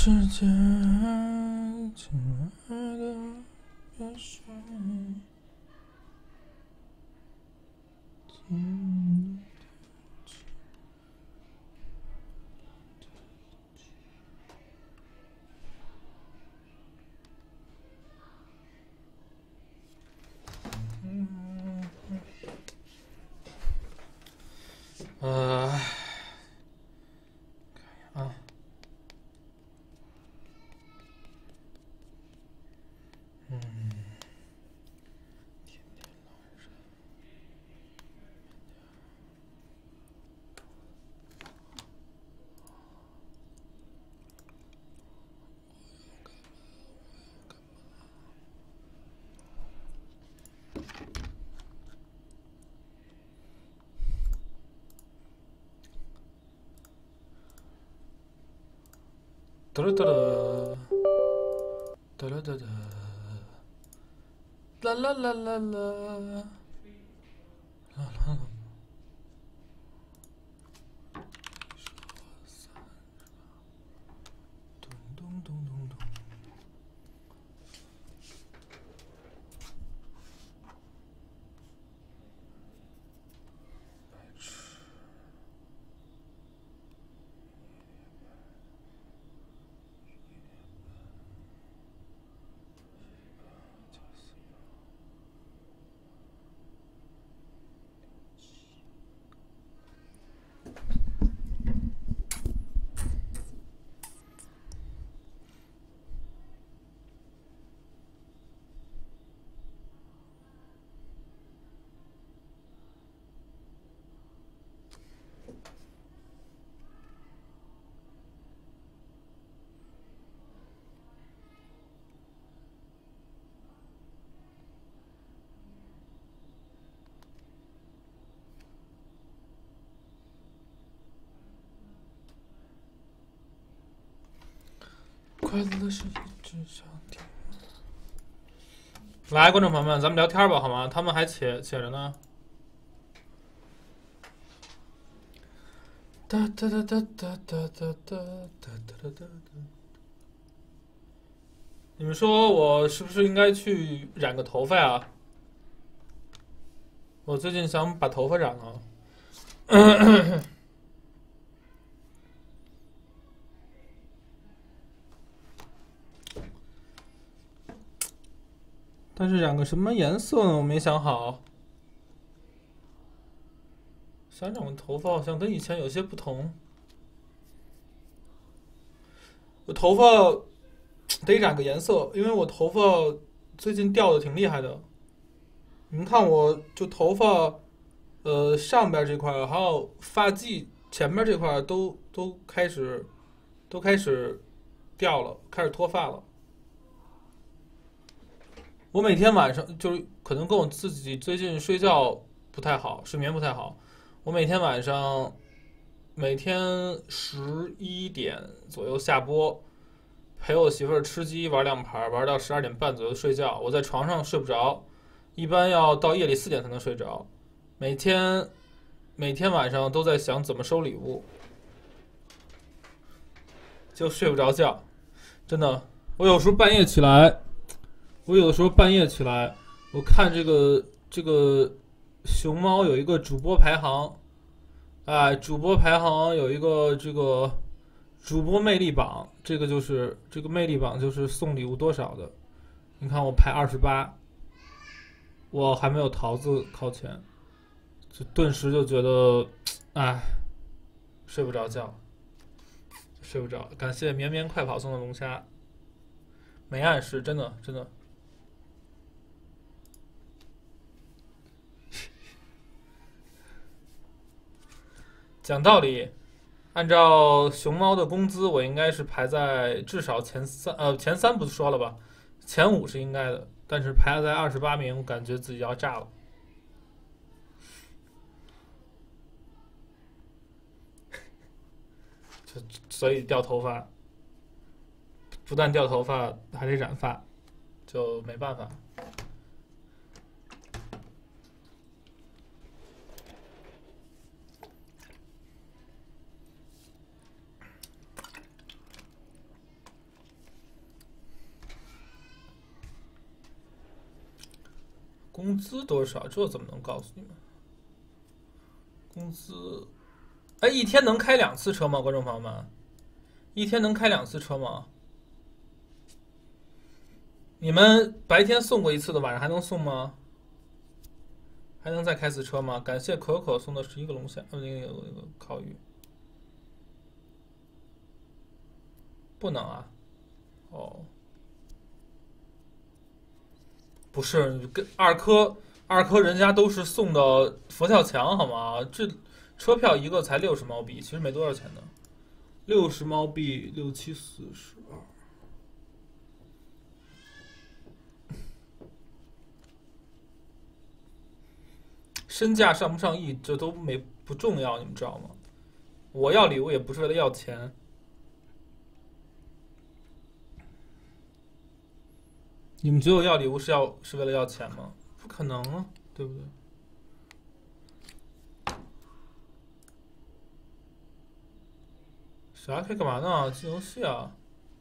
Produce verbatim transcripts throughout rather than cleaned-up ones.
世界，亲爱的，别睡。呃，啊，嗯，天天狼人杀。哒啦哒啦，哒啦哒哒，啦啦啦啦啦，啦啦。咚咚咚咚咚。快乐是一直想听。来，观众朋友们，咱们聊天吧，好吗？他们还且且着呢。哒哒哒哒哒哒哒哒哒哒哒。你们说我是不是应该去染个头发呀？我最近想把头发染了。但是染个什么颜色呢？我没想好。想染个头发好像跟以前有些不同。我头发得染个颜色，因为我头发最近掉的挺厉害的。你们看，我就头发，呃，上边这块还有发际前面这块都都开始都开始掉了，开始脱发了。我每天晚上就是可能跟我自己最近睡觉不太好，睡眠不太好。我每天晚上每天十一点左右下播，陪我媳妇儿吃鸡玩两盘，玩到十二点半左右睡觉。我在床上睡不着，一般要到夜里四点才能睡着。每天每天晚上都在想怎么收礼物，就睡不着觉。真的，我有时候半夜起来。我有的时候半夜起来，我看这个这个熊猫有一个主播排行，哎，主播排行有一个这个主播魅力榜，这个就是这个魅力榜就是送礼物多少的。你看我排二十八，我还没有桃子靠前，就顿时就觉得，哎，睡不着觉，睡不着。感谢绵绵快跑送的龙虾，没暗示，真的真的。讲道理，按照熊猫的工资，我应该是排在至少前三，呃，前三不说了吧，前五是应该的，但是排在二十八名，我感觉自己要炸了。就所以掉头发，不但掉头发，还得染发，就没办法。 工资多少？这怎么能告诉你们？工资，哎，一天能开两次车吗？观众朋友们，一天能开两次车吗？你们白天送过一次的，晚上还能送吗？还能再开次车吗？感谢可可送的十一个龙虾，呃，那个那个烤鱼。不能啊？哦，不是，跟二科二科人家都是送的佛跳墙好吗？这车票一个才六十毛币，其实没多少钱的。六十毛币，六七四十二。身价上不上亿，这都没不重要，你们知道吗？我要礼物也不是为了要钱。你们觉得我要礼物是要是为了要钱吗？不可能啊，对不对？啥可以干嘛呢？进游戏啊！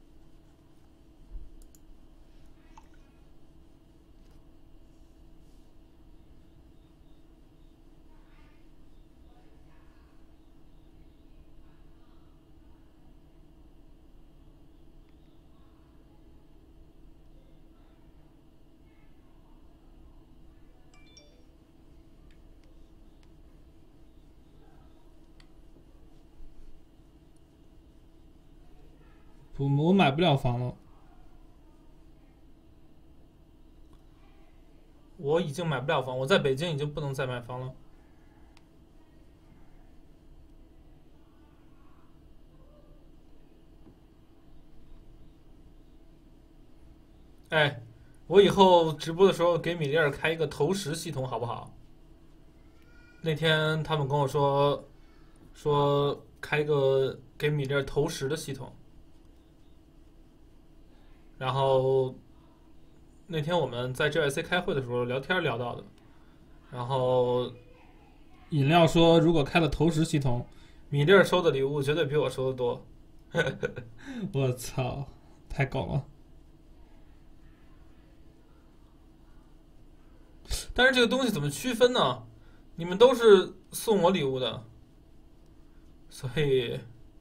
不，我买不了房了。我已经买不了房，我在北京已经不能再买房了。哎，我以后直播的时候给米粒儿开一个投食系统好不好？那天他们跟我说说开个给米粒儿投食的系统，然后那天我们在 G Y C 开会的时候聊天聊到的，然后饮料说如果开了投食系统，米粒儿收的礼物绝对比我收的多。我操，太搞了！但是这个东西怎么区分呢？你们都是送我礼物的，所以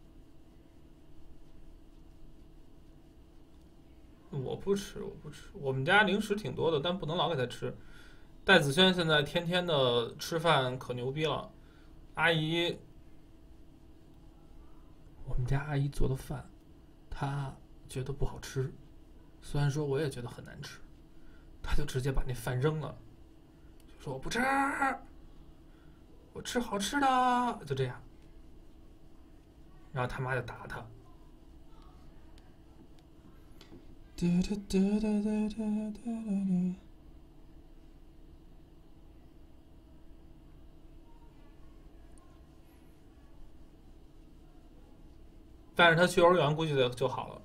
我不吃，我不吃。我们家零食挺多的，但不能老给他吃。戴子轩现在天天的吃饭可牛逼了，阿姨，我们家阿姨做的饭，她觉得不好吃，虽然说我也觉得很难吃，她就直接把那饭扔了，就说我不吃，我吃好吃的，就这样。然后他妈就打他。但是他去幼儿园估计就就好了。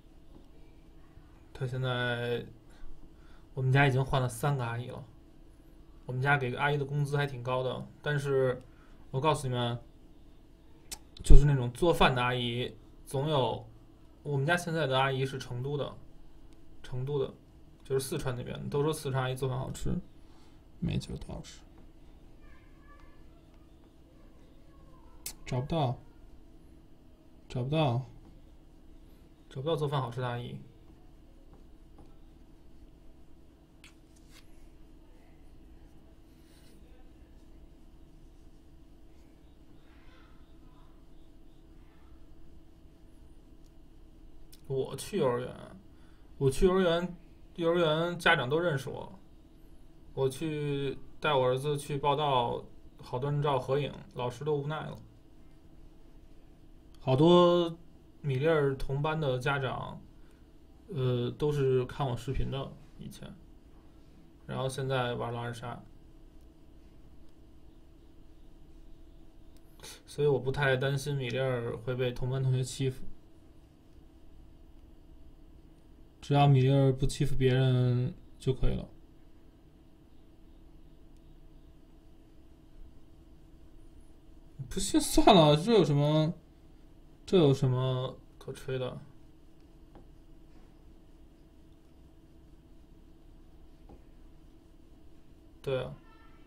他现在，我们家已经换了三个阿姨了。我们家给阿姨的工资还挺高的，但是我告诉你们，就是那种做饭的阿姨，总有。我们家现在的阿姨是成都的，成都的，就是四川那边，都说四川阿姨做饭好吃，没觉得好吃，找不到，找不到，找不到做饭好吃的阿姨。我去幼儿园，我去幼儿园，幼儿园家长都认识我。我去带我儿子去报道，好多人照合影，老师都无奈了。好多米粒儿同班的家长，呃，都是看我视频的以前，然后现在玩狼人杀，所以我不太担心米粒儿会被同班同学欺负。只要米粒儿不欺负别人就可以了。不信算了，这有什么？这有什么可吹的？ 对啊，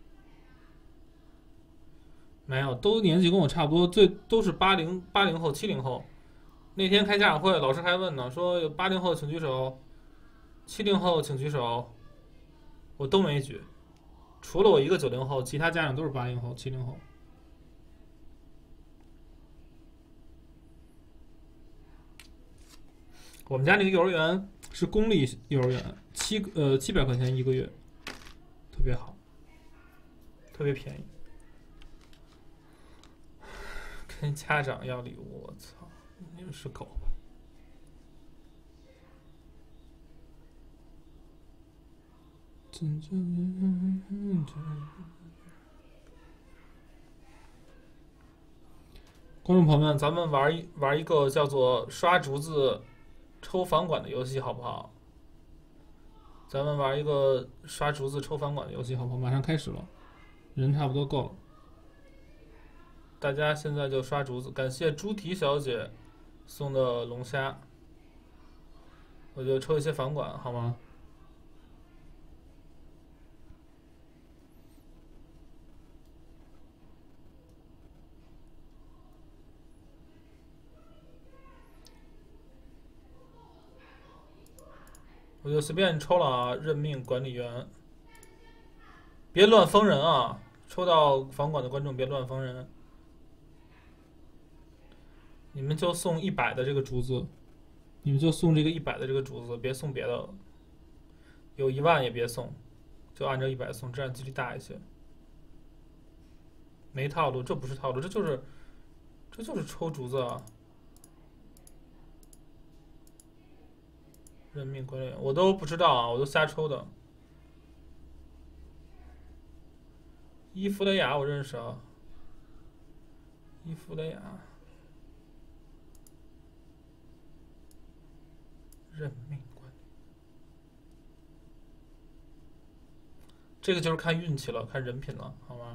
没有，都年纪跟我差不多，最都是八零八零后、七零后。那天开家长会，老师还问呢，说有八零后请举手，七零后请举手，我都没举，除了我一个九零后，其他家长都是八零后、七零后。我们家那个幼儿园是公立幼儿园，七呃七百块钱一个月，特别好，特别便宜。跟家长要礼物，我操，你们是狗吧？观众朋友们，咱们玩一玩一个叫做刷竹子抽房管的游戏，好不好？咱们玩一个刷竹子抽房管的游戏，好不好？马上开始了，人差不多够了，大家现在就刷竹子。感谢猪蹄小姐送的龙虾，我就抽一些房管，好吗？我就随便抽了啊，任命管理员，别乱封人啊！抽到房管的观众别乱封人，你们就送一百的这个竹子，你们就送这个一百的这个竹子，别送别的了。有一万也别送，就按照一百送，这样几率大一些。没套路，这不是套路，这就是这就是抽竹子啊！任命管理员，我都不知道啊，我都瞎抽的。伊芙雷雅我认识啊，伊芙雷雅，任命管理，这个就是看运气了，看人品了，好吗？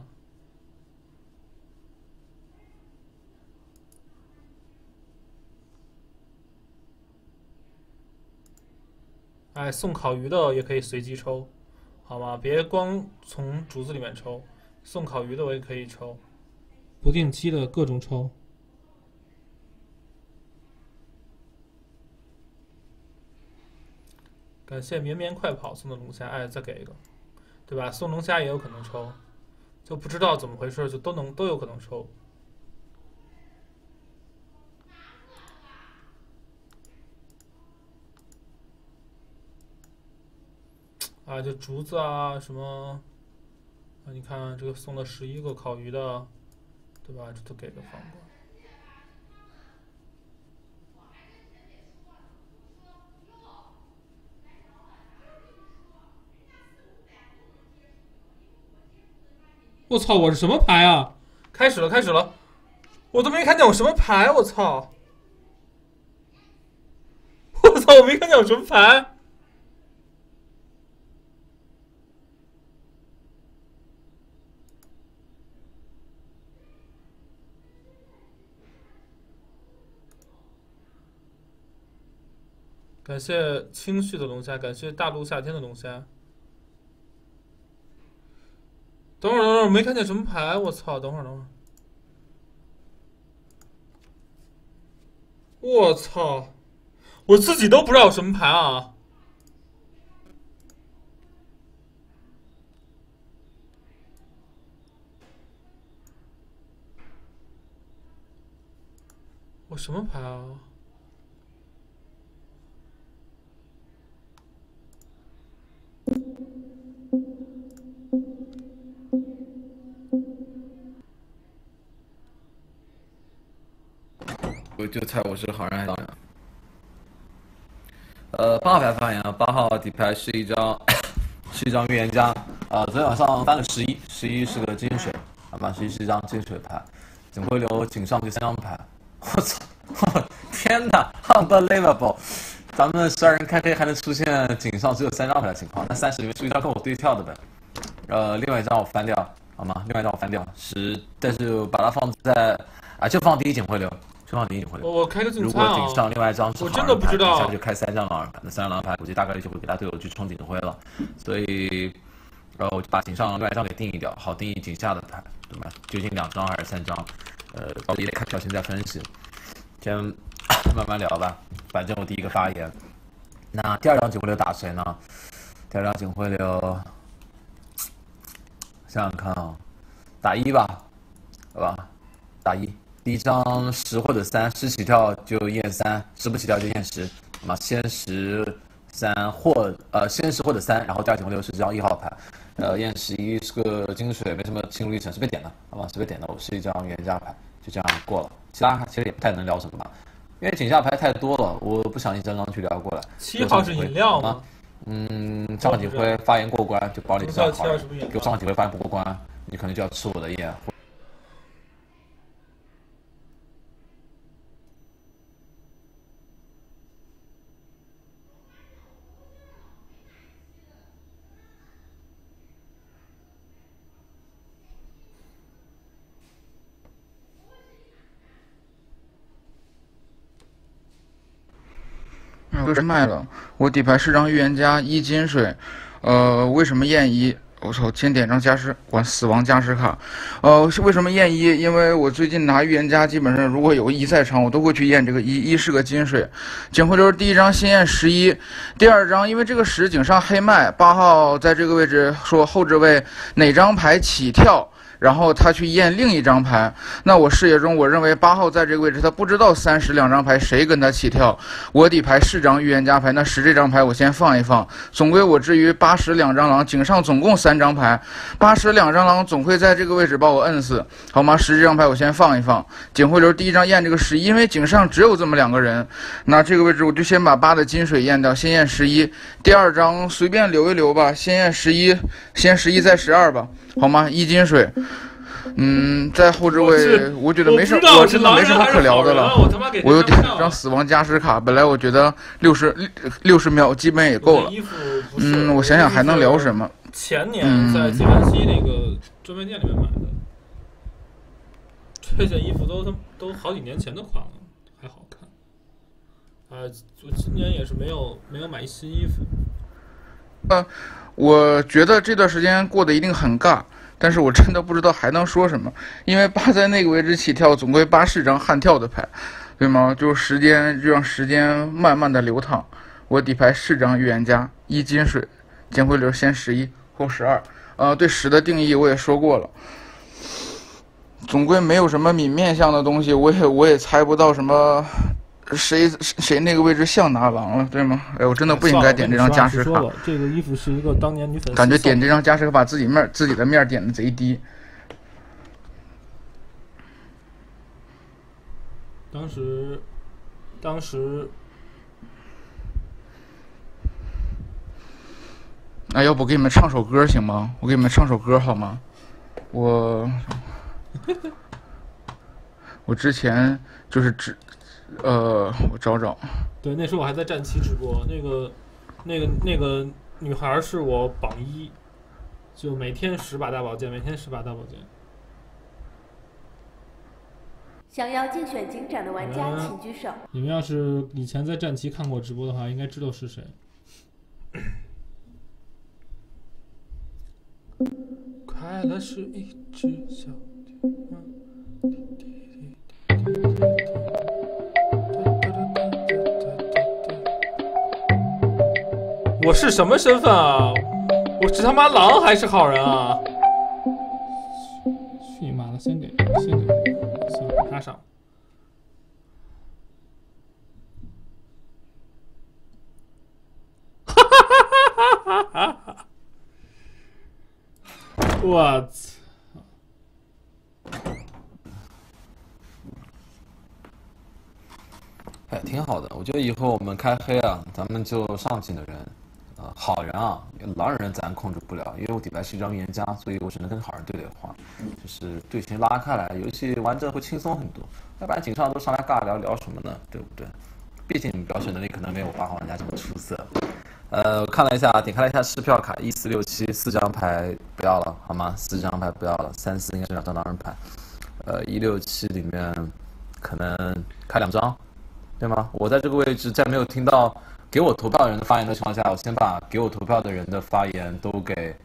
哎，送烤鱼的也可以随机抽，好吗？别光从竹子里面抽，送烤鱼的我也可以抽，不定期的各种抽。感谢绵绵快跑送的龙虾，哎，再给一个，对吧？送龙虾也有可能抽，就不知道怎么回事，就都能都有可能抽。啊，就竹子啊，什么啊？你看这个送了十一个烤鱼的，对吧？这都给个房管。我操！我是什么牌啊？开始了，开始了！我都没看见我什么牌，我操！我操！我没看见我什么牌。感谢清旭的龙虾，感谢大陆夏天的龙虾。等会儿，等会儿，没看见什么牌，我操！等会儿，等会儿。我操！我自己都不知道有什么牌啊！我什么牌啊？ 我就猜我是好人还是坏人。呃，八号牌发言啊，八号底牌是一张是一张预言家，啊、呃，昨天晚上翻了十一，十一是个金水，好吧，十一是一张金水牌，警徽流井上第三张牌，我操，天哪 ，unbelievable！ 咱们十二人开黑还能出现井上只有三张牌的情况，那三十里面出一张跟我对跳的呗，呃，另外一张我翻掉，好吗？另外一张我翻掉，十，但是把它放在啊，就放第一警徽流。就放第一警徽流。 我开个竞猜啊！如果顶上另外一张是我真的不知道， 底下就开三张狼人牌，那三张狼人牌估计大概率就会给他队友去冲警徽了。所以， 然后就把井上另外一张给定义掉，好定义井下的牌，对吧？究竟两张还是三张？呃，到底得看表情再分析。先慢慢聊吧，反正我第一个发言。那第二张警徽流打谁呢？第二张警徽流，想想看啊，打一吧，好吧，打一。第一张十或者三，十起跳就验三，十不起跳就验十。那么先十三或呃先十或者三，然后第二警徽流是这张一号牌。呃，验十一是个金水，没什么心路历程，是被点的，好吧，是被点的。我是一张预言家牌，就这样过了。其他其实也不太能聊什么吧，因为井下牌太多了，我不想一张张去聊过来。 七号是饮料吗？ 嗯，上警徽发言过关就保你这样好人，给我上警徽发言不过关，你可能就要吃我的烟。 我是卖了，我底牌是张预言家一金水，呃，为什么验一？我操，先点张加时，管死亡加时卡。呃，为什么验一？因为我最近拿预言家，基本上如果有个一在场，我都会去验这个一。一是个金水，警徽流第一张先验十一，第二张因为这个十井上黑麦，八号在这个位置说后置位哪张牌起跳。然后他去验另一张牌，那我视野中我认为八号在这个位置，他不知道三十两张牌谁跟他起跳。我底牌是张预言家牌，那十这张牌我先放一放。总归我至于八十两张狼，井上总共三张牌，八十两张狼总会在这个位置把我摁死，好吗？十这张牌我先放一放。警徽流第一张验这个十，因为井上只有这么两个人，那这个位置我就先把八的金水验掉，先验十一。第二张随便留一留吧，先验十一，先十一再十二吧。好吗？一金水，嗯，在后置位，我觉得没什么，我真的没什么可聊的了。我又点了张死亡加时卡，本来我觉得六十六十秒基本也够了。嗯，我想想还能聊什么？ 前年在纪梵希那个专卖店里面买的，这件衣服都都好几年前的款了，还好看。啊，我今年也是没有没有买新衣服。 呃。我觉得这段时间过得一定很尬，但是我真的不知道还能说什么，因为八在那个位置起跳，总归八是张悍跳的牌，对吗？就时间就让时间慢慢的流淌。我底牌是张预言家一金水，警徽流先十一后十二，呃，对十的定义我也说过了，总归没有什么泯面相的东西，我也我也猜不到什么。谁谁那个位置像拿狼了，对吗？哎，我真的不应该点这张加时卡。 这个衣服是一个当年女粉丝。 感觉点这张加时卡把自己面自己的面点的贼低。 当时，当时， 哎，要不给你们唱首歌行吗？我给你们唱首歌好吗？我，我之前就是只。呃，我找找。 对，那时候我还在战旗直播，那个、那个、那个女孩是我榜一，就每天十把大宝剑，每天十把大宝剑。 想要竞选警长的玩家请举手。 你们要是以前在战旗看过直播的话，应该知道是谁。快乐是一只小我是什么身份啊？我是他妈狼还是好人啊？去你妈的！先给，先给，先给他上。哈哈哈哈哈哈！我操！ 哎，挺好的。我觉得以后我们开黑啊，咱们就上镜的人。啊，好人啊，狼人咱控制不了，因为我底牌是一张预言家，所以我只能跟好人对对话，就是队形拉开来，游戏玩着会轻松很多。要不然井上都上来尬聊聊什么呢？对不对？毕竟表选能力可能没有八号玩家这么出色。呃，我看了一下，点开了一下试票卡，一四六七四张牌不要了，好吗？四张牌不要了，三四应该是两张狼人牌。呃，一六七里面可能开两张，对吗？我在这个位置在没有听到给我投票的人的发言的情况下，我先把给我投票的人的发言都给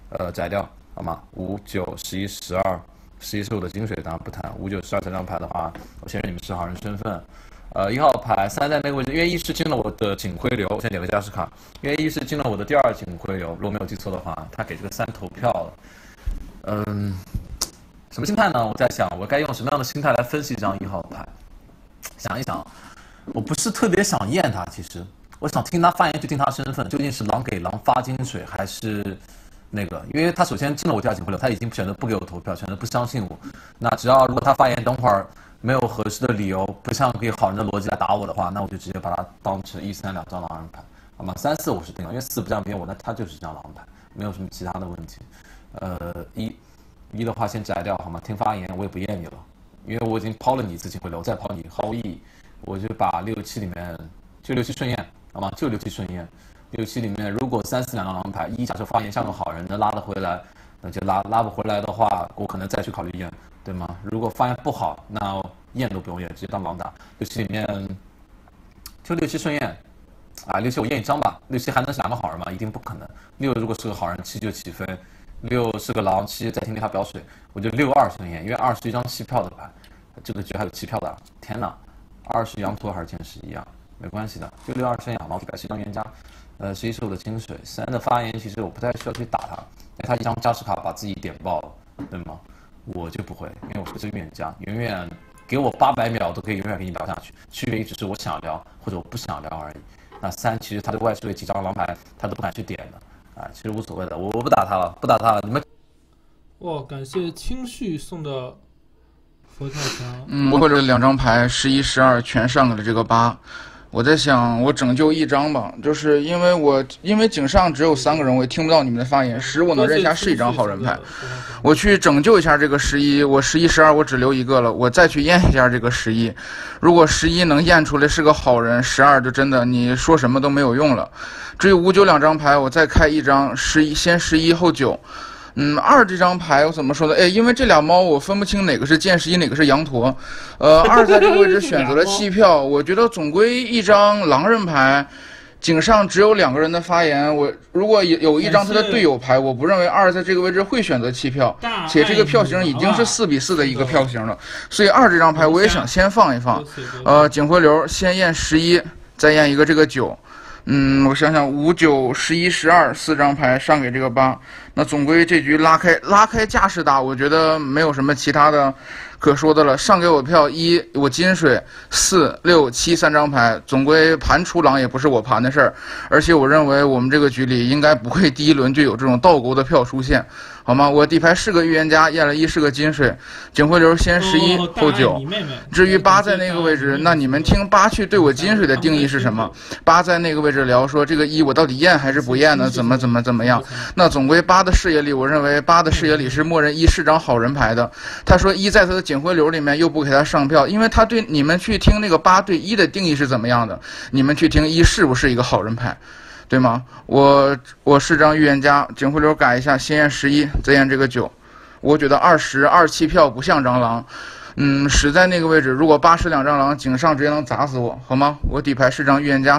呃宰掉，好吗？五九十一十二，十一是我的金水，当然不谈。五九十二这张牌的话，我先认你们是好人身份。呃，一号牌三在那个位置，因为一是进了我的警徽流，我先点个加时卡，因为一是进了我的第二警徽流，如果没有记错的话，他给这个三投票了。嗯，什么心态呢？我在想，我该用什么样的心态来分析这张一号牌？想一想，我不是特别想验他，其实我想听他发言，去听他身份究竟是狼给狼发金水，还是那个？因为他首先进了我第二警徽流，他已经选择不给我投票，选择不相信我。那只要如果他发言，等会儿。没有合适的理由，不像可以好人的逻辑来打我的话，那我就直接把它当成一三两张狼人牌，好吗？三四我是定了，因为四不占别我，那他就是张狼牌，没有什么其他的问题。呃，一一的话先摘掉，好吗？听发言，我也不验你了，因为我已经抛了你一次机会了，我再抛你毫无意义。我就把六七里面就六七顺验，好吗？就六七顺验。六七里面如果三四两张狼牌，一假设发言像个好人，能拉得回来，那就拉；拉不回来的话，我可能再去考虑验。对吗？如果发现不好，那验都不用验，直接当狼打。六七里面就六七顺验啊，六七我验一张吧。六七还能是两个好人吗？一定不可能。六如果是个好人，七就起飞；六是个狼，七再听听他表水，我就六二顺验，因为二是一张弃票的牌，这个局还有弃票的。天哪，二是羊驼还是剑士一样，没关系的，就六二顺验。毛体牌是一张冤家，呃，十一是我的金水，三的发言其实我不太需要去打他，因为他一张加持卡把自己点爆了，对吗？我就不会，因为我是预言家，永远给我八百秒都可以永远跟你聊下去，区别只是我想聊或者我不想聊而已。那三其实他的外置位几张狼牌他都不敢去点的，啊，其实无所谓的，我我不打他了，不打他了，你们。 哇，感谢清旭送的佛跳墙。 嗯，或者两张牌十一十二全上给了这个八。我在想，我拯救一张吧，就是因为我因为井上只有三个人，我也听不到你们的发言。十我能认下是一张好人牌，我去拯救一下这个十一，我十一十二我只留一个了，我再去验一下这个十一。如果十一能验出来是个好人，十二就真的你说什么都没有用了。至于五九两张牌，我再开一张，十一先十一后九。嗯，二这张牌我怎么说呢？哎，因为这俩猫我分不清哪个是剑十一，哪个是羊驼。呃，二在这个位置选择了弃票，我觉得总归一张狼人牌，井上只有两个人的发言。我如果有一张他的队友牌，我不认为二在这个位置会选择弃票，且这个票型已经是四比四的一个票型了，所以二这张牌我也想先放一放。呃，警徽流先验十一，再验一个这个九。嗯，我想想，五九十一十二四张牌上给这个八，那总归这局拉开拉开架势打，我觉得没有什么其他的可说的了。上给我票一，我金水四六七三张牌，总归盘出狼也不是我盘的事儿，而且我认为我们这个局里应该不会第一轮就有这种倒钩的票出现，好吗？我底牌是个预言家，验了一是个金水，警徽流先十一后九。至于八在那个位置，那你们听八去对我金水的定义是什么？八在那个位置聊说这个一我到底验还是不验呢？怎么怎么怎么样？那总归八的视野里，我认为八的视野里是默认一是张好人牌的。他说一在他的警徽流里面又不给他上票，因为他对你们去听那个八对一的定义是怎么样的？你们去听一是不是一个好人牌？对吗？我我是张预言家，警徽流改一下，先验十一，再验这个九。我觉得二十二弃票不像张狼，嗯，十在那个位置，如果八十两张狼，井上直接能砸死我，好吗？我底牌是张预言家。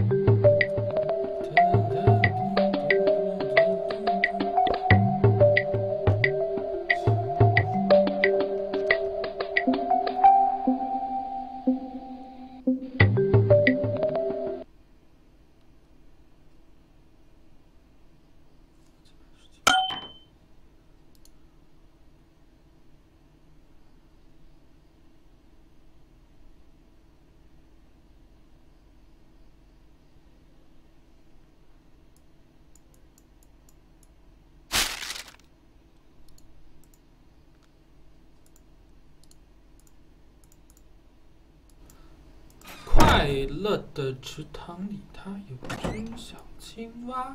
快乐的池塘里，它有只小青蛙。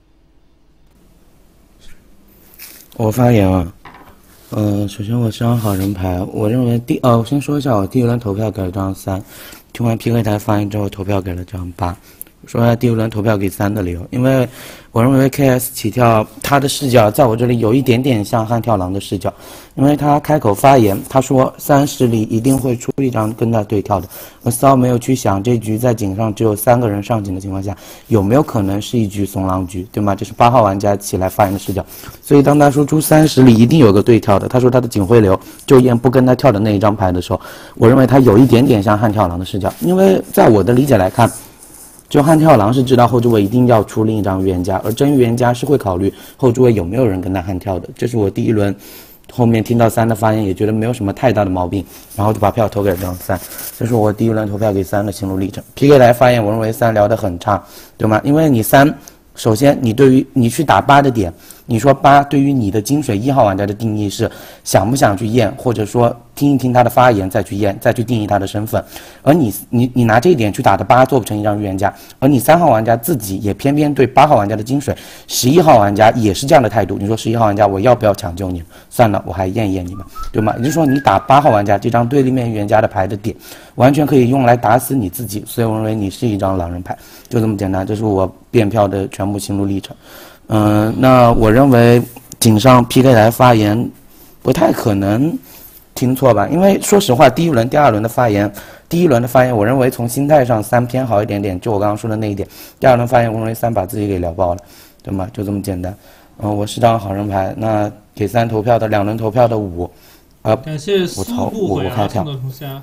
我发言了，呃，首先我是张好人牌，我认为第，呃，我先说一下，我第一轮投票给了张三，听完 P K 台发言之后投票给了张八， 说下第一轮投票给三的理由，因为我认为 K S 起跳他的视角在我这里有一点点像悍跳狼的视角，因为他开口发言，他说三十里一定会出一张跟他对跳的，而四号没有去想这局在井上只有三个人上井的情况下，有没有可能是一局怂狼局，对吗？这是八号玩家起来发言的视角，所以当他说出三十里一定有个对跳的，他说他的警徽流就验不跟他跳的那一张牌的时候，我认为他有一点点像悍跳狼的视角，因为在我的理解来看。就悍跳狼是知道后置位一定要出另一张预言家，而真预言家是会考虑后置位有没有人跟他悍跳的。这是我第一轮后面听到三的发言，也觉得没有什么太大的毛病，然后就把票投给了张三。这是我第一轮投票给三的心路历程。P K 来发言，我认为三聊得很差，对吗？因为你三，首先你对于你去打八的点，你说八对于你的金水一号玩家的定义是想不想去验，或者说听一听他的发言再去验，再去定义他的身份。而你你你拿这一点去打的八做不成一张预言家，而你三号玩家自己也偏偏对八号玩家的金水，十一号玩家也是这样的态度。你说十一号玩家我要不要抢救你？算了，我还验一验你们，对吗？也就是说你打八号玩家这张对立面预言家的牌的点，完全可以用来打死你自己。所以我认为你是一张狼人牌，就这么简单。这是我变票的全部心路历程。嗯、呃，那我认为井上 P K 来发言不太可能听错吧？因为说实话，第一轮、第二轮的发言，第一轮的发言，我认为从心态上三偏好一点点，就我刚刚说的那一点。第二轮发言，我认为三把自己给聊爆了，对吗？就这么简单。嗯、呃，我是张好人牌，那给三投票的两轮投票的五，呃， 感谢我操，我我开票。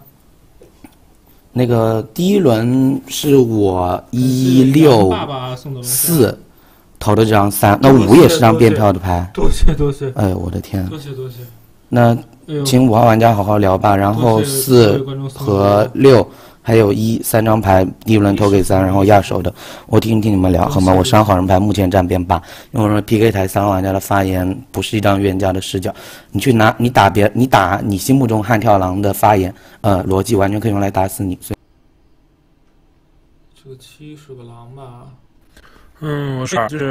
那个第一轮是我一六四。投的这张三，那五也是张变票的牌。 多谢多谢。 哎，我的天！ 多谢多谢。 那请五号玩家好好聊吧。然后四和六还有一三张牌，第一轮投给三，然后压手的，我听一听你们聊好吗？我上好人牌目前站边八，因为我认为 P K 台三号玩家的发言不是一张预言家的视角。你去拿你打别你打你心目中悍跳狼的发言，呃，逻辑完全可以用来打死你。所以这个七是个狼吧？ 嗯，我是就是，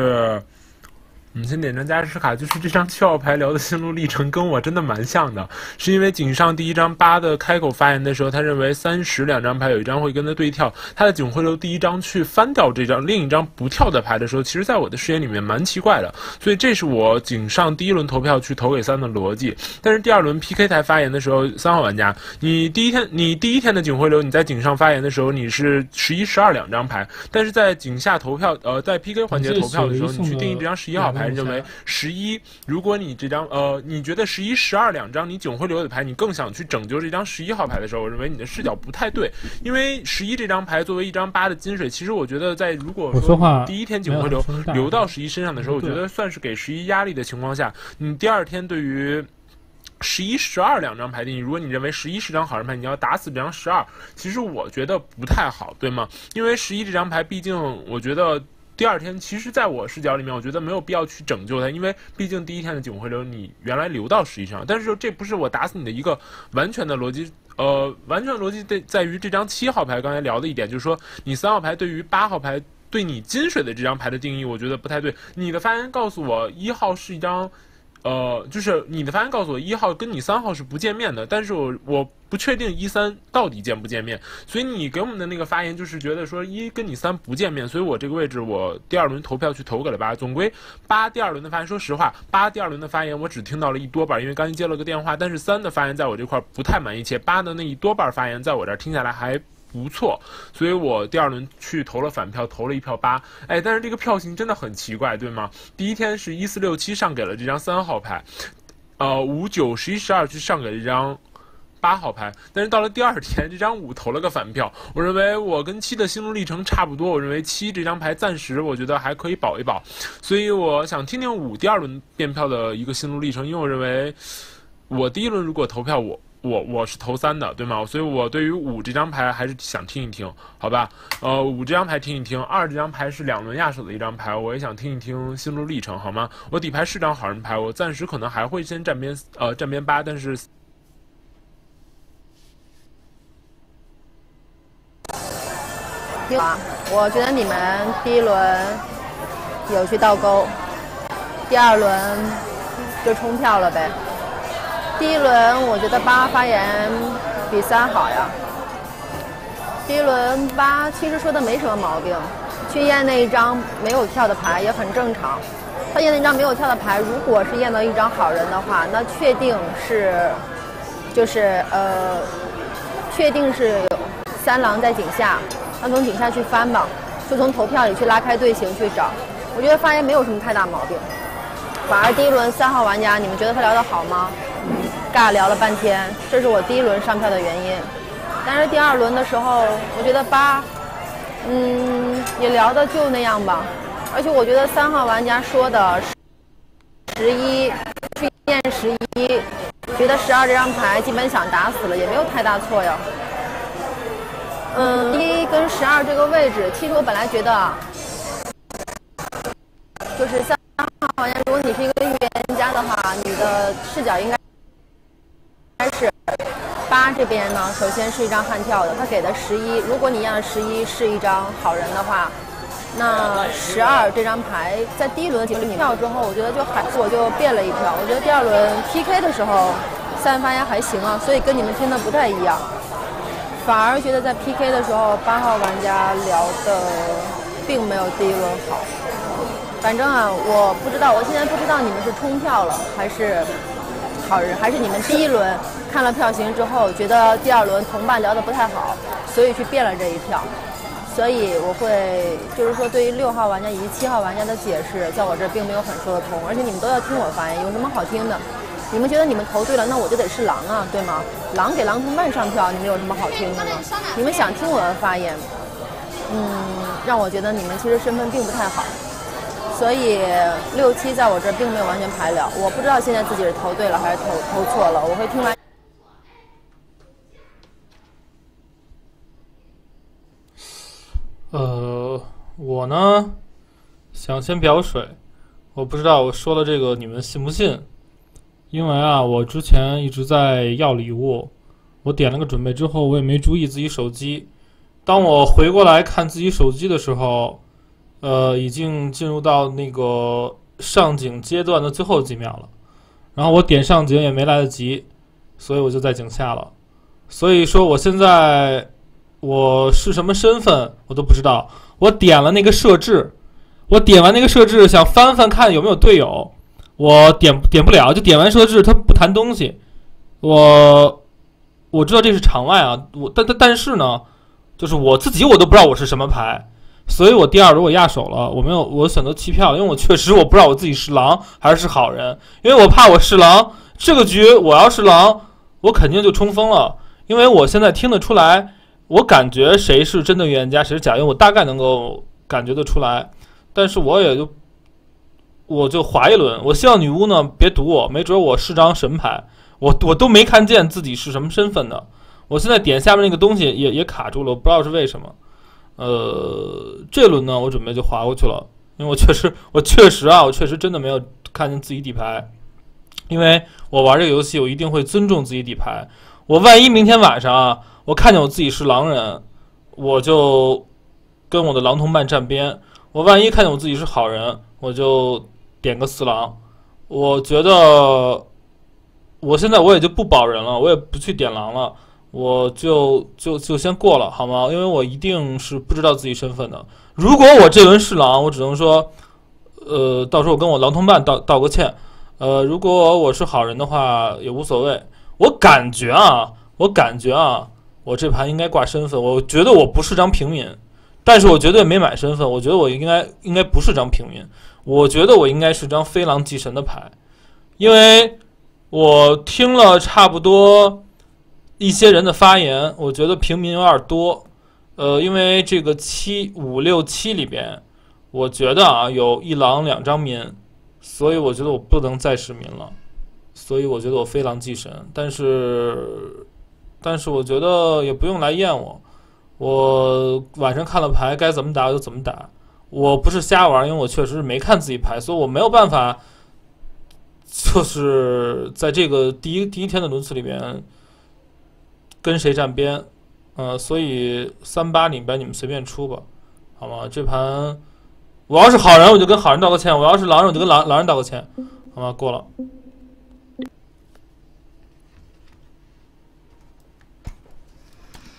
嗯，先点张加持卡，就是这张七号牌聊的心路历程跟我真的蛮像的，是因为井上第一张八的开口发言的时候，他认为三十两张牌有一张会跟他对跳，他的警徽流第一张去翻掉这张另一张不跳的牌的时候，其实在我的视野里面蛮奇怪的，所以这是我井上第一轮投票去投给三的逻辑。但是第二轮 P K 台发言的时候，三号玩家，你第一天你第一天的警徽流，你在井上发言的时候你是十一、十二两张牌，但是在井下投票，呃，在 P K 环节投票的时候，你去定义这张十一号牌，认为十一，如果你这张呃，你觉得十一、十二两张你警徽流的牌，你更想去拯救这张十一号牌的时候，我认为你的视角不太对，因为十一这张牌作为一张八的金水，其实我觉得在如果说第一天警徽流流到十一身上的时候，我觉得算是给十一压力的情况下，你第二天对于十一、十二两张牌定义，如果你认为十一是张好人牌，你要打死这张十二，其实我觉得不太好，对吗？因为十一这张牌，毕竟我觉得。第二天，其实在我视角里面，我觉得没有必要去拯救它，因为毕竟第一天的警徽流你原来留到十一上，但是这不是我打死你的一个完全的逻辑，呃，完全逻辑在在于这张七号牌刚才聊的一点，就是说你三号牌对于八号牌对你金水的这张牌的定义，我觉得不太对。你的发言告诉我一号是一张。呃，就是你的发言告诉我一号跟你三号是不见面的，但是我我不确定一三到底见不见面，所以你给我们的那个发言就是觉得说一跟你三不见面，所以我这个位置我第二轮投票去投给了八，总归八第二轮的发言，说实话，八第二轮的发言我只听到了一多半，因为刚才接了个电话，但是三的发言在我这块不太满意，且八的那一多半发言在我这儿听下来还。不错，所以我第二轮去投了反票，投了一票八。哎，但是这个票型真的很奇怪，对吗？第一天是一四六七上给了这张三号牌，呃，五九十一十二去上给了这张八号牌，但是到了第二天，这张五投了个反票。我认为我跟七的心路历程差不多，我认为七这张牌暂时我觉得还可以保一保，所以我想听听五第二轮变票的一个心路历程，因为我认为我第一轮如果投票我。我我是投三的，对吗？所以我对于五这张牌还是想听一听，好吧？呃，五这张牌听一听，二这张牌是两轮压手的一张牌，我也想听一听心路历程，好吗？我底牌是张好人牌，我暂时可能还会先站边呃站边八，但是。 啊，我觉得你们第一轮有去倒钩，第二轮就冲票了呗。第一轮我觉得八发言比三好呀。第一轮八其实说的没什么毛病， 去验那一张没有跳的牌也很正常。他验那张没有跳的牌，如果是验到一张好人的话，那确定是，就是呃，确定是有三郎在井下，那从井下去翻吧，就从投票里去拉开队形去找。我觉得发言没有什么太大毛病。反而第一轮三号玩家，你们觉得他聊得好吗？尬聊了半天，这是我第一轮上票的原因。但是第二轮的时候，我觉得八，嗯，也聊的就那样吧。而且我觉得三号玩家说的十一去验十一，觉得十二这张牌基本想打死了，也没有太大错呀。嗯，一跟十二这个位置，其实我本来觉得啊，就是三号玩家，如果你是一个预言家的话，你的视角应该应该是八这边呢，首先是一张悍跳的，他给的十一，如果你验的十一是一张好人的话。那十二这张牌在第一轮结束你票之后，我觉得就还我就变了一票。我觉得第二轮 P K 的时候，三发言还行啊，所以跟你们听的不太一样。反而觉得在 P K 的时候，八号玩家聊的并没有第一轮好。反正啊，我不知道，我现在不知道你们是冲票了还是好人，还是你们第一轮看了票型之后，觉得第二轮同伴聊得不太好，所以去变了这一票。所以我会，就是说，对于六号玩家以及七号玩家的解释，在我这并没有很说得通，而且你们都要听我发言，有什么好听的？你们觉得你们投对了，那我就得是狼啊，对吗？狼给狼同伴上票，你们有什么好听的呢？你们想听我的发言，嗯，让我觉得你们其实身份并不太好，所以六七在我这并没有完全排了，我不知道现在自己是投对了还是投投错了，我会听完。 呃，我呢想先表水，我不知道我说的这个你们信不信，因为啊，我之前一直在要礼物，我点了个准备之后，我也没注意自己手机。当我回过来看自己手机的时候，呃，已经进入到那个上井阶段的最后几秒了，然后我点上井也没来得及，所以我就在井下了。所以说我现在。我是什么身份我都不知道，我点了那个设置，我点完那个设置想翻翻看有没有队友，我点点不了，就点完设置它不弹东西。我我知道这是场外啊，我但但但是呢，就是我自己我都不知道我是什么牌，所以我第二轮我压手了，我没有我选择弃票，因为我确实我不知道我自己是狼还是好人，因为我怕我是狼，这个局我要是狼，我肯定就冲锋了，因为我现在听得出来。我感觉谁是真的预言家，谁是假预言，我大概能够感觉得出来，但是我也就我就划一轮。我希望女巫呢别赌我，没准我是张神牌，我我都没看见自己是什么身份的。我现在点下面那个东西也也卡住了，我不知道是为什么。呃，这轮呢，我准备就划过去了，因为我确实我确实啊，我确实真的没有看见自己底牌，因为我玩这个游戏，我一定会尊重自己底牌。我万一明天晚上啊。我看见我自己是狼人，我就跟我的狼同伴站边。我万一看见我自己是好人，我就点个四狼。我觉得我现在我也就不保人了，我也不去点狼了，我就就就先过了，好吗？因为我一定是不知道自己身份的。如果我这轮是狼，我只能说，呃，到时候我跟我狼同伴道道个歉。呃，如果我是好人的话，也无所谓。我感觉啊，我感觉啊。我这盘应该挂身份，我觉得我不是张平民，但是我绝对没买身份，我觉得我应该应该不是张平民，我觉得我应该是张飞狼祭神的牌，因为我听了差不多一些人的发言，我觉得平民有点多，呃，因为这个七五六七里边，我觉得啊有一狼两张民，所以我觉得我不能再是民了，所以我觉得我飞狼祭神，但是。但是我觉得也不用来验我，我晚上看了牌，该怎么打就怎么打。我不是瞎玩，因为我确实没看自己牌，所以我没有办法，就是在这个第一第一天的轮次里边跟谁站边，呃，所以三八里边你们随便出吧，好吗？这盘我要是好人，我就跟好人道个歉；我要是狼人，我就跟狼狼人道个歉，好吗？过了。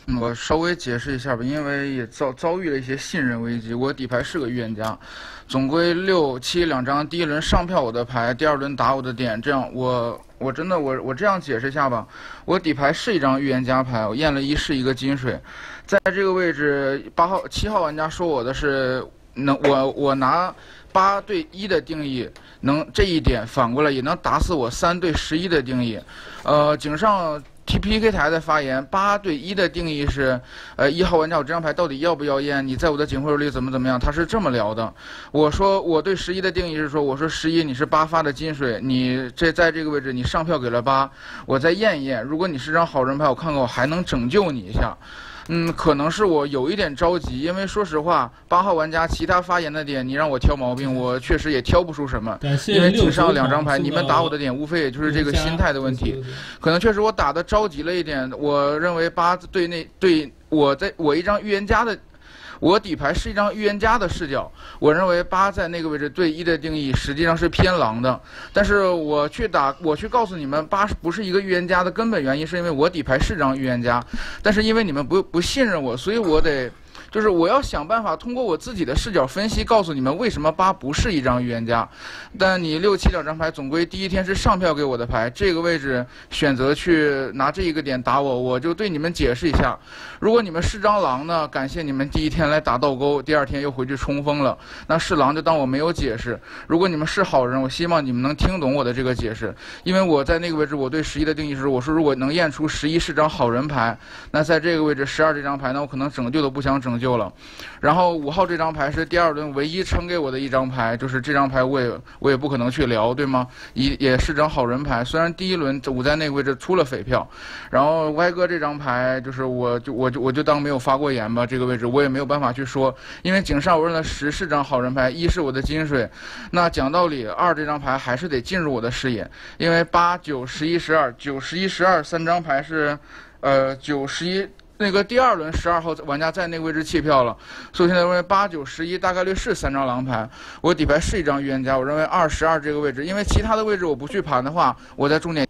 我稍微解释一下吧，因为也遭遭遇了一些信任危机。我底牌是个预言家，总归六七两张，第一轮上票我的牌，第二轮打我的点，这样我我真的我我这样解释一下吧，我底牌是一张预言家牌，我验了一是一个金水，在这个位置八号七号玩家说我的是能我我拿八对一的定义，能这一点反过来也能打死我三对十一的定义，呃，井上。T P K 台的发言，八对一的定义是，呃，一号玩家我这张牌到底要不要验？你在我的警徽里怎么怎么样？他是这么聊的。我说我对十一的定义是说，我说十一你是八发的金水，你这在这个位置你上票给了八，我再验一验，如果你是张好人牌，我看看我还能拯救你一下。嗯，可能是我有一点着急，因为说实话，八号玩家其他发言的点，你让我挑毛病，我确实也挑不出什么。因为井上两张牌，你们打我的点，无非也就是这个心态的问题。可能确实我打的着急了一点，我认为八对那对我在我一张预言家的。我底牌是一张预言家的视角，我认为八在那个位置对一的定义实际上是偏狼的，但是我去打，我去告诉你们，八不是一个预言家的根本原因是因为我底牌是张预言家，但是因为你们不不信任我，所以我得。就是我要想办法通过我自己的视角分析，告诉你们为什么八不是一张预言家。但你六七两张牌总归第一天是上票给我的牌，这个位置选择去拿这一个点打我，我就对你们解释一下。如果你们是张狼呢，感谢你们第一天来打倒钩，第二天又回去冲锋了。那是狼就当我没有解释。如果你们是好人，我希望你们能听懂我的这个解释，因为我在那个位置我对十一的定义是，我说如果能验出十一是张好人牌，那在这个位置十二这张牌，那我可能拯救都不想拯救。救了，然后五号这张牌是第二轮唯一撑给我的一张牌，就是这张牌我也我也不可能去聊，对吗？也也是张好人牌，虽然第一轮我在那个位置出了匪票，然后歪哥这张牌就是我就我就我就当没有发过言吧，这个位置我也没有办法去说，因为井上我认了十是张好人牌，一是我的金水，那讲道理二这张牌还是得进入我的视野，因为八九十一十二九十一十二三张牌是，呃九十一。那个第二轮十二号玩家在那个位置弃票了，所以现在认为八九十一大概率是三张狼牌，我底牌是一张预言家，我认为二十二这个位置，因为其他的位置我不去盘的话，我在重点。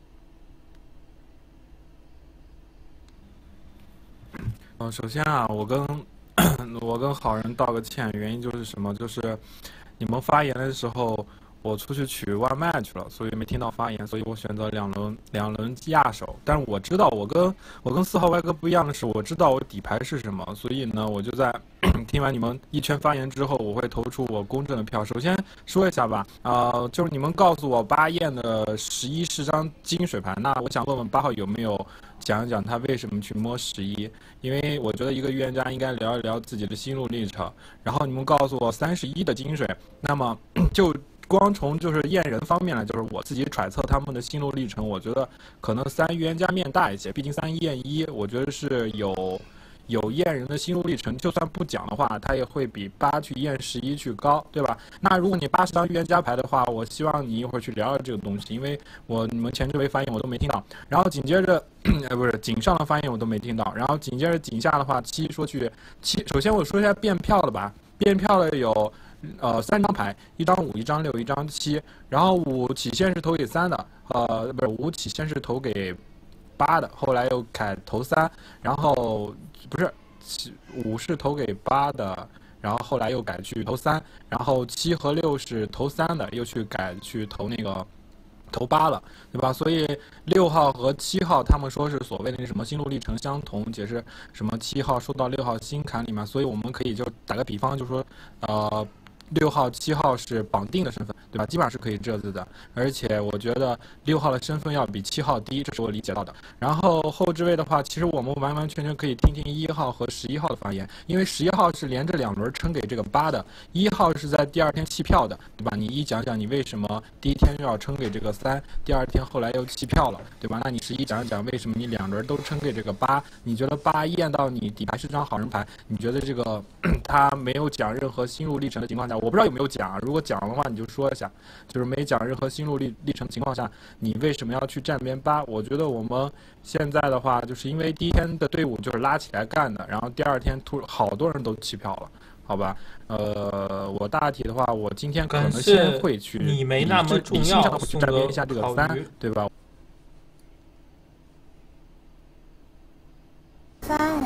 嗯，首先啊，我跟我跟好人道个歉，原因就是什么？就是你们发言的时候。我出去取外卖去了，所以没听到发言，所以我选择两轮两轮压手。但是我知道我跟我跟四号歪哥不一样的是，我知道我底牌是什么，所以呢，我就在听完你们一圈发言之后，我会投出我公正的票。首先说一下吧，啊、呃，就是你们告诉我八验的十一是张金水牌，那我想问问八号有没有讲一讲他为什么去摸十一？因为我觉得一个预言家应该聊一聊自己的心路历程。然后你们告诉我三十一的金水，那么就。光从就是验人方面呢，就是我自己揣测他们的心路历程，我觉得可能三预言家面大一些，毕竟三验一，我觉得是有有验人的心路历程，就算不讲的话，他也会比八去验十一去高，对吧？那如果你八是张预言家牌的话，我希望你一会儿去聊聊这个东西，因为我你们前这位发言我都没听到，然后紧接着呃不是井上的发言我都没听到，然后紧接着井下的话七说去七，首先我说一下变票的吧，变票的有。呃，三张牌，一张五，一张六，一张七，然后五起先是投给三的，呃，不是五起先是投给八的，后来又改投三，然后不是五是投给八的，然后后来又改去投三，然后七和六是投三的，又去改去投那个。投八了，对吧？所以六号和七号他们说是所谓的什么心路历程相同，解释什么七号受到六号心坎里面，所以我们可以就打个比方，就说呃。六号、七号是绑定的身份，对吧？基本上是可以这字的，而且我觉得六号的身份要比七号低，这是我理解到的。然后后置位的话，其实我们完完全全可以听听一号和十一号的发言，因为十一号是连着两轮撑给这个八的，一号是在第二天弃票的，对吧？你一讲讲你为什么第一天又要撑给这个三，第二天后来又弃票了，对吧？那你十一讲讲为什么你两轮都撑给这个八？你觉得八验到你底牌是张好人牌？你觉得这个他没有讲任何心路历程的情况下？我不知道有没有讲啊，如果讲的话你就说一下，就是没讲任何心路历历程情况下，你为什么要去站边八？我觉得我们现在的话，就是因为第一天的队伍就是拉起来干的，然后第二天突好多人都弃票了，好吧？呃，我大体的话，我今天可能先会去你没那么重要， 会去站边一下这个三，对吧？ 三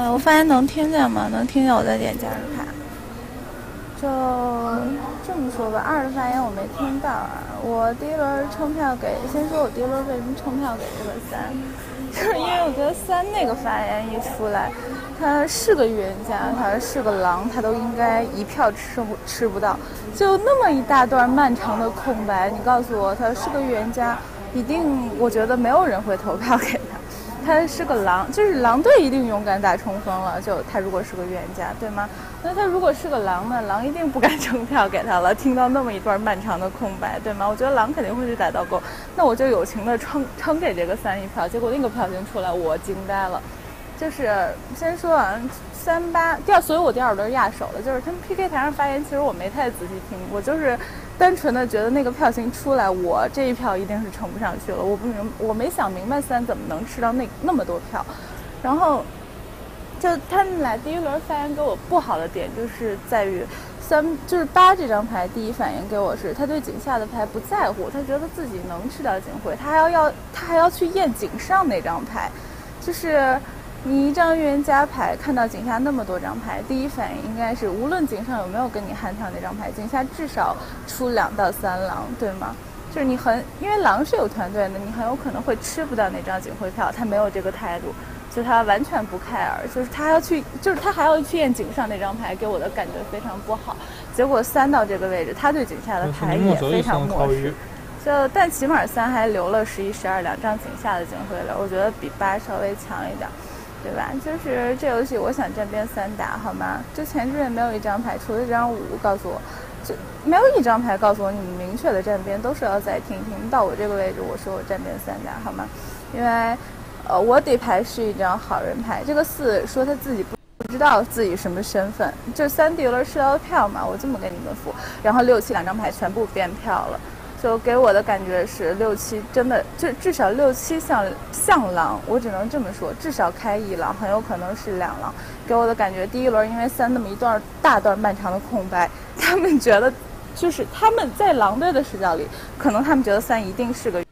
我发言能听见吗？能听见我在点加时卡。就这么说吧，二的发言我没听到啊。我第一轮冲票给，先说我第一轮为什么冲票给这个三，就是因为我觉得三那个发言一出来，他是个预言家，他是个狼，他都应该一票吃不吃不到。就那么一大段漫长的空白，你告诉我他是个预言家，一定我觉得没有人会投票给他。他是个狼，就是狼队一定勇敢打冲锋了。就他如果是个预言家，对吗？那他如果是个狼呢？狼一定不敢扔票给他了。听到那么一段漫长的空白，对吗？我觉得狼肯定会去打倒钩。那我就友情的撑撑给这个三一票。结果那个票型出来，我惊呆了。就是先说啊，三八第二，所以我第二轮压手了。就是他们 P K 台上发言，其实我没太仔细听，我就是单纯的觉得那个票型出来，我这一票一定是撑不上去了。我不明，我没想明白三怎么能吃到那那么多票。然后就他们俩第一轮发言给我不好的点，就是在于三就是八这张牌，第一反应给我是他对井下的牌不在乎，他觉得自己能吃到井会，他还要要他还要去验井上那张牌，就是。你一张预言家牌看到井下那么多张牌，第一反应应该是无论井上有没有跟你悍跳那张牌，井下至少出两到三狼，对吗？就是你很因为狼是有团队的，你很有可能会吃不到那张警徽票，他没有这个态度，就他完全不 care， 就是他要去，就是他还要去验井上那张牌，给我的感觉非常不好。结果三到这个位置，他对井下的牌也非常漠视。就但起码三还留了十一、十二两张井下的警徽流，我觉得比八稍微强一点。对吧？就是这游戏，我想站边三打，好吗？就前置也没有一张牌，除了这张五，告诉我，就没有一张牌告诉我你们明确的站边，都是要再听一听。到我这个位置，我说我站边三打，好吗？因为，呃，我底牌是一张好人牌，这个四说他自己不不知道自己什么身份，这三第一轮吃到票嘛，我这么跟你们复，然后六七两张牌全部变票了。就给我的感觉是六七真的，就至少六七像像狼，我只能这么说，至少开一狼，很有可能是两狼。给我的感觉，第一轮因为三那么一段大段漫长的空白，他们觉得就是他们在狼队的视角里，可能他们觉得三一定是个。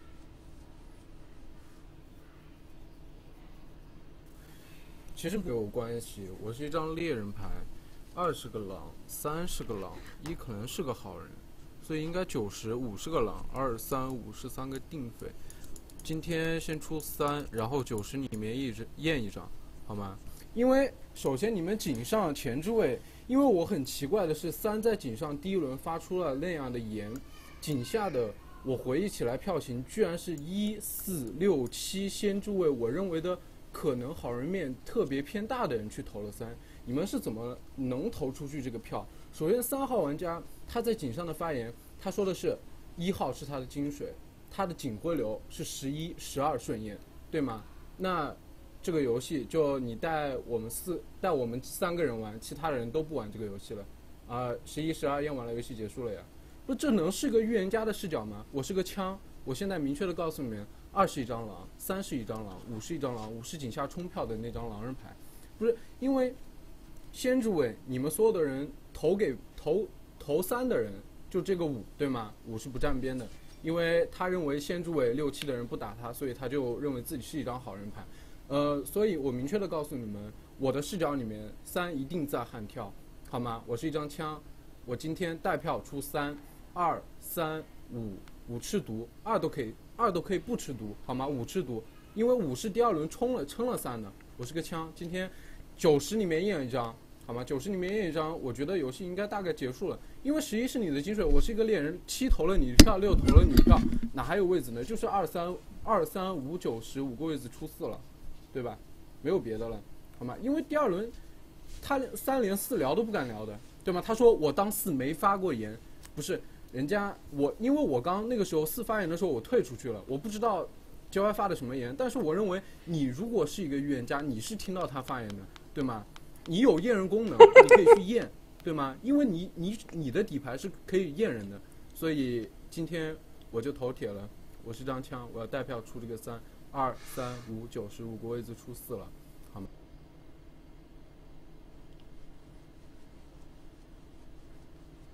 其实没有关系，我是一张猎人牌，二是个狼，三是个狼，一可能是个好人。所以应该九十五是个狼，二三五是三个定匪。今天先出三，然后九十里面一直验一张，好吗？因为首先你们井上前置位，因为我很奇怪的是，三在井上第一轮发出了那样的言，井下的我回忆起来票型居然是一四六七先置位，我认为的可能好人面特别偏大的人去投了三，你们是怎么能投出去这个票？首先三号玩家他在井上的发言，他说的是一号是他的金水，他的警徽流是十一、十二顺验，对吗？那这个游戏就你带我们四带我们三个人玩，其他人都不玩这个游戏了，啊、呃，十一、十二验完了，游戏结束了呀。不，这能是个预言家的视角吗？我是个枪，我现在明确的告诉你们，二是一张狼，三是一张狼，五是一张狼，五是井下冲票的那张狼人牌，不是因为先知位，你们所有的人投给投投三的人，就这个五对吗？五是不站边的，因为他认为先知位六七的人不打他，所以他就认为自己是一张好人牌。呃，所以我明确的告诉你们，我的视角里面三一定在悍跳，好吗？我是一张枪，我今天带票出三、二、三、五，五吃毒，二都可以，二都可以不吃毒，好吗？五吃毒，因为五是第二轮冲了撑了三的，我是个枪，今天九十里面验一张。好吗？九十里面验一张，我觉得游戏应该大概结束了。因为十一是你的金水，我是一个猎人，七投了你票，六投了你票，哪还有位子呢？就是二三二三五九十五个位子出四了，对吧？没有别的了，好吗？因为第二轮他三连四聊都不敢聊的，对吗？他说我当四没发过言，不是人家我，因为我刚那个时候四发言的时候我退出去了，我不知道 J Y 发的什么言，但是我认为你如果是一个预言家，你是听到他发言的，对吗？你有验人功能，你可以去验，对吗？因为你你你的底牌是可以验人的，所以今天我就头铁了，我是张枪，我要带票出这个三二三五九十五个位子出四了，好吗？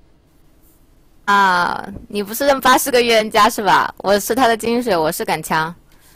啊，你不是认八是个预言家是吧？我是他的金水，我是杆枪。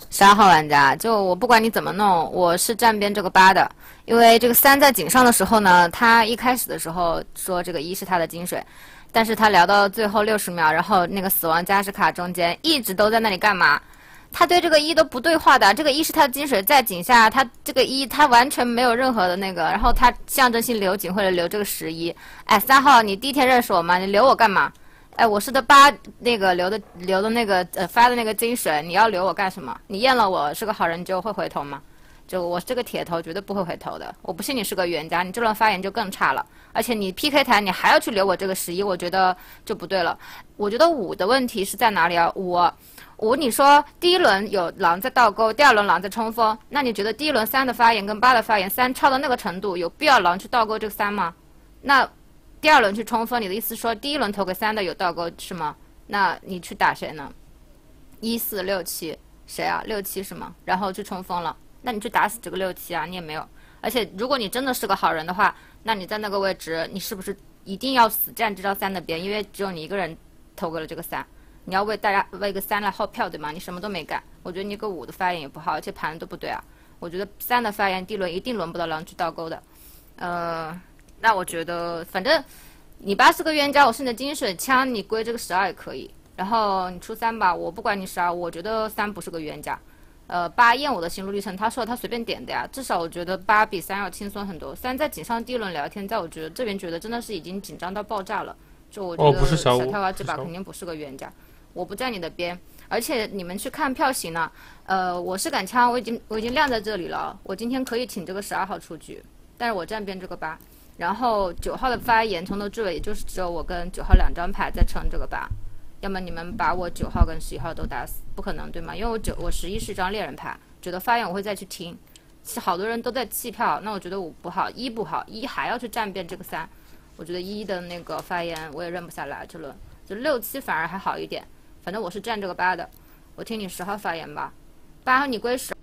十二号玩家，就我不管你怎么弄，我是站边这个八的，因为这个三在井上的时候呢，他一开始的时候说这个一是他的金水，但是他聊到最后六十秒，然后那个死亡加时卡中间一直都在那里干嘛？他对这个一都不对话的，这个一是他的金水在井下，他这个一他完全没有任何的那个，然后他象征性留井或者留这个十一，哎，三号你第一天认识我吗？你留我干嘛？哎，我是的八那个留的留的那个呃发的那个金水，你要留我干什么？你验了我是个好人，你就会回头吗？就我这个铁头绝对不会回头的。我不信你是个预言家，你这轮发言就更差了。而且你 P K 台你还要去留我这个十一，我觉得就不对了。我觉得五的问题是在哪里啊？五五，你说第一轮有狼在倒钩，第二轮狼在冲锋，那你觉得第一轮三的发言跟八的发言，三超到那个程度，有必要狼去倒钩这个三吗？那第二轮去冲锋，你的意思说第一轮投给三的有倒钩是吗？那你去打谁呢？一四六七谁啊？六七是吗？然后去冲锋了，那你去打死这个六七啊？你也没有。而且如果你真的是个好人的话，那你在那个位置，你是不是一定要死站这张三的边？因为只有你一个人投给了这个三，你要为大家为个三来耗票对吗？你什么都没干，我觉得你个五的发言也不好，而且盘都不对啊。我觉得三的发言第一轮一定轮不到狼去倒钩的，呃。那我觉得，反正你八是个预言家，我是你的金水枪，你归这个十二也可以。然后你出三吧，我不管你十二，我觉得三不是个预言家。呃，八验我的心路历程，他说他随便点的呀，至少我觉得八比三要轻松很多。三在井上第一轮聊天，在我觉得这边觉得真的是已经紧张到爆炸了。就我觉得小跳蛙这把肯定不是个预言家，我不站你的边。而且你们去看票型呢，呃，我是杆枪，我已经我已经亮在这里了，我今天可以请这个十二号出局，但是我站边这个八。然后九号的发言从头至尾也就是只有我跟九号两张牌在撑这个八，要么你们把我九号跟十一号都打死，不可能对吗？因为我九我十一是张猎人牌，觉得发言我会再去听，其实好多人都在弃票，那我觉得五不好，一不好，一还要去站遍这个三，我觉得一的那个发言我也认不下来，这轮就六七反而还好一点，反正我是站这个八的，我听你十号发言吧，八号你归十。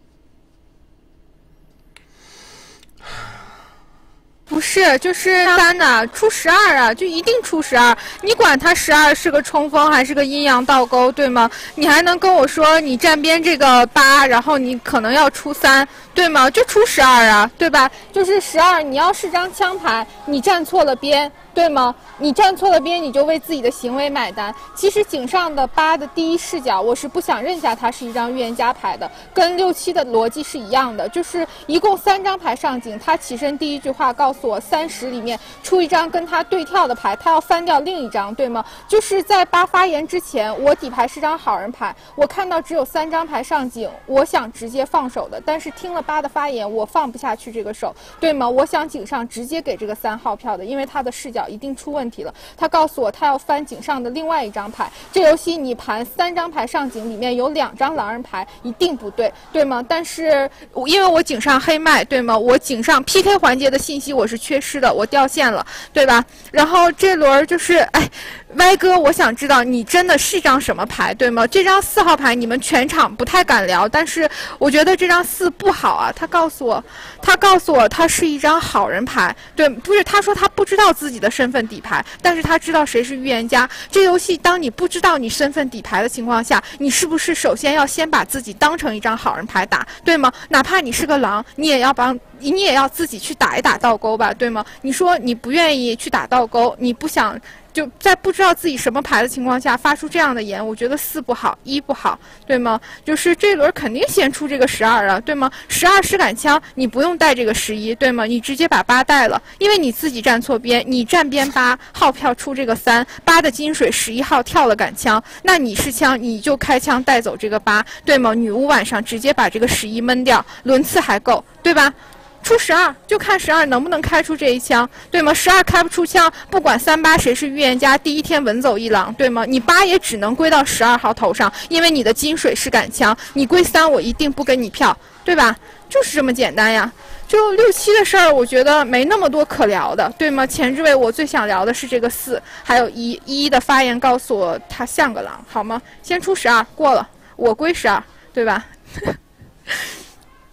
不是，就是三的出十二啊，就一定出十二。你管他十二是个冲锋还是个阴阳倒钩，对吗？你还能跟我说你站边这个八，然后你可能要出三，对吗？就出十二啊，对吧？就是十二，你要是张枪牌，你站错了边，对吗？你站错了边，你就为自己的行为买单。其实井上的八的第一视角，我是不想认下它是一张预言家牌的，跟六七的逻辑是一样的，就是一共三张牌上井，他起身第一句话告诉我三十里面出一张跟他对跳的牌，他要翻掉另一张，对吗？就是在八发言之前，我底牌是张好人牌，我看到只有三张牌上井，我想直接放手的，但是听了八的发言，我放不下去这个手，对吗？我想井上直接给这个三号票的，因为他的视角一定出问题了。他告诉我他要翻井上的另外一张牌，这游戏你盘三张牌上井，里面有两张狼人牌，一定不对，对吗？但是因为我井上黑麦，对吗？我井上 P K 环节的信息我是缺失的，我掉线了，对吧？然后这轮就是，哎，歪哥，我想知道你真的是张什么牌，对吗？这张四号牌你们全场不太敢聊，但是我觉得这张四不好啊。他告诉我，他告诉我他是一张好人牌，对，不是，他说他不知道自己的身份底牌，但是他知道谁是预言家。这游戏当你不知道你身份底牌的情况下，你是不是首先要先把自己当成一张好人牌打，对吗？哪怕你是个狼，你也要帮。你也要自己去打一打倒钩吧，对吗？你说你不愿意去打倒钩，你不想就在不知道自己什么牌的情况下发出这样的言，我觉得四不好，一不好，对吗？就是这轮肯定先出这个十二啊，对吗？十二是杆枪，你不用带这个十一，对吗？你直接把八带了，因为你自己站错边，你站边八号票出这个三，八的金水十一号跳了杆枪，那你是枪，你就开枪带走这个八，对吗？女巫晚上直接把这个十一闷掉，轮次还够，对吧？出十二就看十二能不能开出这一枪，对吗？十二开不出枪，不管三八谁是预言家，第一天稳走一狼，对吗？你八也只能归到十二号头上，因为你的金水是杆枪，你归三我一定不跟你票，对吧？就是这么简单呀。就六七的事儿，我觉得没那么多可聊的，对吗？前置位我最想聊的是这个四，还有一一的发言告诉我他像个狼，好吗？先出十二过了，我归十二，对吧？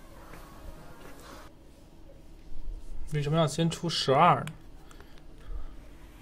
为什么要先出十二呢？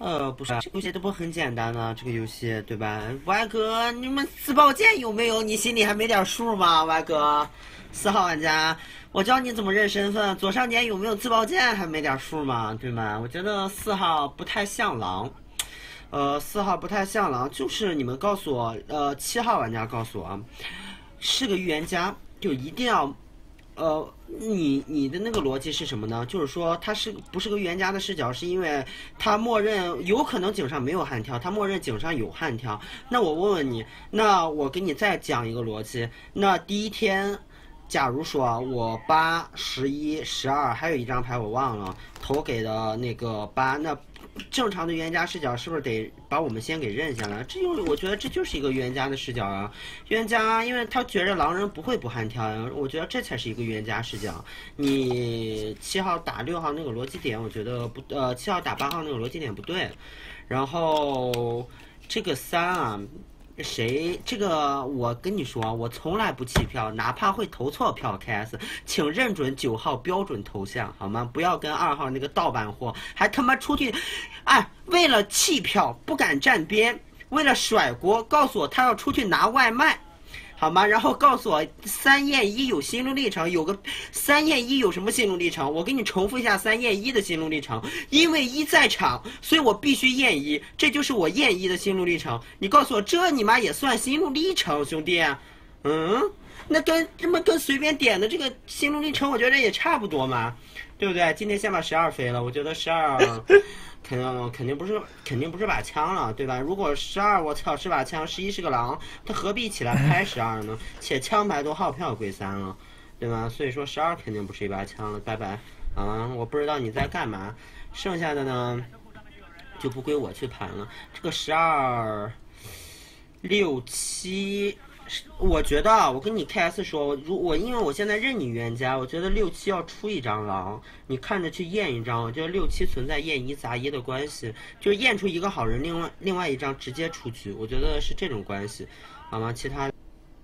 呃，不是，这个游戏都不很简单呢，这个游戏对吧？歪哥，你们自爆键有没有？你心里还没点数吗？歪哥，四号玩家，我教你怎么认身份。左上角有没有自爆键？还没点数吗？对吗？我觉得四号不太像狼，呃，四号不太像狼，就是你们告诉我，呃，七号玩家告诉我啊，是个预言家，就一定要。呃，你你的那个逻辑是什么呢？就是说他是不是个预言家的视角，是因为他默认有可能井上没有悍跳，他默认井上有悍跳。那我问问你，那我给你再讲一个逻辑。那第一天，假如说我八、十一、十二，还有一张牌我忘了，投给的那个八，那正常的预言家视角是不是得把我们先给认下来？这就我觉得这就是一个预言家的视角啊！预言家，因为他觉着狼人不会不悍跳呀，我觉得这才是一个预言家视角。你七号打六号那个逻辑点，我觉得不，呃，七号打八号那个逻辑点不对。然后这个三啊。谁这个我跟你说，我从来不弃票，哪怕会投错票 K S， 请认准九号标准头像好吗？不要跟二号那个盗版货，还他妈出去，哎，为了弃票不敢站边，为了甩锅，告诉我他要出去拿外卖。好吗？然后告诉我三验一有心路历程，有个三验一有什么心路历程？我给你重复一下三验一的心路历程。因为一在场，所以我必须验一，这就是我验一的心路历程。你告诉我，这你妈也算心路历程，兄弟？嗯，那跟这么跟随便点的这个心路历程，我觉得也差不多嘛，对不对？今天先把十二飞了，我觉得十二。肯定肯定不是肯定不是把枪了，对吧？如果十二我操是把枪，十一是个狼，他何必起来拍十二呢？且枪牌都号票归三了，对吧？所以说十二肯定不是一把枪了，拜拜啊！我不知道你在干嘛，剩下的呢就不归我去盘了。这个十二六七。我觉得啊，我跟你 K S 说，如我因为我现在认你预言家，我觉得六七要出一张狼，你看着去验一张，我觉得六七存在验一杂一的关系，就是验出一个好人，另外另外一张直接出局，我觉得是这种关系，好吗？其他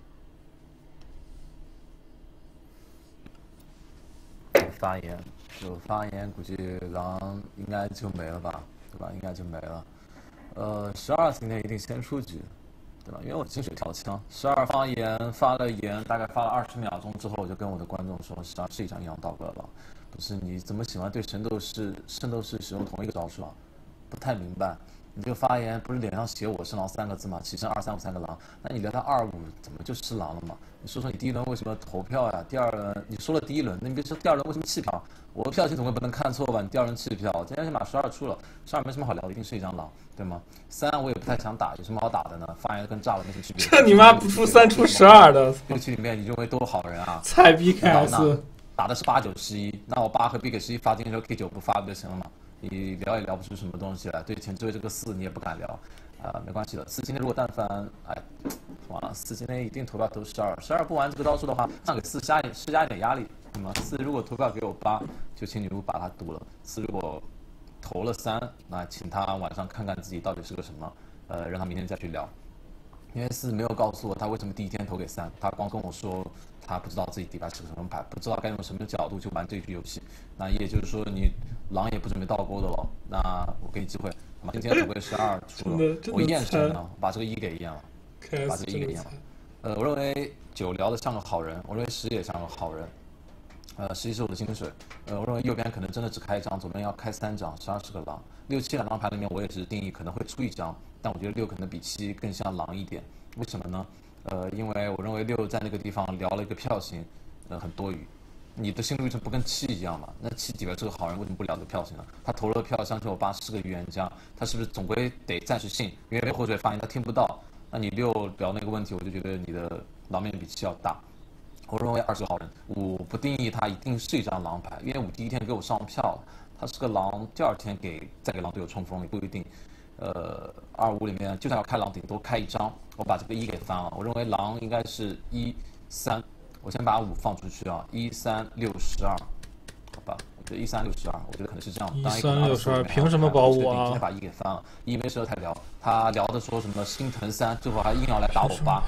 发言有发言，估计狼应该就没了吧，对吧？应该就没了。呃，十二今天一定先出局。对吧？因为我金水跳枪，十二发言发了言，大概发了二十秒钟之后，我就跟我的观众说，十二是一张阴阳道格了。不是你怎么喜欢对圣斗士圣斗士使用同一个招数啊？不太明白。你这个发言不是脸上写我是狼三个字吗？起身二三五三个狼，那你聊到二五怎么就是狼了嘛？你说说你第一轮为什么投票呀？第二轮你说了第一轮，那你别说第二轮为什么弃票？我的票系总归不能看错吧？你第二轮弃票，今天先把十二出了，十二没什么好聊的，一定是一张狼，对吗？三我也不太想打，有什么好打的呢？发言跟炸了没什么区别。 这你妈不出三出十二的， 六七里面你认为都是好人啊？ 菜逼 K S 打的是八九十一，那我八和 B 给十一发进的时候 K 九不发不就行了吗？你聊也聊不出什么东西来，对前缀这个四你也不敢聊，啊、呃，没关系的。四今天如果但凡，哎，完了，四今天一定投票投十二，十二不玩这个招数的话，上给四加施加一点压力，那么四如果投票给我八，就请你们把它赌了。四如果投了三，那请他晚上看看自己到底是个什么，呃，让他明天再去聊。因为四没有告诉我他为什么第一天投给三，他光跟我说他不知道自己底牌是个什么牌，不知道该用什么角度去玩这局游戏。那也就是说你狼也不准备倒钩的了。那我给你机会，今天投给十二出了，我验身了，把这个一给验了，把这个一给验了。呃，我认为九聊的像个好人，我认为十也像个好人。呃，十一是我的金水，呃，我认为右边可能真的只开一张，左边要开三张，十二是个狼。六七两张牌里面，我也只是定义可能会出一张，但我觉得六可能比七更像狼一点。为什么呢？呃，因为我认为六在那个地方聊了一个票型，呃，很多余。你的心路历程不跟七一样嘛？那七底边是个好人，为什么不聊这个票型呢？他投了票，相信我八是个预言家，他是不是总归得暂时信？因为或者发言他听不到。那你六聊那个问题，我就觉得你的狼面比七要大。我认为二是个好人，五不定义他一定是一张狼牌，因为五第一天给我上票了，他是个狼，第二天给再给狼队友冲锋也不一定。呃，二五里面就算要开狼，顶多开一张，我把这个一给翻了。我认为狼应该是一三，我先把五放出去啊，一三六十二，好吧，我觉得一三六十二，我觉得可能是这样。 一三六十二，凭什么保我啊？ 今天把一给翻了，一没时候太聊，他聊的说什么心疼三，最后还硬要来打我八。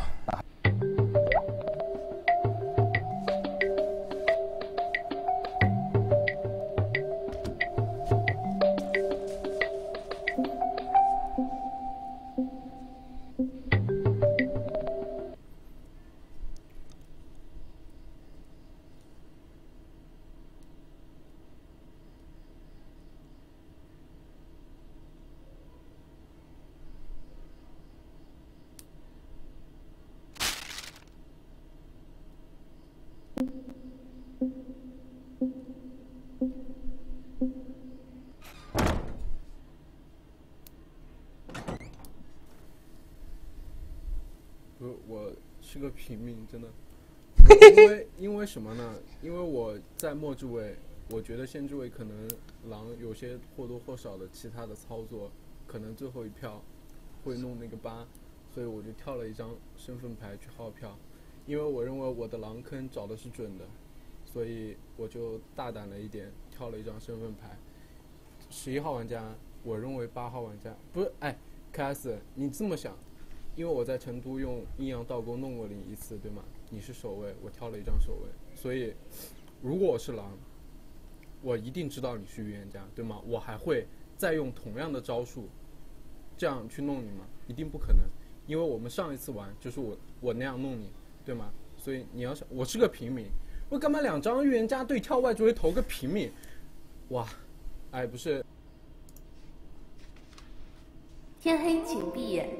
不是，我是个平民，真的。因为因为什么呢？因为我在末置位，我觉得先置位可能狼有些或多或少的其他的操作，可能最后一票会弄那个八，所以我就跳了一张身份牌去耗票。因为我认为我的狼坑找的是准的，所以我就大胆了一点，跳了一张身份牌。十一号玩家，我认为八号玩家不是，哎 ，K S， 你这么想，因为我在成都用阴阳倒钩弄过你一次，对吗？你是守卫，我挑了一张守卫，所以如果我是狼，我一定知道你是预言家，对吗？我还会再用同样的招数，这样去弄你吗？一定不可能，因为我们上一次玩就是我我那样弄你，对吗？所以你要想，我是个平民，我干嘛两张预言家对跳外就会投个平民？哇，哎，不是。 天黑请闭眼。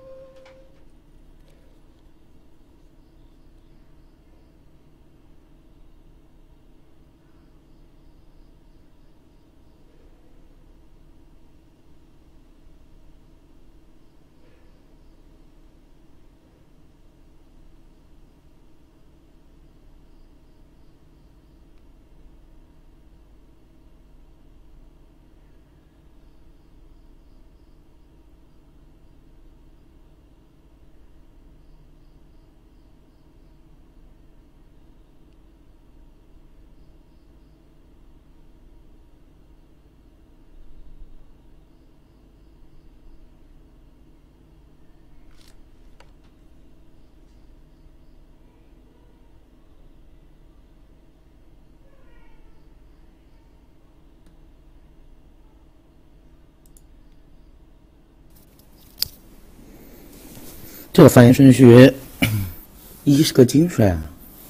这个发言顺序，一是个金水啊，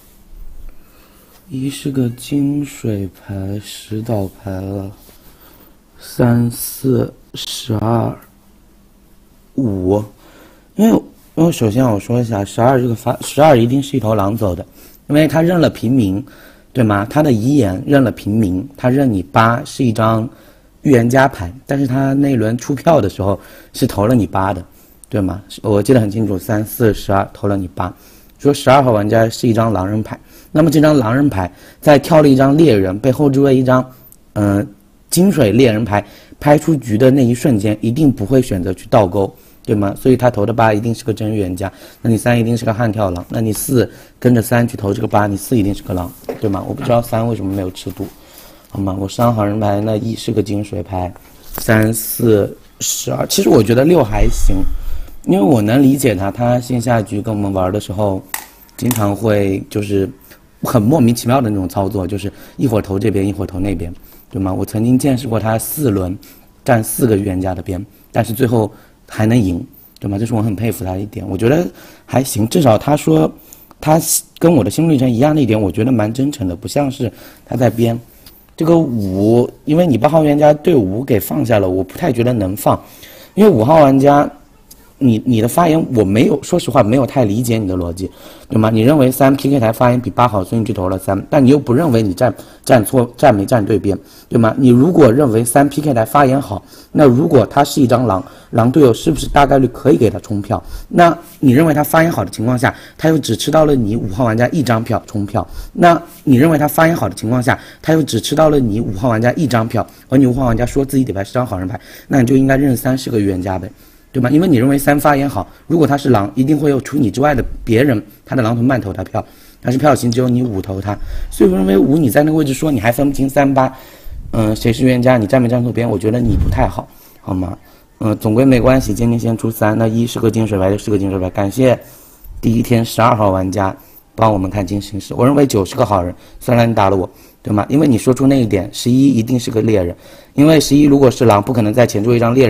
一是个金水牌，十倒牌了，三四十二五，因为因为首先我说一下，十二这个发十二一定是一头狼走的，因为他认了平民，对吗？他的遗言认了平民，他认你八是一张预言家牌，但是他那一轮出票的时候是投了你八的。对吗？我记得很清楚，三四十二投了你八，说十二号玩家是一张狼人牌。那么这张狼人牌在挑了一张猎人，被后置位一张，嗯、呃，金水猎人牌拍出局的那一瞬间，一定不会选择去倒钩，对吗？所以他投的八一定是个真预言家。那你三一定是个悍跳狼，那你四跟着三去投这个八，你四一定是个狼，对吗？我不知道三为什么没有吃度，好吗？我三号人牌，那一是个金水牌，三四十二，其实我觉得六还行。因为我能理解他，他线下局跟我们玩的时候，经常会就是很莫名其妙的那种操作，就是一会儿投这边，一会儿投那边，对吗？我曾经见识过他四轮站四个预言家的边，但是最后还能赢，对吗？这是我很佩服他的一点，我觉得还行，至少他说他跟我的心路历程一样的一点，我觉得蛮真诚的，不像是他在编。这个五，因为你八号预言家对五给放下了，我不太觉得能放，因为五号玩家。你你的发言我没有，说实话没有太理解你的逻辑，对吗？你认为三 P K 台发言比八好，所以你去投了三，但你又不认为你站站错站没站对边，对吗？你如果认为三 P K 台发言好，那如果他是一张狼，狼队友是不是大概率可以给他冲票？那你认为他发言好的情况下，他又只吃到了你五号玩家一张票冲票，那你认为他发言好的情况下，他又只吃到了你五号玩家一张票，而你五号玩家说自己底牌是张好人牌，那你就应该认三是个预言家呗。对吧？因为你认为三发言好，如果他是狼，一定会有除你之外的别人，他的狼头慢投他票，但是票型只有你五投他，所以我认为五你在那个位置说你还分不清三八，嗯、呃，谁是预言家，你站没站错边，我觉得你不太好，好吗？嗯、呃，总归没关系，今天先出三，那一是个金水牌，就是个金水牌，感谢第一天十二号玩家帮我们看金形势，我认为九是个好人，虽然你打了我，对吗？因为你说出那一点，十一一定是个猎人，因为十一如果是狼，不可能在前桌一张猎人。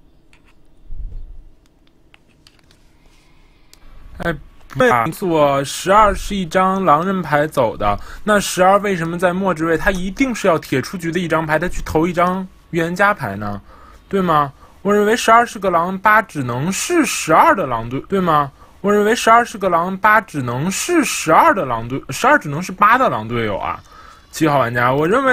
哎，对啊，错，十二是一张狼人牌走的。那十二为什么在末置位，他一定是要铁出局的一张牌，他去投一张预言家牌呢？对吗？我认为十二是个狼，八只能是十二的狼队，对吗？我认为十二是个狼，八只能是十二的狼队，十二只能是八的狼队友啊。七号玩家，我认为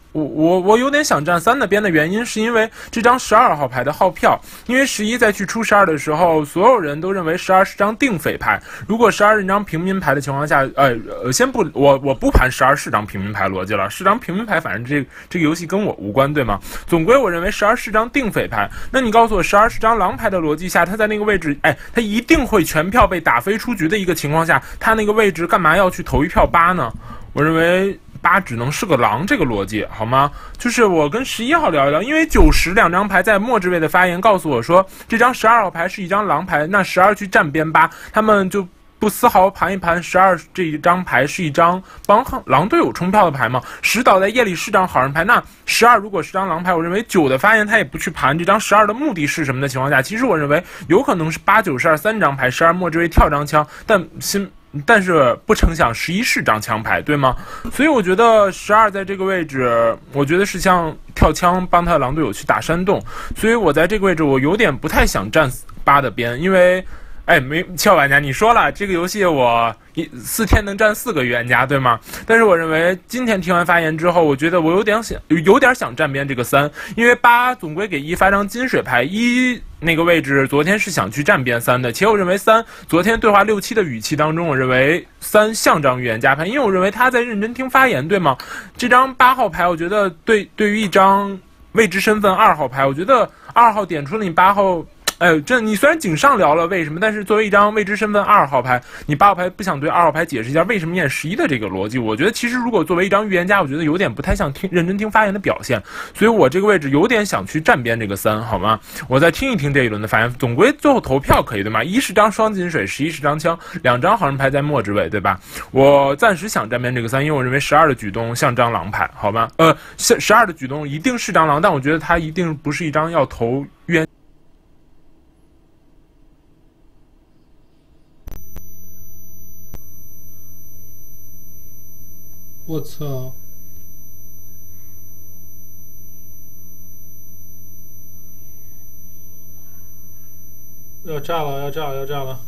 我我我有点想站三的边的原因，是因为这张十二号牌的号票，因为十一再去出十二的时候，所有人都认为十二是张定匪牌。如果十二是一张平民牌的情况下，呃呃，先不，我我不盘十二是张平民牌逻辑了，是张平民牌，反正这这个游戏跟我无关，对吗？总归我认为十二是张定匪牌。那你告诉我，十二是张狼牌的逻辑下，他在那个位置，哎，他一定会全票被打飞出局的一个情况下，他那个位置干嘛要去投一票八呢？我认为八只能是个狼，这个逻辑好吗？就是我跟十一号聊一聊，因为九十两张牌在末置位的发言告诉我说，这张十二号牌是一张狼牌，那十二去站边八，他们就不丝毫盘一盘十二这一张牌是一张帮狼队友冲票的牌吗？十倒在夜里是张好人牌，那十二如果是张狼牌，我认为九的发言他也不去盘这张十二的目的是什么的情况下，其实我认为有可能是八九十二三张牌，十二末置位跳张枪，但新。但是不成想十一是张枪牌，对吗？所以我觉得十二在这个位置，我觉得是像跳枪帮他的狼队友去打山洞，所以我在这个位置我有点不太想站八的边，因为哎，没俏玩家，你说了这个游戏我一四天能站四个预言家，对吗？但是我认为今天听完发言之后，我觉得我有点想有点想站边这个三，因为八总归给一发张金水牌，一那个位置昨天是想去站边三的，且我认为三昨天对话六七的语气当中，我认为三像张预言家牌，因为我认为他在认真听发言，对吗？这张八号牌，我觉得对对于一张未知身份二号牌，我觉得二号点出了你八号。哎，这你虽然井上聊了为什么，但是作为一张未知身份二号牌，你八号牌不想对二号牌解释一下为什么验十一的这个逻辑？我觉得其实如果作为一张预言家，我觉得有点不太像听认真听发言的表现，所以我这个位置有点想去站边这个三，好吗？我再听一听这一轮的发言，总归最后投票可以对吗？一是张双金水，十一是张枪，两张好人牌在末置位，对吧？我暂时想站边这个三，因为我认为十二的举动像张狼牌，好吗？呃，十二的举动一定是张狼，但我觉得他一定不是一张要投预言。 我操！要炸了！要炸了！要炸了！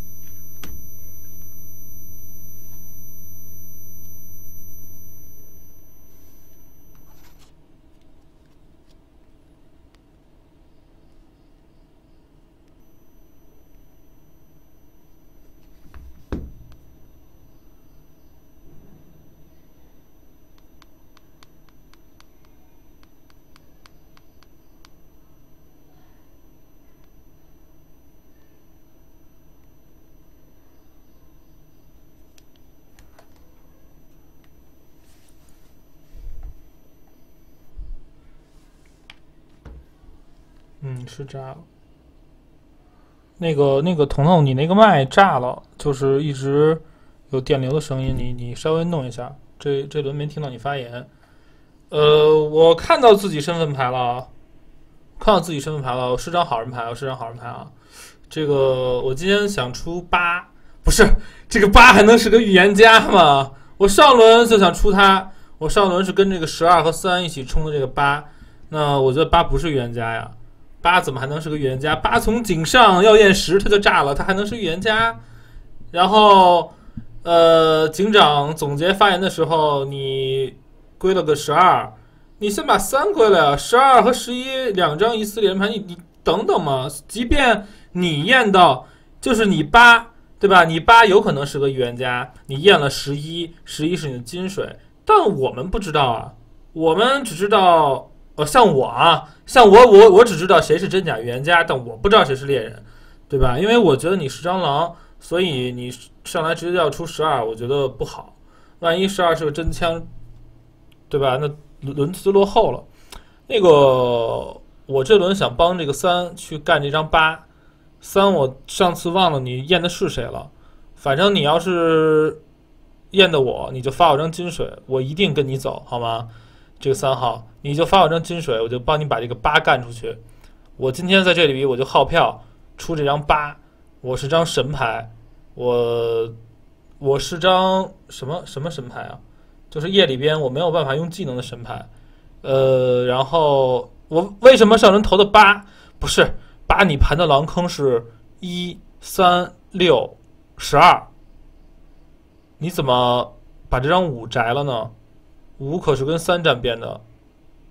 嗯，是炸了。那个那个彤彤，你那个麦炸了，就是一直有电流的声音，你你稍微弄一下。这这轮没听到你发言。呃，我看到自己身份牌了，看到自己身份牌了，我是张好人牌，我是张好人牌啊。这个我今天想出八，不是这个八还能是个预言家吗？我上轮就想出他，我上轮是跟这个十二和三一起冲的这个八，那我觉得八不是预言家呀。八怎么还能是个预言家？八从井上要验十他就炸了，他还能是预言家？然后，呃，警长总结发言的时候，你归了个十二，你先把三归了呀。十二和十一两张疑似连盘，你你等等嘛。即便你验到，就是你八对吧？你八有可能是个预言家，你验了十一，十一是你的金水，但我们不知道啊，我们只知道。哦，像我啊，像我我我只知道谁是真假预言家，但我不知道谁是猎人，对吧？因为我觉得你是张狼，所以你上来直接要出十二，我觉得不好。万一十二是个真枪，对吧？那轮次就落后了。那个我这轮想帮这个三去干这张八，三我上次忘了你验的是谁了，反正你要是验的我，你就发我张金水，我一定跟你走，好吗？这个三号，你就发我张金水，我就帮你把这个八干出去。我今天在这里我就号票出这张八，我是张神牌，我我是张什么什么神牌啊？就是夜里边我没有办法用技能的神牌。呃，然后我为什么上轮投的八？不是八，你盘的狼坑是一三六十二，你怎么把这张五摘了呢？五可是跟三站边的，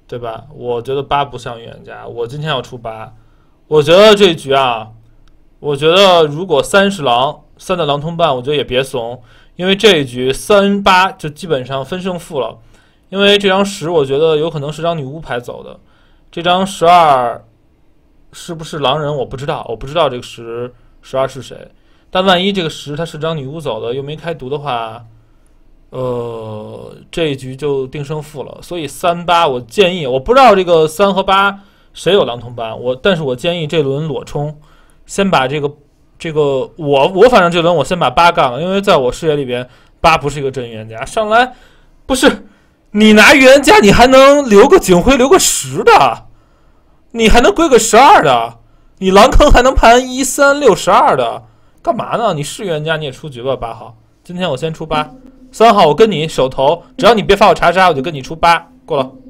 对吧？我觉得八不像预言家，我今天要出八。我觉得这局啊，我觉得如果三是狼，三的狼通半，我觉得也别怂，因为这一局三八就基本上分胜负了。因为这张十，我觉得有可能是张女巫牌走的，这张十二是不是狼人我不知道，我不知道这个十十二是谁。但万一这个十它是张女巫走的，又没开毒的话，呃，这一局就定胜负了。所以三八，我建议，我不知道这个三和八谁有狼通班，我但是我建议这轮裸冲，先把这个这个我我反正这轮我先把八干了，因为在我视野里边，八不是一个真预言家，上来不是你拿预言家，你还能留个警徽，留个十的，你还能归个十二的，你狼坑还能盘一三六十二的。干嘛呢？你是预言家你也出局吧，八号。今天我先出八，三号我跟你手头，只要你别发我查杀，我就跟你出八，过了。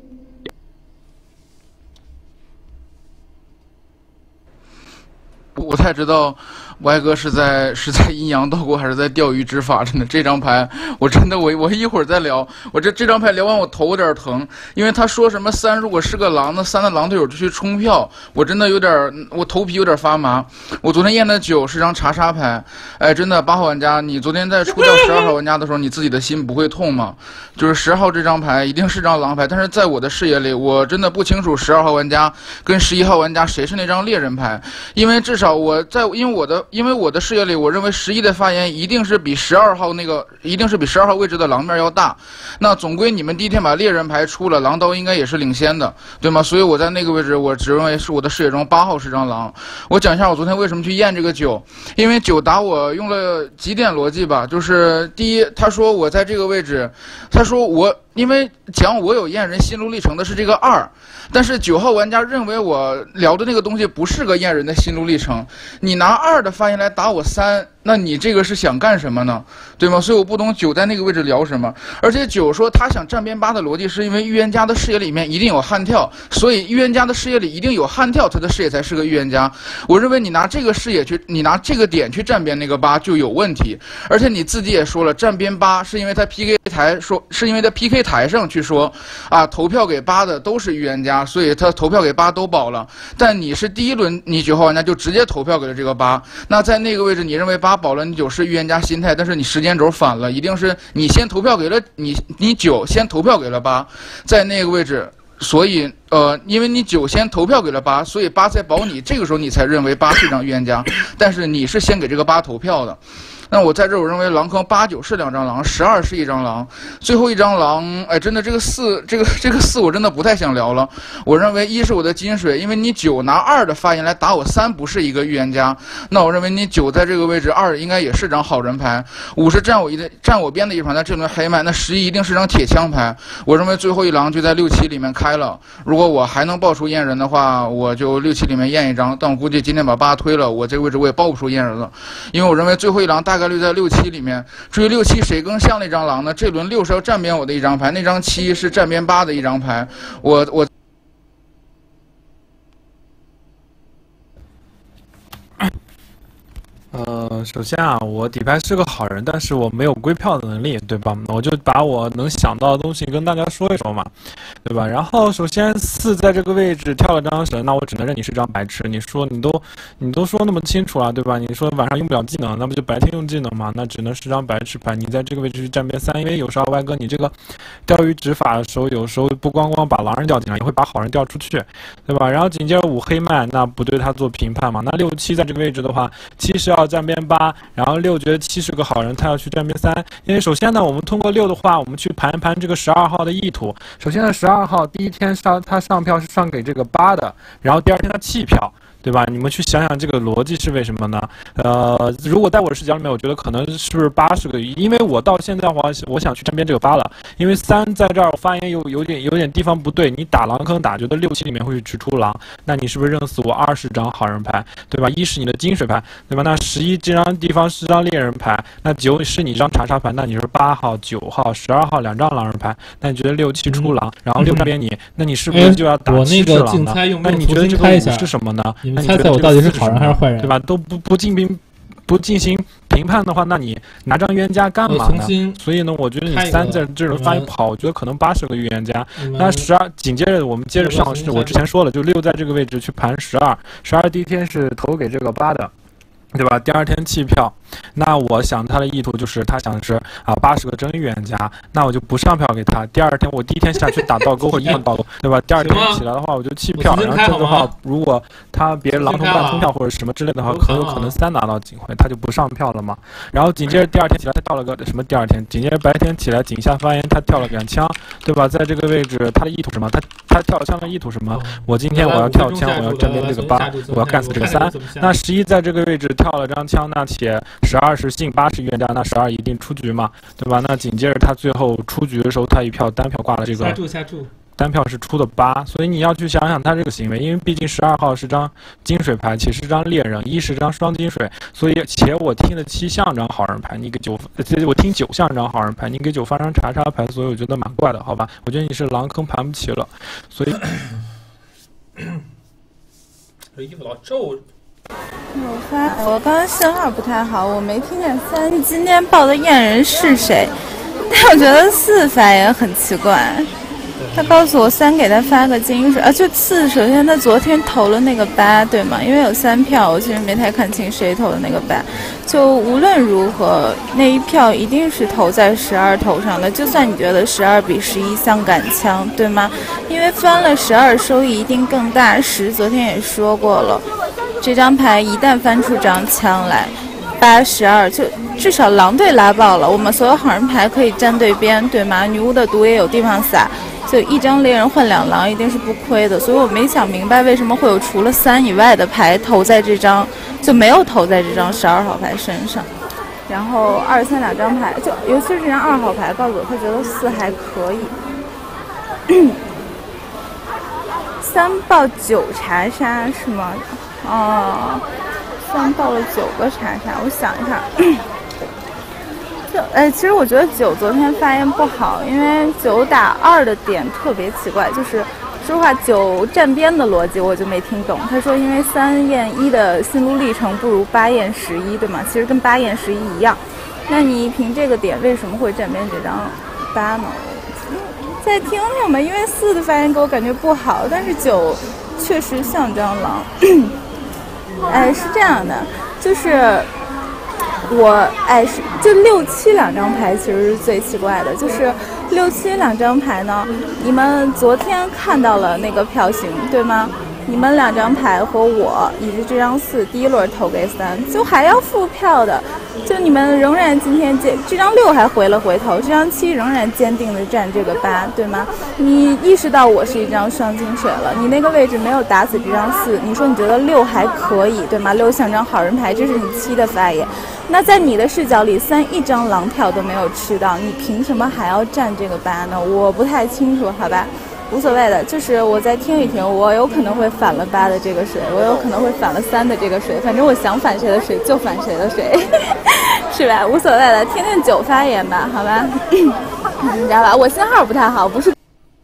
不太知道歪哥是在是在阴阳道过还是在钓鱼执法着呢？这张牌我真的我我一会儿再聊，我这这张牌聊完我头有点疼，因为他说什么三如果是个狼，那三的狼队友就去冲票，我真的有点我头皮有点发麻。我昨天验的九是张查杀牌，哎，真的八号玩家，你昨天在出掉十二号玩家的时候，你自己的心不会痛吗？就是十号这张牌一定是张狼牌，但是在我的视野里，我真的不清楚十二号玩家跟十一号玩家谁是那张猎人牌，因为至少我在因为我的。因为我的视野里，我认为十一的发言一定是比十二号那个，一定是比十二号位置的狼面要大。那总归你们第一天把猎人牌出了，狼刀应该也是领先的，对吗？所以我在那个位置，我只认为是我的视野中八号是张狼。我讲一下我昨天为什么去验这个九，因为九打我用了几点逻辑吧，就是第一，他说我在这个位置，他说我。因为讲我有验人心路历程的是这个二，但是九号玩家认为我聊的那个东西不是个验人的心路历程，你拿二的发言来打我三，那你这个是想干什么呢？对吗？所以我不懂九在那个位置聊什么。而且九说他想站边八的逻辑是因为预言家的视野里面一定有悍跳，所以预言家的视野里一定有悍跳，他的视野才是个预言家。我认为你拿这个视野去，你拿这个点去站边那个八就有问题。而且你自己也说了，站边八是因为他 P K 台说，是因为他 P K 台上去说啊，投票给八的都是预言家，所以他投票给八都保了。但你是第一轮你九号玩家就直接投票给了这个八，那在那个位置你认为八保了，你九是预言家心态，但是你时间轴反了，一定是你先投票给了你你九先投票给了八，在那个位置。所以，呃，因为你九先投票给了八，所以八才保你，这个时候你才认为八是一张预言家，但是你是先给这个八投票的。那我在这儿，我认为狼坑八九是两张狼，十二是一张狼，最后一张狼，哎，真的这个四，这个这个四我真的不太想聊了。我认为一是我的金水，因为你九拿二的发言来打我三，不是一个预言家。那我认为你九在这个位置，二应该也是张好人牌。五是站我一的站我边的一盘，在这轮黑麦，那十一一定是张铁枪牌。我认为最后一狼就在六七里面开了。如果我还能爆出验人的话，我就六七里面验一张。但我估计今天把八推了，我这个位置我也爆不出验人了，因为我认为最后一狼大概率在六七里面。至于六七谁更像那张狼呢？这轮六是要站边我的一张牌，那张七是站边八的一张牌。我我。 呃，首先啊，我底牌是个好人，但是我没有归票的能力，对吧？我就把我能想到的东西跟大家说一说嘛，对吧？然后首先四在这个位置跳了张神，那我只能认你是张白痴。你说你都你都说那么清楚了，对吧？你说晚上用不了技能，那不就白天用技能嘛？那只能是张白痴牌。你在这个位置去站边三，因为有时候歪哥你这个钓鱼执法的时候，有时候不光光把狼人调进来，也会把好人调出去，对吧？然后紧接着五黑麦，那不对他做评判嘛？那六七在这个位置的话，七是要站边八，然后六觉得七是个好人，他要去站边三。因为首先呢，我们通过六的话，我们去盘一盘这个十二号的意图。首先呢，十二号第一天上他上票是上给这个八的，然后第二天他弃票。对吧？你们去想想这个逻辑是为什么呢？呃，如果在我的视角里面，我觉得可能是不是八是个，因为我到现在的话，我想去站边这个八了，因为三在这儿我发言有有点有点地方不对，你打狼坑打，觉得六七里面会去直出狼，那你是不是认死我二是张好人牌，对吧？一是你的金水牌，对吧？那十一这张地方是张猎人牌，那九是你张查杀牌，那你是八号、九号、十二号两张狼人牌，那你觉得六七出狼，然后六站边你，那你是不是就要打七只狼呢？那你觉得这个五是什么呢？ 你们猜猜我到底是好人还是坏人？ 对吧？都不不进兵， 不进行评判的话，那你拿张预言家干嘛呢？所以呢，我觉得你三这这种发言不好，我觉得可能八是个预言家。那十二紧接着我们接着上，是我之前说了，就六在这个位置去盘十二，十二第一天是投给这个八的。对吧？第二天弃票，那我想他的意图就是他想的是啊，八是个真预言家，那我就不上票给他。第二天我第一天下去打倒钩或硬倒钩，对吧？第二天起来的话我就弃票，然后这个话如果他别人狼同半通票或者什么之类的话，很有可能三拿到警徽，他就不上票了嘛。然后紧接着第二天起来他跳了个什么？第二天紧接着白天起来井下发言，他跳了杆枪，对吧？在这个位置他的意图什么？他他跳枪的意图什么？我今天我要跳枪，我要站边这个八，我要干死这个三。那十一在这个位置跳了张枪，那且十二是信，八是预言家，那十二一定出局嘛，对吧？那紧接着他最后出局的时候，他一票单票挂了这个， 下注下注， 单票是出的八，所以你要去想想他这个行为，因为毕竟十二号是张金水牌，且是张猎人，一是张双金水，所以且我听了七像张好人牌，你给九，我听九像张好人牌，你给九发张查查牌，所以我觉得蛮怪的，好吧？我觉得你是狼坑盘不齐了，所以这衣服老皱。 我发，我刚刚信号不太好，我没听见三今天报的验人是谁，但我觉得四发言很奇怪。他告诉我三给他发个金水，啊，就四。首先他昨天投了那个八，对吗？因为有三票，我其实没太看清谁投的那个八。就无论如何，那一票一定是投在十二头上的。就算你觉得十二比十一像杆枪，对吗？因为翻了十二，收益一定更大。十昨天也说过了，这张牌一旦翻出张枪来，八十二就至少狼队拉爆了。我们所有好人牌可以站对边，对吗？女巫的毒也有地方撒。就一张猎人换两狼一定是不亏的，所以我没想明白为什么会有除了三以外的牌投在这张，就没有投在这张十二号牌身上。然后二三两张牌，就尤其是这张二号牌，告诉我他觉得四还可以。三报九查杀是吗？哦，三报了九个查杀，我想一下。就哎，其实我觉得九昨天发言不好，因为九打二的点特别奇怪，就是说实话九站边的逻辑我就没听懂。他说因为三验一的心路历程不如八验十一，对吗？其实跟八验十一一样。那你凭这个点为什么会站边这张八呢？再听听吧，因为四的发言给我感觉不好，但是九确实像张狼。哎，是这样的，就是。我哎是就六七两张牌其实是最奇怪的，就是六七两张牌呢，你们昨天看到了那个票型对吗？你们两张牌和我以及这张四第一轮投给三，就还要复票的，就你们仍然今天坚这张六还回了回头，这张七仍然坚定的站这个八，对吗？你意识到我是一张双金水了，你那个位置没有打死这张四，你说你觉得六还可以，对吗？六像张好人牌，这是你七的发言。那在你的视角里，三一张狼票都没有吃到，你凭什么还要站这个八呢？我不太清楚，好吧，无所谓的，就是我再听一听，我有可能会反了八的这个水，我有可能会反了三的这个水，反正我想反谁的水就反谁的水，是吧？无所谓的，听听九发言吧，好吧？你知道吧？我信号不太好，不是。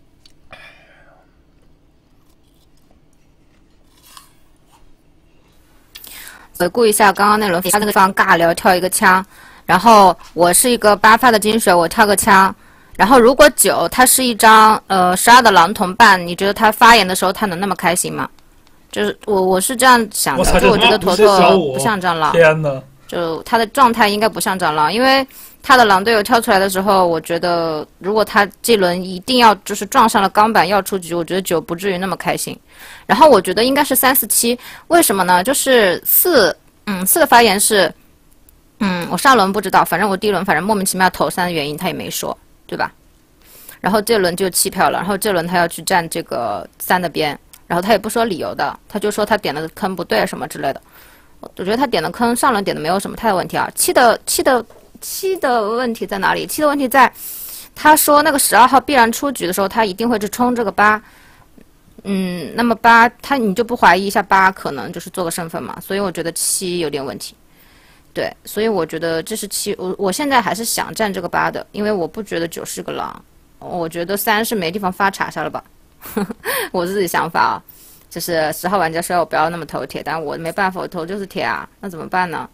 回顾一下刚刚那轮，他那个地方尬聊跳一个枪，然后我是一个八发的金水，我跳个枪，然后如果九它是一张呃十二的狼同伴，你觉得他发言的时候他能那么开心吗？就是我我是这样想的，就我觉得坨坨不像张狼， 天哪， 就他的状态应该不像张狼，因为他的狼队友跳出来的时候，我觉得如果他这轮一定要就是撞上了钢板要出局，我觉得九不至于那么开心。然后我觉得应该是三四七，为什么呢？就是四，嗯，四的发言是，嗯，我上轮不知道，反正我第一轮反正莫名其妙投三的原因他也没说，对吧？然后这轮就弃票了，然后这轮他要去站这个三的边，然后他也不说理由的，他就说他点的坑不对什么之类的。我觉得他点的坑上轮点的没有什么太大问题啊，七的七的七的问题在哪里？七的问题在，他说那个十二号必然出局的时候，他一定会去冲这个八。嗯，那么八他你就不怀疑一下八可能就是做个身份嘛？所以我觉得七有点问题。对，所以我觉得这是七，我我现在还是想站这个八的，因为我不觉得九是个狼，我觉得三是没地方发查杀了吧，我自己想法啊，就是十号玩家说我不要那么投铁，但我没办法，我投就是铁啊，那怎么办呢？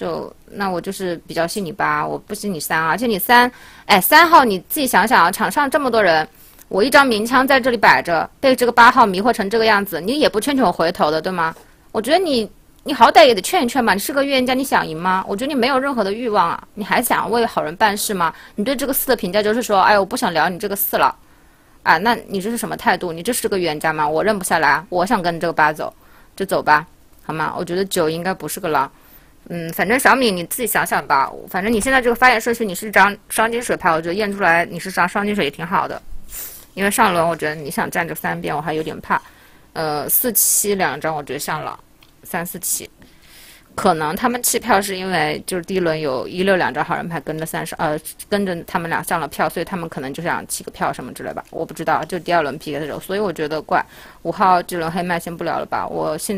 就那我就是比较信你八，我不信你三，而且你三，哎，三号你自己想想啊，场上这么多人，我一张明枪在这里摆着，被这个八号迷惑成这个样子，你也不劝劝我回头的，对吗？我觉得你你好歹也得劝一劝吧，你是个预言家，你想赢吗？我觉得你没有任何的欲望啊，你还想为好人办事吗？你对这个四的评价就是说，哎，我不想聊你这个四了，啊，那你这是什么态度？你这是个预言家吗？我认不下来，我想跟这个八走，就走吧，好吗？我觉得九应该不是个狼。嗯，反正小米你自己想想吧。反正你现在这个发言顺序，你是一张双金水牌，我觉得验出来你是张双金水也挺好的。因为上轮我觉得你想站这三边，我还有点怕。呃，四七两张我觉得像狼，三四七，可能他们弃票是因为就是第一轮有一六两张好人牌跟着三十，呃，跟着他们俩上了票，所以他们可能就想弃个票什么之类吧，我不知道。就第二轮 P K 的时候，所以我觉得怪。五号这轮黑麦先不聊了吧，我现。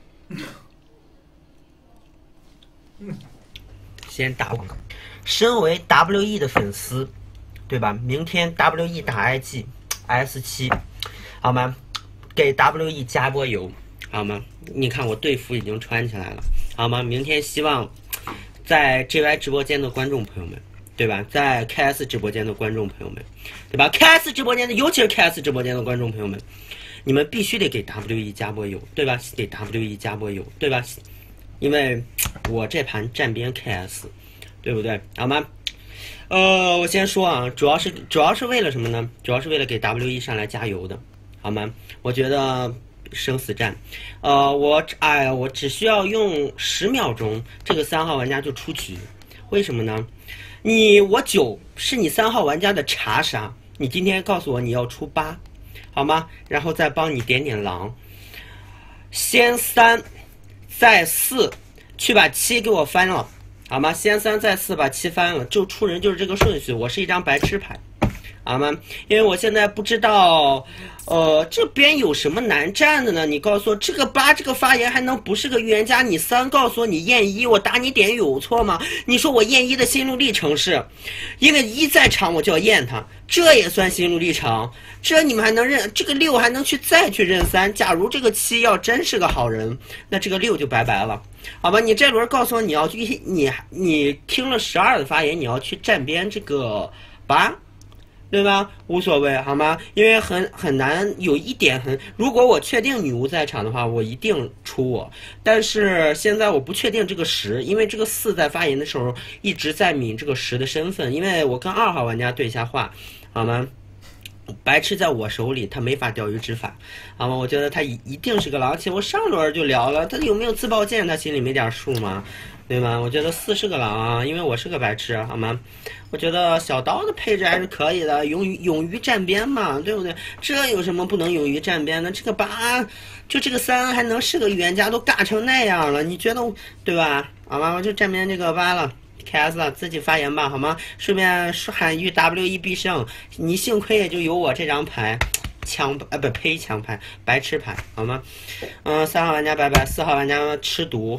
先打广告。身为 W E 的粉丝，对吧？明天 W E 打 I G S 七，好吗？给 W E 加波油，好吗？你看我队服已经穿起来了，好吗？明天希望在 G Y 直播间的观众朋友们，对吧？在 K S 直播间的观众朋友们，对吧 ？K S 直播间的，尤其是 K S 直播间的观众朋友们，你们必须得给 W E 加波油，对吧？给 W E 加波油，对吧？因为我这盘站边 K S， 对不对？好吗？呃，我先说啊，主要是主要是为了什么呢？主要是为了给 W E 上来加油的，好吗？我觉得生死战，呃，我哎呀，我只需要用十秒钟，这个三号玩家就出局。为什么呢？你我九是你三号玩家的查杀，你今天告诉我你要出八，好吗？然后再帮你点点狼，先三。再四，去把七给我翻了，好吗？先三再四把七翻了，就出人就是这个顺序。我是一张白痴牌，好吗？因为我现在不知道，呃，这边有什么难站的呢？你告诉我，这个八这个发言还能不是个预言家？你三告诉我你验一，我打你点有错吗？你说我验一的心路历程是，因为一在场我就要验他，这也算心路历程？这你们还能认？这个六还能去再去认三？假如这个七要真是个好人，那这个六就拜拜了，好吧？你这轮告诉我你要去，你你听了十二的发言，你要去站边这个八。对吧？无所谓，好吗？因为很很难，有一点很，如果我确定女巫在场的话，我一定出我。但是现在我不确定这个十，因为这个四在发言的时候一直在抿这个十的身份，因为我跟二号玩家对一下话，好吗？白痴在我手里，他没法钓鱼执法，好吗？我觉得他一一定是个狼，而且我上轮就聊了，他有没有自爆剑，他心里没点数吗？对吗？我觉得四是个狼啊，因为我是个白痴，好吗？我觉得小刀的配置还是可以的，勇于勇于站边嘛，对不对？这有什么不能勇于站边的？这个八，就这个三还能是个预言家，都尬成那样了，你觉得对吧？好吗？我就站边这个八了 ，K S 了，自己发言吧，好吗？顺便喊一句 W E 必胜，你幸亏也就有我这张牌。枪啊不呸枪牌白痴牌好吗？嗯，三号玩家拜拜，四号玩家吃毒。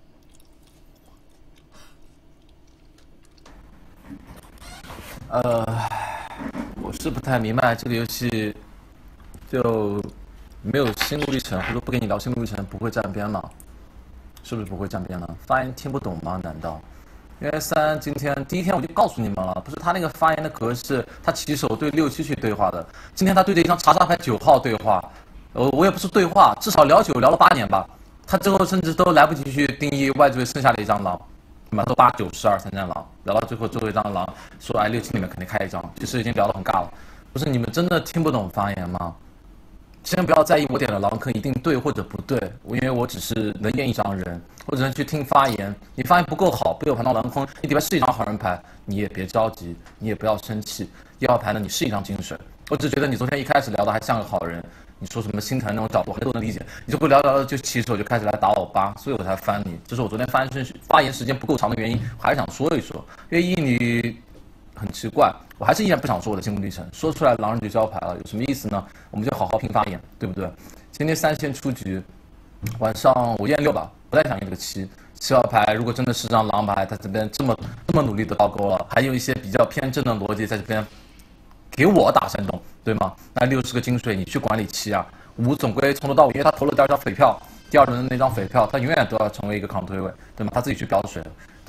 呃，我是不太明白这个游戏就没有心路历程，或者说不跟你聊心路历程不会站边吗？是不是不会站边呢？发言听不懂吗？难道？因为三今天第一天我就告诉你们了，不是他那个发言的格式，他起手对六七去对话的，今天他对着一张查杀牌九号对话，呃，我也不是对话，至少聊九聊了八年吧，他最后甚至都来不及去定义外追剩下的一张狼。嘛，都八九十二三张狼，聊到最后最后一张狼，说哎六七里面肯定开一张，其实已经聊得很尬了。不是你们真的听不懂发言吗？先不要在意我点的狼坑一定对或者不对，因为我只是能验一张人，或者能去听发言。你发言不够好，被我盘到狼坑，你底牌是一张好人牌，你也别着急，你也不要生气。一号牌呢，你是一张金水，我只觉得你昨天一开始聊的还像个好人。你说什么心疼那种角度，还都能理解。你就不聊聊了就起手就开始来打我八，所以我才翻你。这是我昨天发言顺序发言时间不够长的原因，我还是想说一说。因为一你很奇怪，我还是依然不想说我的心路历程，说出来狼人就交牌了，有什么意思呢？我们就好好拼发言，对不对？今天三线出局，晚上我验六吧，不太想验这个七。七号牌如果真的是张狼牌，他这边这么这么努力的倒钩了，还有一些比较偏正的逻辑在这边。给我打山东，对吗？那六是个金水，你去管理七啊。五总归从头到尾，因为他投了第二张匪票，第二轮的那张匪票，他永远都要成为一个抗推位，对吗？他自己去标水，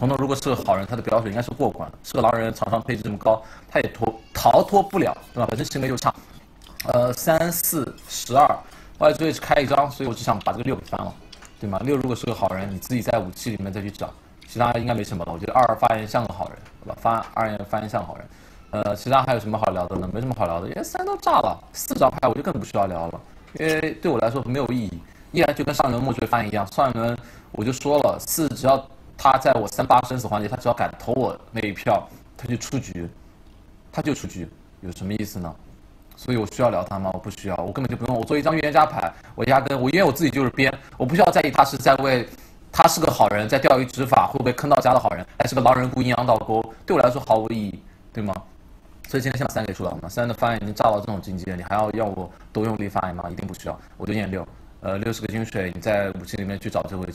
彤彤如果是个好人，他的表水应该是过关的。是个狼人，场上配置这么高，他也脱逃脱不了，对吧？本身行为就差。呃，三四十二，外追是开一张，所以我只想把这个六给翻了，对吗？六如果是个好人，你自己在武器里面再去找，其他应该没什么了。我觉得二发言像个好人，对吧？发二言发言像个好人。呃，其他还有什么好聊的呢？没什么好聊的，因为三都炸了，四张牌我就更不需要聊了，因为对我来说没有意义。依然就跟上一轮墨水翻一样，上一轮我就说了，四只要他在我三八生死环节，他只要敢投我那一票，他就出局，他就出局，有什么意思呢？所以我需要聊他吗？我不需要，我根本就不用。我做一张预言家牌，我压根我因为我自己就是编，我不需要在意他是在为他是个好人，在钓鱼执法会不会坑到家的好人，还是个狼人故阴阳倒钩，对我来说毫无意义，对吗？所以今天先把三给出来嘛，三的发言已经炸到这种境界，你还要要我多用力发言吗？一定不需要，我就验六，呃，六是个金水，你在武器里面去找这个位置。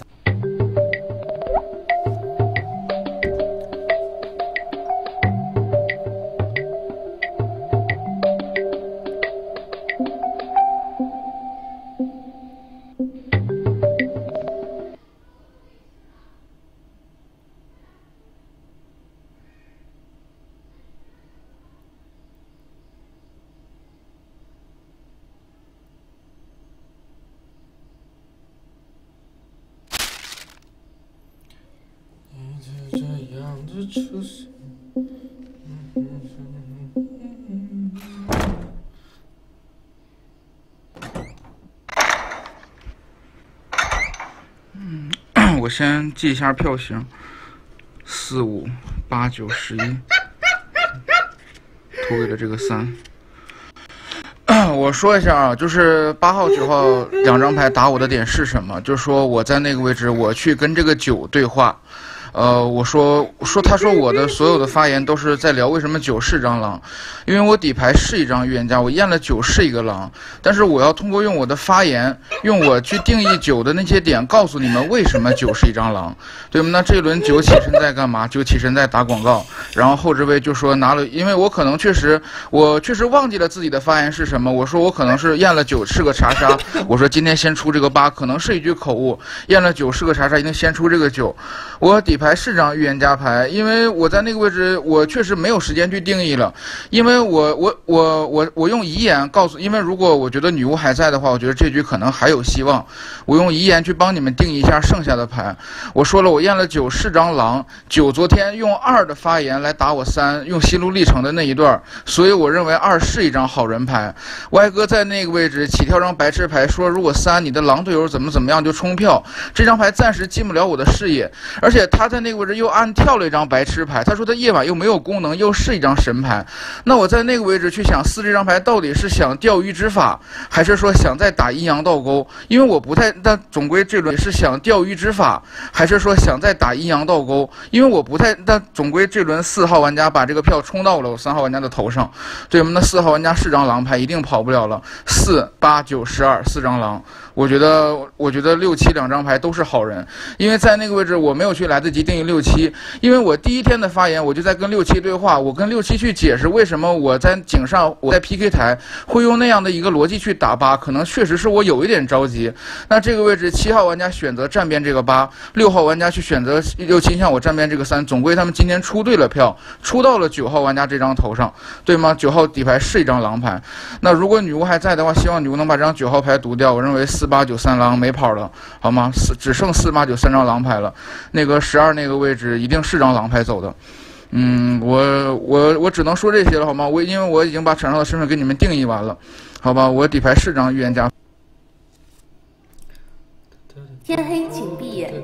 出现。 嗯，我先记一下票型，四五八九十一，投给了这个三。我说一下啊，就是八号、九号两张牌打我的点是什么？就是说我在那个位置，我去跟这个九对话。呃，我说说，他说我的所有的发言都是在聊为什么九是张狼，因为我底牌是一张预言家，我验了九是一个狼，但是我要通过用我的发言，用我去定义九的那些点，告诉你们为什么九是一张狼，对吗？那这一轮九起身在干嘛？九起身在打广告，然后后置位就说拿了，因为我可能确实，我确实忘记了自己的发言是什么，我说我可能是验了九是个查杀，我说今天先出这个八，可能是一句口误，验了九是个查杀，一定先出这个九，我底牌。还是张预言家牌，因为我在那个位置，我确实没有时间去定义了，因为我我我我我用遗言告诉，因为如果我觉得女巫还在的话，我觉得这局可能还有希望，我用遗言去帮你们定义一下剩下的牌。我说了，我验了九是张狼，九昨天用二的发言来打我三，用心路历程的那一段，所以我认为二是一张好人牌。歪哥在那个位置起跳张白痴牌，说如果三你的狼队友怎么怎么样就冲票，这张牌暂时进不了我的视野，而且他在。在那个位置又暗跳了一张白痴牌，他说他夜晚又没有功能，又是一张神牌。那我在那个位置去想四这张牌到底是想钓鱼执法，还是说想再打阴阳倒钩？因为我不太，但总归这轮是想钓鱼执法，还是说想再打阴阳倒钩？因为我不太，但总归这轮四号玩家把这个票冲到了我三号玩家的头上，对吗？那四号玩家是张狼牌，一定跑不了了。四八九十二四张狼。我觉得，我觉得六七两张牌都是好人，因为在那个位置我没有去来得及定义六七，因为我第一天的发言我就在跟六七对话，我跟六七去解释为什么我在井上我在 P K 台会用那样的一个逻辑去打八，可能确实是我有一点着急。那这个位置七号玩家选择站边这个八，六号玩家去选择六七像我站边这个三，总归他们今天出对了票，出到了九号玩家这张头上，对吗？九号底牌是一张狼牌，那如果女巫还在的话，希望女巫能把这张九号牌读掉。我认为四八九三狼没跑了，好吗？四只剩四八九三张狼牌了，那个十二那个位置一定是张狼牌走的。嗯，我我我只能说这些了，好吗？我因为我已经把场上的身份给你们定义完了，好吧？我底牌是张预言家。 天黑请闭眼。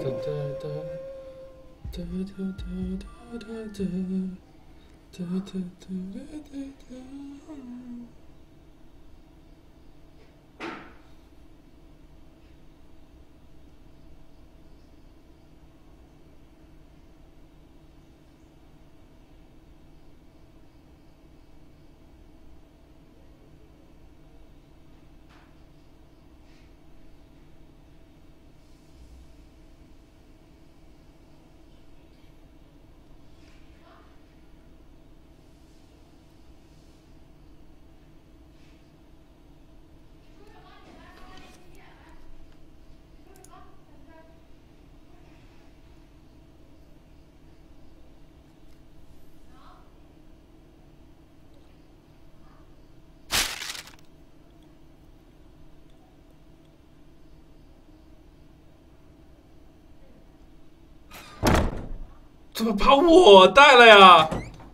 怎么把我带了呀？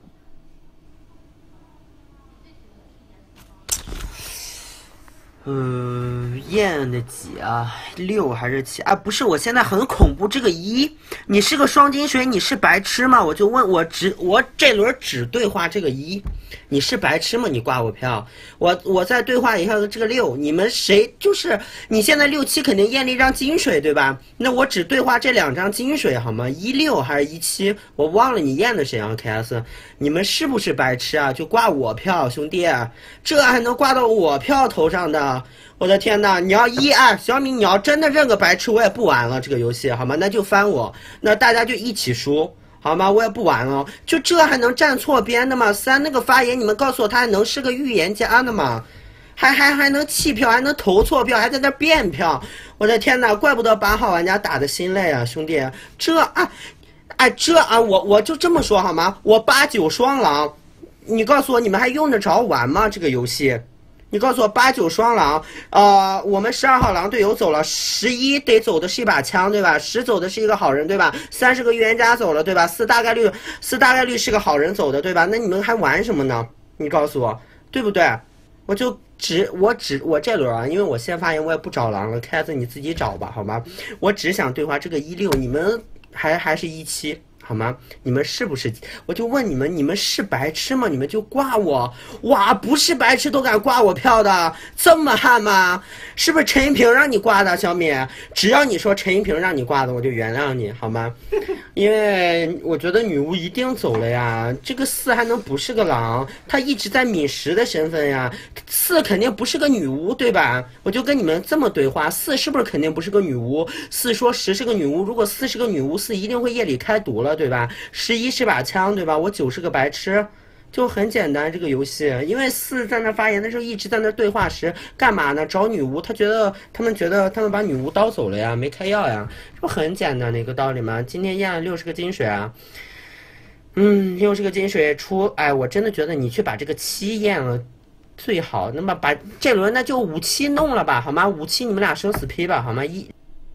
呃，验的几啊？六还是七啊？不是，我现在很恐怖。这个一，你是个双金水，你是白痴吗？我就问我只我这轮只对话这个一，你是白痴吗？你挂我票，我我再对话一下这个六，你们谁就是你现在六七肯定验了一张金水对吧？那我只对话这两张金水好吗？一六还是一七？我忘了你验的谁啊 ？K S， 你们是不是白痴啊？就挂我票，兄弟，这还能挂到我票头上的？我的天呐！你要一哎，小米，你要真的认个白痴，我也不玩了这个游戏，好吗？那就翻我，那大家就一起输，好吗？我也不玩了，就这还能站错边的吗？三那个发言，你们告诉我他还能是个预言家的吗？还还还能弃票，还能投错票，还在那变票，我的天呐！怪不得八号玩家打的心累啊，兄弟，这啊，哎这啊，我我就这么说好吗？我八九双狼，你告诉我你们还用得着玩吗？这个游戏？你告诉我八九双狼，呃，我们十二号狼队友走了，十一得走的是一把枪，对吧？十走的是一个好人，对吧？三是个预言家走了，对吧？四大概率，四大概率是个好人走的，对吧？那你们还玩什么呢？你告诉我，对不对？我就只我只我这轮啊，因为我先发言，我也不找狼了，开子你自己找吧，好吗？我只想对话这个一六，你们还还是一七。好吗？你们是不是？我就问你们，你们是白痴吗？你们就挂我？哇，不是白痴都敢挂我票的，这么悍吗？是不是陈一平让你挂的？小米，只要你说陈一平让你挂的，我就原谅你，好吗？因为我觉得女巫一定走了呀。这个四还能不是个狼？他一直在抿食的身份呀。四肯定不是个女巫，对吧？我就跟你们这么对话，四是不是肯定不是个女巫？四说十是个女巫，如果四是个女巫，四一定会夜里开毒了。对吧？十一是把枪，对吧？我九是个白痴，就很简单这个游戏。因为四在那发言的时候一直在那对话时干嘛呢？找女巫，他觉得他们觉得他们把女巫刀走了呀，没开药呀，这不很简单的一个道理吗？今天验了六十个金水啊，嗯，六十个金水出，哎，我真的觉得你去把这个七验了最好。那么把这轮那就五七弄了吧，好吗？五七你们俩生死批吧，好吗？一。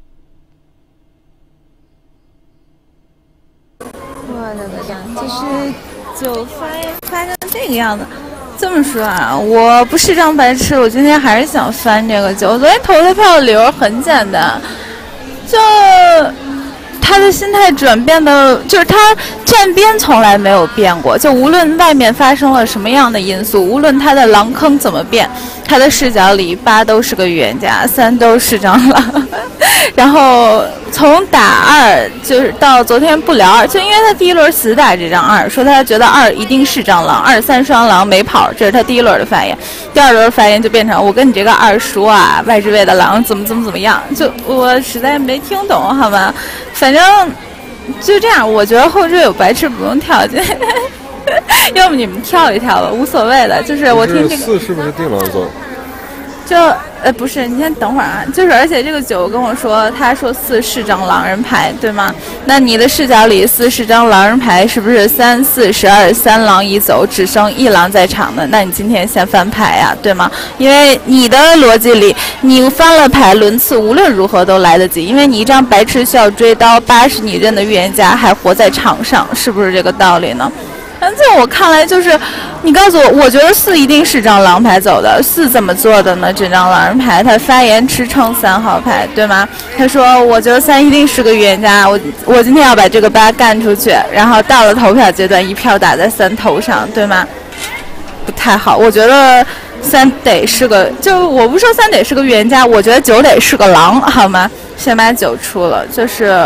我的个天，就是就发发成这个样子。这么说啊，我不是张白痴，我今天还是想翻这个酒。我昨天投的票理由很简单，就他的心态转变的，就是他站边从来没有变过。就无论外面发生了什么样的因素，无论他的狼坑怎么变，他的视角里八都是个预言家，三都是张狼。然后从打二就是到昨天不聊二，就因为他第一轮死打这张二，说他觉得二一定是张狼，二三双狼没跑，这是他第一轮的发言。第二轮发言就变成我跟你这个二叔啊，外置位的狼怎么怎么怎么样，就我实在没听懂，好吗？反正就这样，我觉得后置有白痴不用跳进，要不你们跳一跳吧，无所谓的。就是我听这个四是不是定狼走？ 就呃不是，你先等会儿啊。就是而且这个九跟我说，他说四是张狼人牌，对吗？那你的视角里四是张狼人牌，是不是三四十二三狼一走，只剩一狼在场的？那你今天先翻牌呀、啊，对吗？因为你的逻辑里，你翻了牌轮次无论如何都来得及，因为你一张白痴需要追刀，八是你认的预言家还活在场上，是不是这个道理呢？在我看来，就是你告诉我，我觉得四一定是张狼牌走的。四怎么做的呢？这张狼人牌，他发言支撑三号牌，对吗？他说，我觉得三一定是个预言家，我我今天要把这个八干出去，然后到了投票阶段，一票打在三头上，对吗？不太好，我觉得三得是个，就我不说三得是个预言家，我觉得九得是个狼，好吗？先把九出了，就是。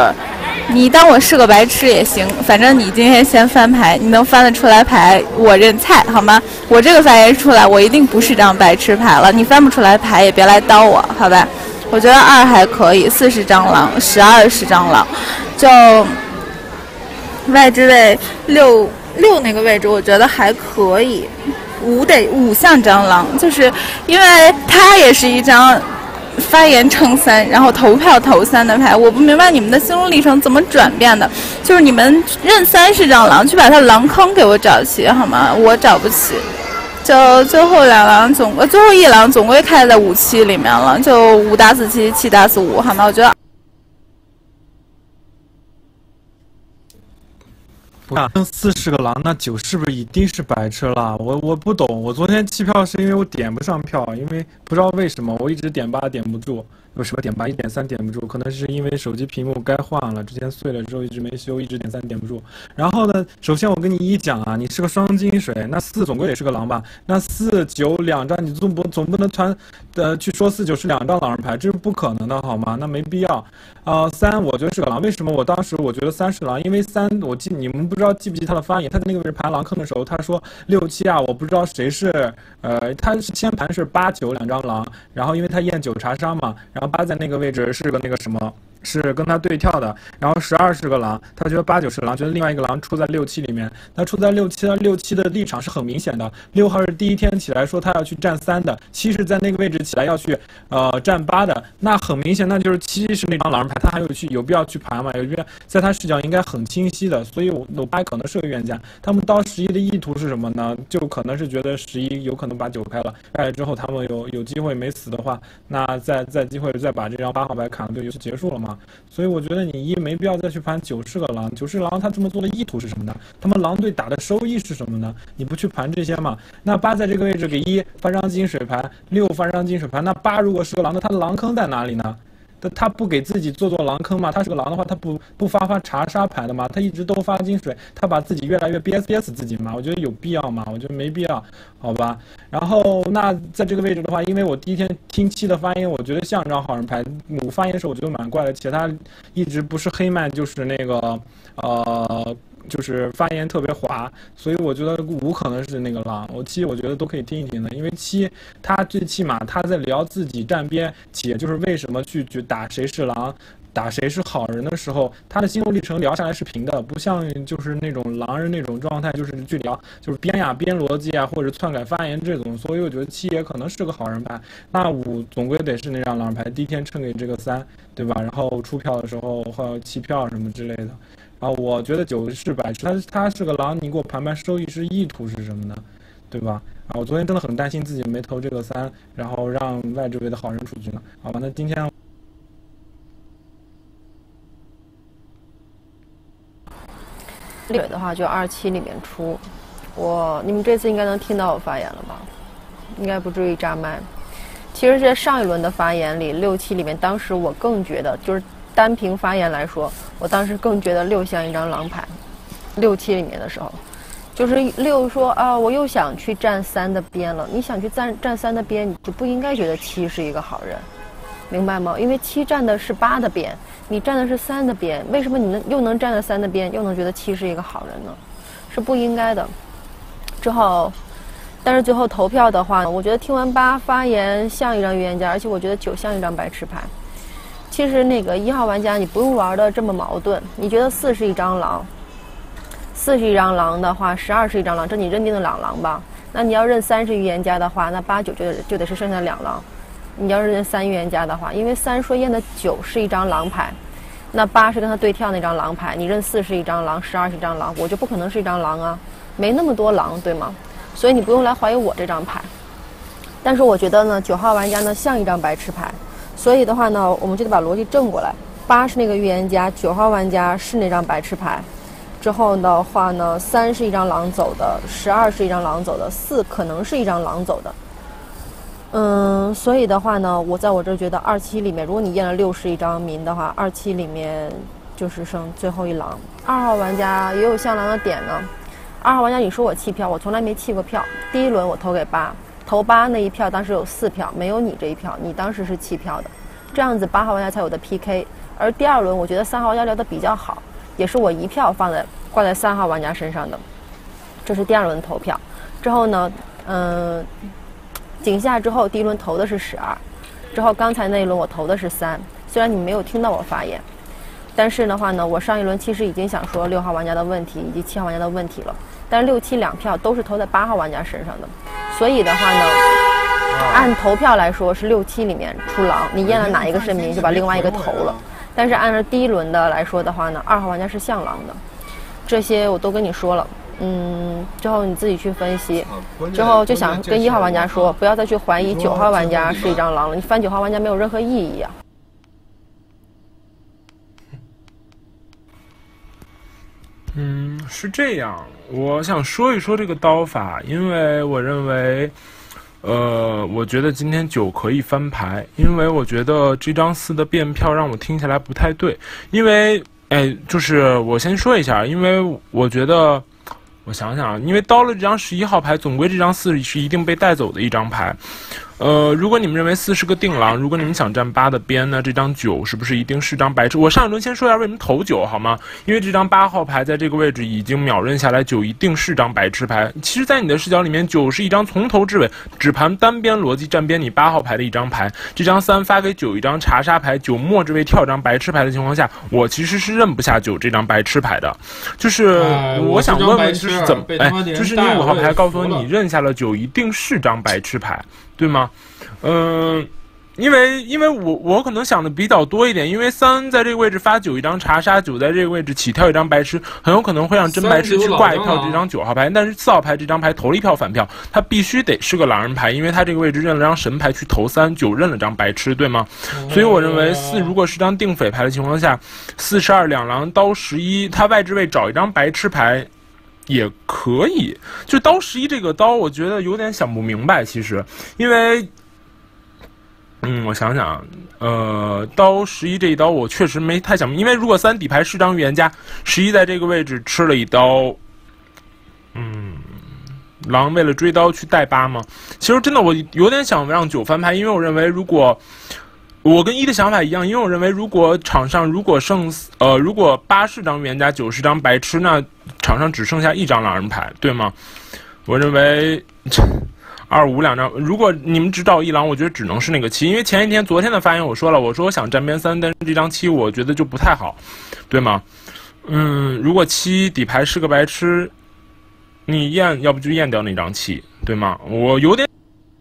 你当我是个白痴也行，反正你今天先翻牌，你能翻得出来牌，我认菜，好吗？我这个发言出来，我一定不是张白痴牌了。你翻不出来牌，也别来叨我，好吧？我觉得二还可以，四是张狼，十二是张狼，就外置位六六那个位置，我觉得还可以。五得五像张狼，就是因为他也是一张。发言称三，然后投票投三的牌，我不明白你们的心路历程怎么转变的。就是你们认三是张狼，去把他狼坑给我找齐好吗？我找不齐。就最后两狼总呃最后一狼总归开在五七里面了，就五打死七，七打死五，好吗？我觉得。 我四十个狼，那九是不是一定是白吃了？我我不懂，我昨天弃票是因为我点不上票，因为不知道为什么我一直点八点不住，有什么点八一点三点不住，可能是因为手机屏幕该换了，之前碎了之后一直没修，一直点三点不住。然后呢，首先我跟你一讲啊，你是个双金水，那四总归得是个狼吧？那四九两张，你总不总不能传呃去说四九是两张狼人牌，这是不可能的好吗？那没必要。呃，三我觉得是个狼，为什么我当时我觉得三是狼？因为三我记你们不知道记不记他的发言，他在那个位置盘狼坑的时候，他说六七啊，我不知道谁是呃，他是先盘是八九两张狼，然后因为他验九查杀嘛，然后八在那个位置是个那个什么。是跟他对跳的，然后十二是个狼，他觉得八九是狼，觉得另外一个狼出在六七里面，那出在六七的六七的立场是很明显的。六号是第一天起来说他要去站三的，七是在那个位置起来要去呃站八的，那很明显那就是七是那张狼人牌，他还有去有必要去盘嘛？有必要在他视角应该很清晰的，所以我我八可能是个预言家。他们到十一的意图是什么呢？就可能是觉得十一有可能把九开了，开了之后他们有有机会没死的话，那再再机会再把这张八号牌砍了，就游戏结束了嘛。所以我觉得你一没必要再去盘九是个狼，九是狼他这么做的意图是什么呢？他们狼队打的收益是什么呢？你不去盘这些嘛？那八在这个位置给一发张金水牌，六发张金水牌，那八如果是个狼，那他的狼坑在哪里呢？他他不给自己做做狼坑嘛？他是个狼的话，他不不发发查杀牌的嘛？他一直都发金水，他把自己越来越憋憋死自己嘛？我觉得有必要吗？我觉得没必要，好吧？然后那在这个位置的话，因为我第一天听七的发言，我觉得像张好人牌，五发言的时候我觉得蛮怪的，且他一直不是黑麦就是那个呃。就是发言特别滑，所以我觉得五可能是那个狼，我七我觉得都可以听一听的，因为七他最起码他在聊自己站边，且就是为什么去去打谁是狼。打谁是好人的时候，他的心路历程聊下来是平的，不像就是那种狼人那种状态，就是去聊就是编呀编逻辑啊，或者篡改发言这种。所以我觉得七也可能是个好人牌，那五总归得是那张狼人牌，第一天称给这个三，对吧？然后出票的时候或弃票什么之类的。然后我觉得九是白痴，他他是个狼，你给我盘盘收益是意图是什么呢？对吧？啊，我昨天真的很担心自己没投这个三，然后让外置位的好人出局了。好吧，那今天。 水的话就二七里面出，我你们这次应该能听到我发言了吧？应该不至于炸麦。其实，在上一轮的发言里，六七里面，当时我更觉得，就是单凭发言来说，我当时更觉得六像一张狼牌。六七里面的时候，就是六说啊，我又想去站三的边了。你想去站站三的边，你就不应该觉得七是一个好人，明白吗？因为七站的是八的边。你站的是三的边，为什么你能又能站在三的边，又能觉得七是一个好人呢？是不应该的。之后，但是最后投票的话，我觉得听完八发言像一张预言家，而且我觉得九像一张白痴牌。其实那个一号玩家你不用玩的这么矛盾，你觉得四是一张狼，四是一张狼的话，十二是一张狼，这你认定的两狼吧？那你要认三是预言家的话，那八九就就得是剩下两狼。你要是认三预言家的话，因为三说验的九是一张狼牌，那八是跟他对跳那张狼牌，你认四是一张狼，十二是一张狼，我就不可能是一张狼啊，没那么多狼，对吗？所以你不用来怀疑我这张牌。但是我觉得呢，九号玩家呢像一张白痴牌，所以的话呢，我们就得把逻辑正过来。八是那个预言家，九号玩家是那张白痴牌。之后的话呢，三是一张狼走的，十二是一张狼走的，四可能是一张狼走的。嗯，所以的话呢，我在我这儿觉得二七里面，如果你验了六是一张民的话，二七里面就是剩最后一狼。二号玩家也有像狼的点呢。二号玩家，你说我弃票，我从来没弃过票。第一轮我投给八，投八那一票当时有四票，没有你这一票，你当时是弃票的，这样子八号玩家才有的 P K。而第二轮我觉得三号玩家聊得比较好，也是我一票放在挂在三号玩家身上的，这是第二轮投票。之后呢，嗯。井下之后，第一轮投的是十二，之后刚才那一轮我投的是三。虽然你没有听到我发言，但是的话呢，我上一轮其实已经想说六号玩家的问题以及七号玩家的问题了，但是六七两票都是投在八号玩家身上的，所以的话呢，按投票来说是六七里面出狼，你验了哪一个是民就把另外一个投了。但是按照第一轮的来说的话呢，二号玩家是像狼的，这些我都跟你说了。嗯，之后你自己去分析，之后就想跟一号玩家说，不要再去怀疑九号玩家是一张狼了，你翻九号玩家没有任何意义啊。 嗯， 是这样，我想说一说这个刀法，因为我认为，呃，我觉得今天九可以翻牌，因为我觉得这张四的变票让我听起来不太对，因为，哎，就是我先说一下，因为我觉得，我想想啊，因为刀了这张十一号牌，总归这张四是一定被带走的一张牌。呃，如果你们认为四是个定狼，如果你们想站八的边呢，这张九是不是一定是张白痴？我上一轮先说一下为什么投九好吗？因为这张八号牌在这个位置已经秒认下来，九一定是张白痴牌。其实，在你的视角里面，九是一张从头至尾只盘单边逻辑站边你八号牌的一张牌。这张三发给九一张查杀牌，九末这位跳张白痴牌的情况下，我其实是认不下九这张白痴牌的。就是、 哎、 我想问问，就是怎么？哎， 哎就是你五号牌告诉我你认下了九一定是张白痴牌。对吗？嗯、呃，因为因为我我可能想的比较多一点，因为三在这个位置发九一张查杀，九在这个位置起跳一张白痴，很有可能会让真白痴去挂一票这张九号牌，但是四号牌这张牌投了一票反票，他必须得是个狼人牌，因为他这个位置认了张神牌去投三，九认了张白痴，对吗？所以我认为四如果是张定匪牌的情况下，四十二两狼刀十一，他外置位找一张白痴牌。也可以，就刀十一这个刀，我觉得有点想不明白。其实，因为，嗯，我想想，呃，刀十一这一刀我确实没太想，因为如果三底牌是张预言家，十一在这个位置吃了一刀，嗯，狼为了追刀去带八吗？其实真的我有点想让九翻牌，因为我认为如果。我跟一的想法一样，因为我认为，如果场上如果剩呃，如果八是张预言家，九是张白痴，那场上只剩下一张狼人牌，对吗？我认为二五两张，如果你们只找一狼，我觉得只能是那个七，因为前一天昨天的发言我说了，我说我想站边三，但是这张七我觉得就不太好，对吗？嗯，如果七底牌是个白痴，你验要不就验掉那张七，对吗？我有点。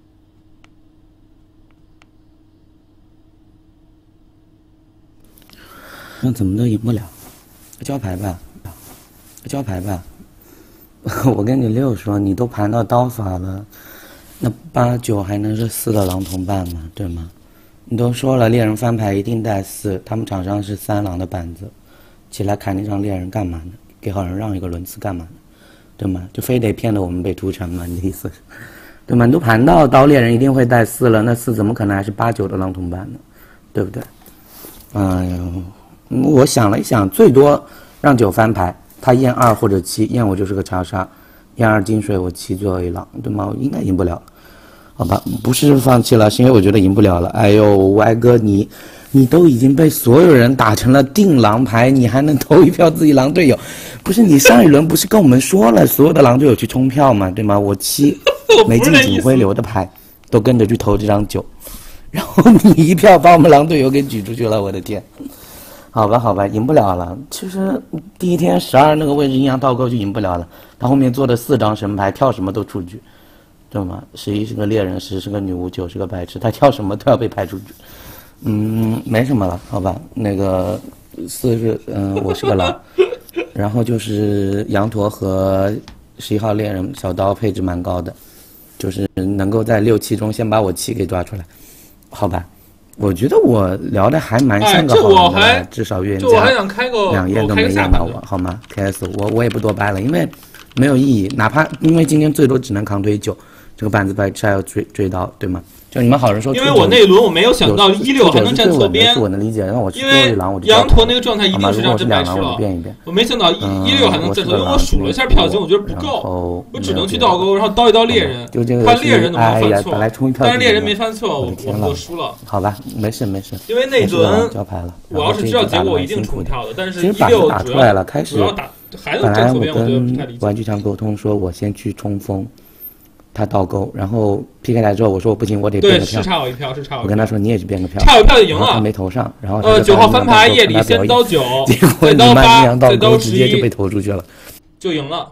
那怎么都赢不了，交牌吧，交牌吧。我跟你六说，你都盘到刀法了，那八九还能是四的狼同伴吗？对吗？你都说了，猎人翻牌一定带四，他们场上是三狼的板子，起来砍那张猎人干嘛呢？给好人让一个轮次干嘛呢？对吗？就非得骗得我们被屠城吗？你的意思是？对吗？你都盘到刀猎人一定会带四了，那四怎么可能还是八九的狼同伴呢？对不对？哎呦。我想了一想，最多让九翻牌，他验二或者七，验我就是个查杀，验二金水，我七最后一狼，对吗？我应该赢不了了，好吧？不是放弃了，是因为我觉得赢不了了。哎呦，歪哥你，你都已经被所有人打成了定狼牌，你还能投一票自己狼队友？不是你上一轮不是跟我们说了，所有的狼队友去冲票嘛，对吗？我七没进警徽流的牌，都跟着去投这张九，然后你一票把我们狼队友给举出去了，我的天！好吧，好吧，赢不了了。其实第一天十二那个位置阴阳倒钩就赢不了了，他后面做的四张神牌，跳什么都出局，对吗？十一是个猎人，十是个女巫，九是个白痴，他跳什么都要被排出局。嗯，没什么了，好吧。那个四是嗯、呃，我是个狼，然后就是羊驼和十一号猎人小刀配置蛮高的，就是能够在六七中先把我七给抓出来，好吧。我觉得我聊的还蛮像个好人的，哎、至少预言家两验都没验到我，好吗 ？K S， 我我也不多掰了，因为没有意义。哪怕因为今天最多只能扛推九，这个板子白痴还要追追到，对吗？就你们好人说， 因为我那一轮我没有想到一六还能站错边， 是我能理解。让我去因为狼，我就羊驼那个状态一定是让真白痴了。 变一变， 我没想到一一六还能站错，因为我数了一下票型，我觉得不够，我只能去倒钩，然后刀一刀猎人，翻猎人怎么犯错？但是猎人没犯错，我我我输了。 好吧，没事没事。 因为那轮交牌了， 我要是知道结果，我一定冲跳的。但是其实把它打出来了，开始主要打还能本来我站错边，我觉得不太理跟解。 玩具强沟通说，我先去冲锋。他倒钩，然后 P K 来之后，我说我不行，我得变个票。 对，是差我一票，是差我一票。 我跟他说你也去变个票， 差我一票就赢了。 他没投上，然后呃九号翻牌，夜里先刀九，再刀八，再刀十一， 直接就被投出去了， 就赢了。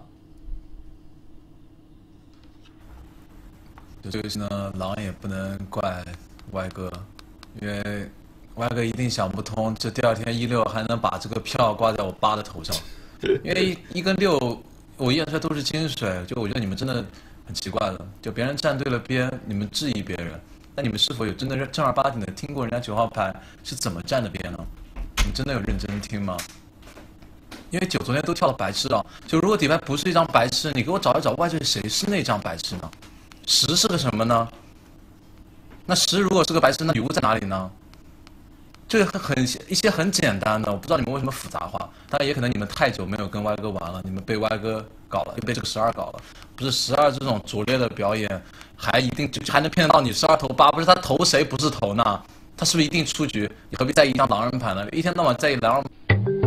就这个事呢，狼也不能怪歪哥，因为歪哥一定想不通，这第二天一六还能把这个票挂在我八的头上，因为一跟六。我验出来都是金水，就我觉得你们真的很奇怪了。就别人站对了边，你们质疑别人，那你们是否有真的正儿八经的听过人家九号牌是怎么站的边呢？你真的有认真听吗？ 因为九昨天都跳了白痴了。就如果底牌不是一张白痴，你给我找一找外界谁是那张白痴呢？十是个什么呢？那十如果是个白痴，那女巫在哪里呢？这个很一些很简单的，我不知道你们为什么复杂化。当然也可能你们太久没有跟歪哥玩了，你们被歪哥搞了，又被这个十二搞了。不是十二这种拙劣的表演，还一定就还能骗得到你十二投八？不是他投谁不是投呢？他是不是一定出局？你何必在意一张狼人牌呢？一天到晚在意狼人。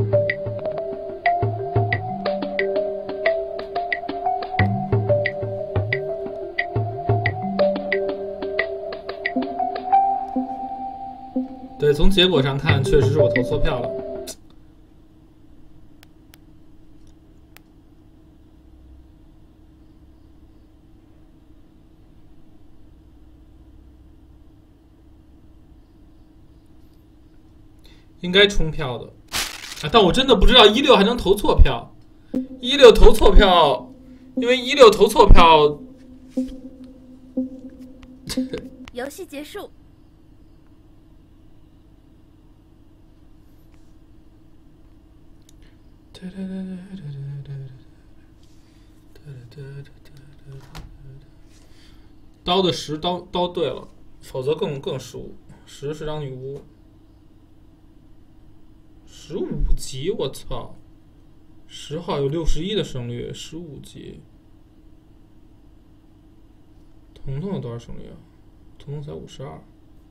对，从结果上看，确实是我投错票了。应该冲票的，啊！但我真的不知道一六还能投错票，一六投错票，因为一六投错票。 游戏结束。 刀的十刀刀对了，否则更更失误。十是张女巫。十五级，我操！十号有六十一的胜率，十五级。彤彤有多少胜率啊？彤彤才五十二。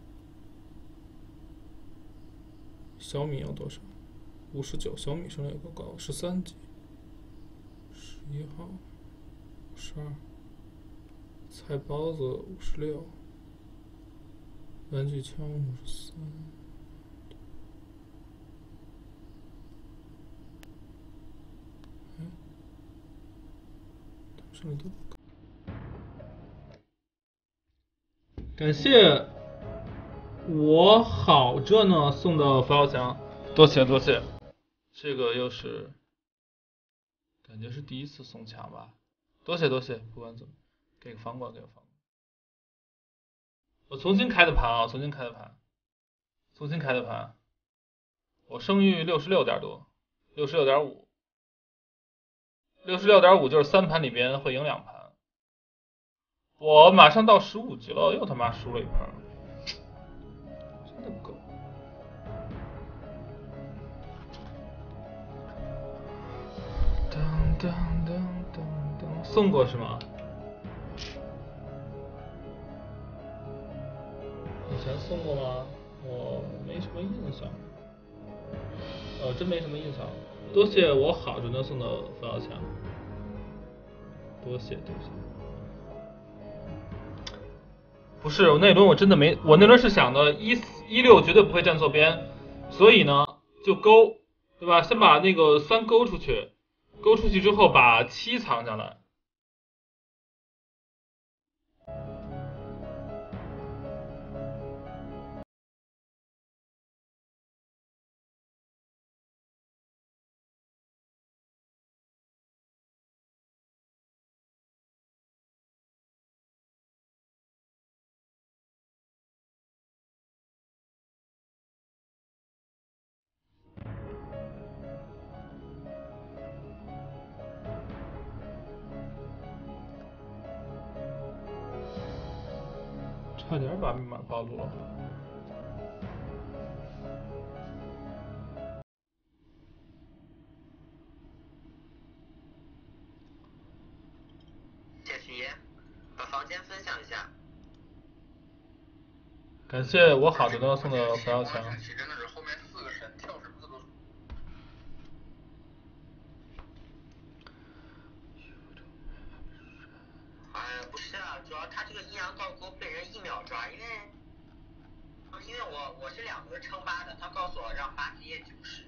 小米有多少？五十九。小米胜率够高，十三级。十一号，五十二。菜包子五十六。玩具枪五十三。感谢我好着呢送的扶摇墙，多谢多谢。这个又是感觉是第一次送墙吧，多谢多谢。不管怎么，给个房管给个房管。我重新开的盘啊，重新开的盘，重新开的盘。我声誉六十六点多，六十六点五。六十六点五就是三盘里边会赢两盘，我马上到十五级了，又他妈输了一盘，真的狗。噔噔噔噔噔，送过是吗？以前送过吗？我没什么印象，呃，真没什么印象。多谢我好着呢送的扶摇墙，多谢多谢。不是我那轮我真的没，我那轮是想的一一六绝对不会站错边，所以呢就勾，对吧？先把那个三勾出去，勾出去之后把七藏下来。差点把密码暴露了。 谢许爷，把房间分享一下。 感谢我好着呢送的扶摇墙。 真的是后面四个神跳什么都。 哎，不是啊，主要他这个阴阳倒钩被人一秒抓，因为，因为我我是两轮称八的，他告诉我让八级业九十。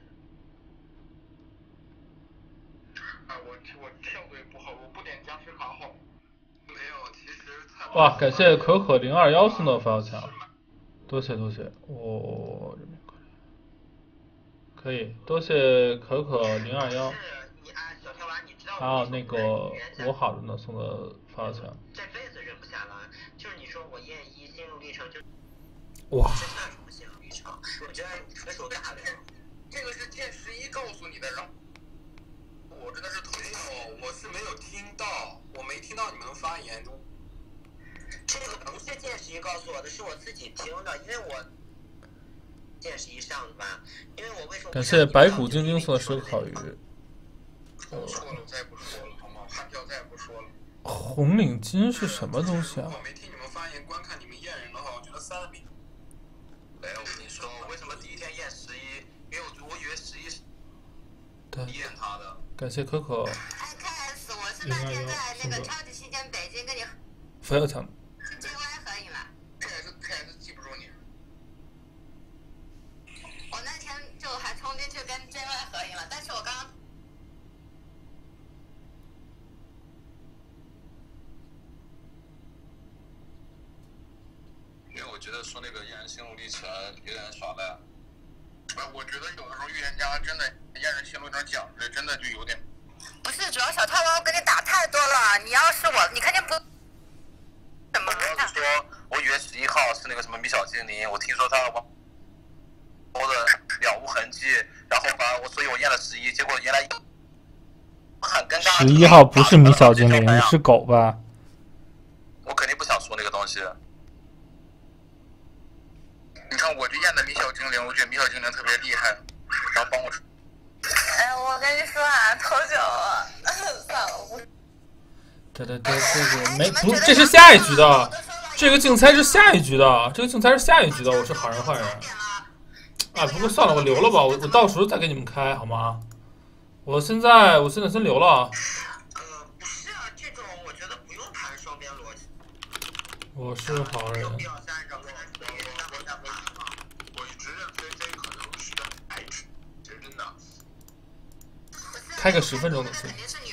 啊，我我跳的也不好，我不点僵尸卡好。没有，其实菜。 哇，感谢可可零二幺送的扶摇墙，多谢多谢，我人民可以，多谢可可零二幺。还有那个我好着呢送的扶摇墙。 这辈子忍不下来，就是你说我验一心路历程就。 哇。 这算什么心路历程？我觉得纯属大聊。 这个是剑十一告诉你的，然后。 我是没有听到，我没听到你们发言。 这个不是剑十一告诉我的，是我自己听的，因为我剑十一上的吧，因为我为什么？ 感谢白骨精精送的十个烤鱼。 我错了，我再也不说了，好吗？汉票再也不说了。 红领巾是什么东西啊？ 我没听你们发言，观看你们验人的话，我觉得三比。哎，我跟你说，我为什么第一天验十一？因为我我以为十一是验他的。 感谢可可。 I K S， 我是那天在那个超级期间北京跟你不要抢。 J Y 合影了。 K S K S 记不住你。 我那天就还冲进去跟 J Y 合影了，但是我刚刚。 因为我觉得说那个验人心路历程有点耍赖。我觉得有的时候预言家真的验人心路历程讲的真的就有点。 不是，主要小套路跟你打太多了。你要是我，你肯定不。怎么看？说，我以为十一号是那个什么米小精灵，我听说他我的了无痕迹，然后吧，我所以我验了十一，结果原来很尴尬。 十一号不是米小精灵，你是狗吧？ 我肯定不想说那个东西。你看，我就验的米小精灵，我觉得米小精灵特别厉害，然后帮我。 哎，我跟你说啊，头九啊，算了，我。 对对对，这个没不，这是下一局的，这个竞猜是下一局的，这个竞猜是下一局的，我是好人坏人。啊，不过算了，我留了吧，我我到时候再给你们开好吗？我现在我现在先留了。 呃，不是啊，这种我觉得不用谈双边逻辑。 我是好人。 我一直认为这可能是白纸，这是真的。 开个十分钟的戏。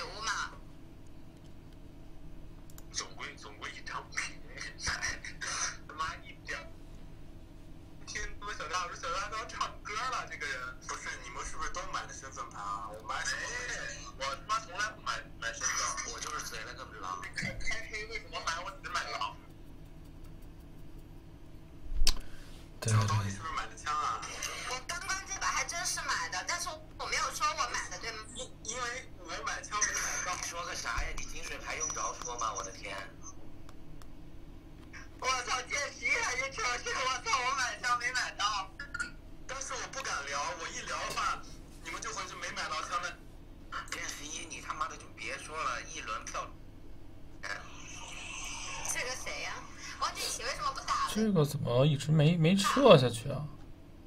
总归总归一场平均赛，他妈一点。听他们小大说小大都要唱歌了，这个人不是你们是不是都买的身份牌啊？我买什么？我他妈从来不买买身份，我就是贼了，知不知道？开开黑为什么买？我只买狼。 对小刀，你是不是买的枪啊？ 我刚刚这把还真是买的，但是我没有说我买的，对吗？ 因因为我买枪没买到。 说个啥呀？你金水牌用着说吗？我的天！ 我操，剑十一还是车是？我操，我买枪没买到。但是我不敢聊，我一聊的话，你们就会是没买到枪的。 剑十一，你他妈的就别说了，一轮票。 这个谁呀？王俊奇为什么不打？ 这个怎么一直没没撤下去啊？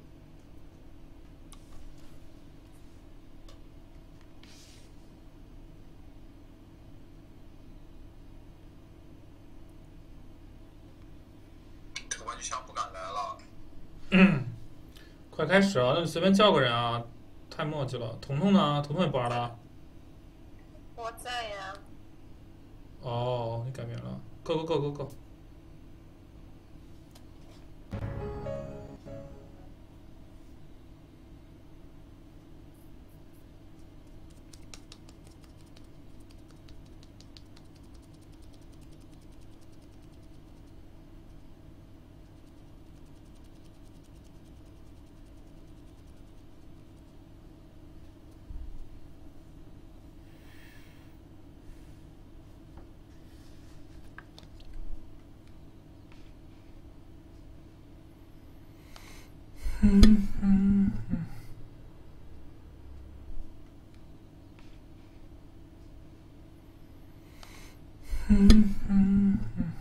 这个玩具枪不敢来了。 嗯，快开始啊！那就随便叫个人啊，太墨迹了。彤彤呢？彤彤也不玩了。 我在呀。 哦，你改名了。Go go go go go。嗯嗯嗯。嗯嗯嗯。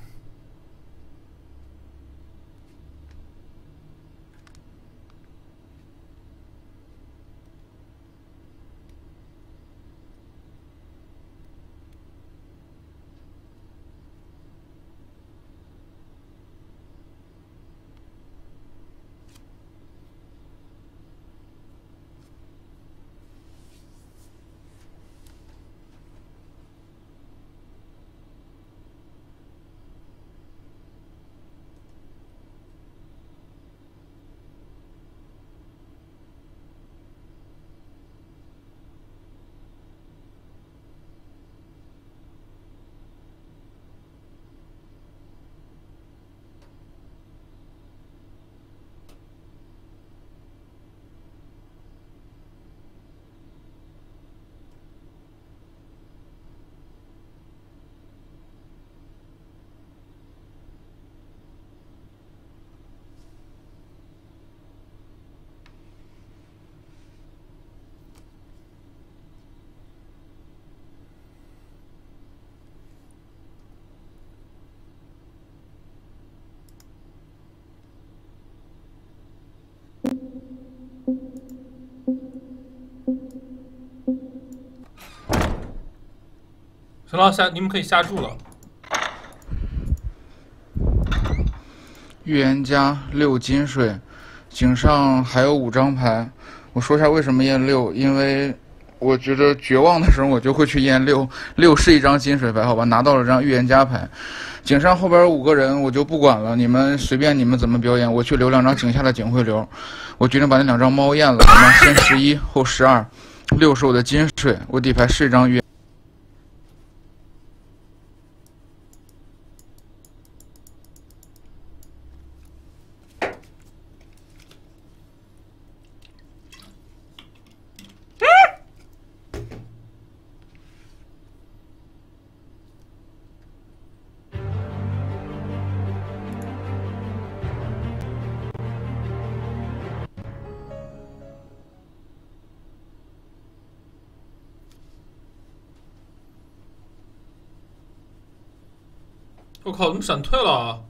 行了，下你们可以下注了。 预言家六金水，井上还有五张牌。我说一下为什么验六，因为我觉得绝望的时候我就会去验六，六是一张金水牌，好吧，拿到了张预言家牌。井上后边五个人我就不管了，你们随便你们怎么表演，我去留两张井下的警徽流。我决定把那两张猫验了，好吗？先十一后十二，六是我的金水，我底牌是一张预言。 我靠，怎么闪退了啊？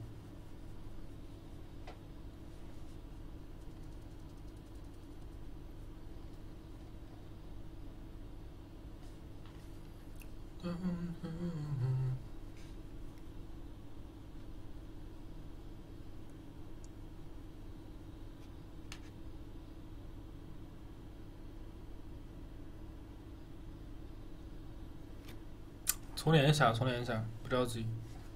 重连一下，重连一下，不着急。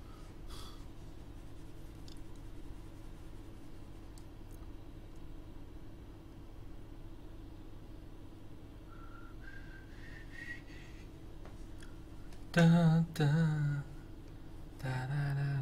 哒哒哒哒哒哒。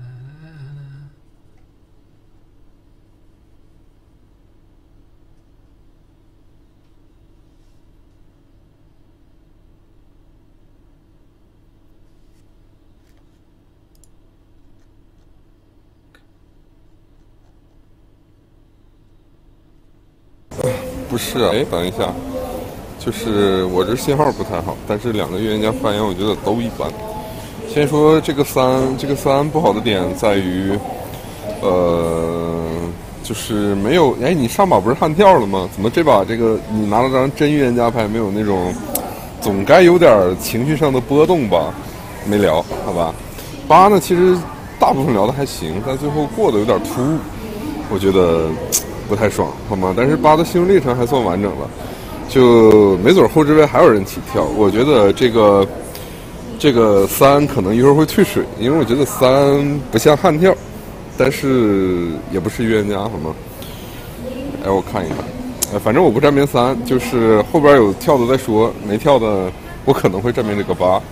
不是啊，哎，等一下，就是我这信号不太好，但是两个预言家发言我觉得都一般。先说这个三，这个三不好的点在于，呃，就是没有，哎，你上把不是悍跳了吗？怎么这把这个你拿了张真预言家牌，没有那种，总该有点情绪上的波动吧？没聊，好吧。八呢，其实大部分聊的还行，但最后过得有点突兀，我觉得不太爽，好吗？但是八的心路历程还算完整了，就没准后置位还有人起跳。我觉得这个这个三可能一会儿会退水，因为我觉得三不像悍跳，但是也不是预言家，好吗？哎，我看一看，哎，反正我不站边三，就是后边有跳的再说，没跳的我可能会站边这个八。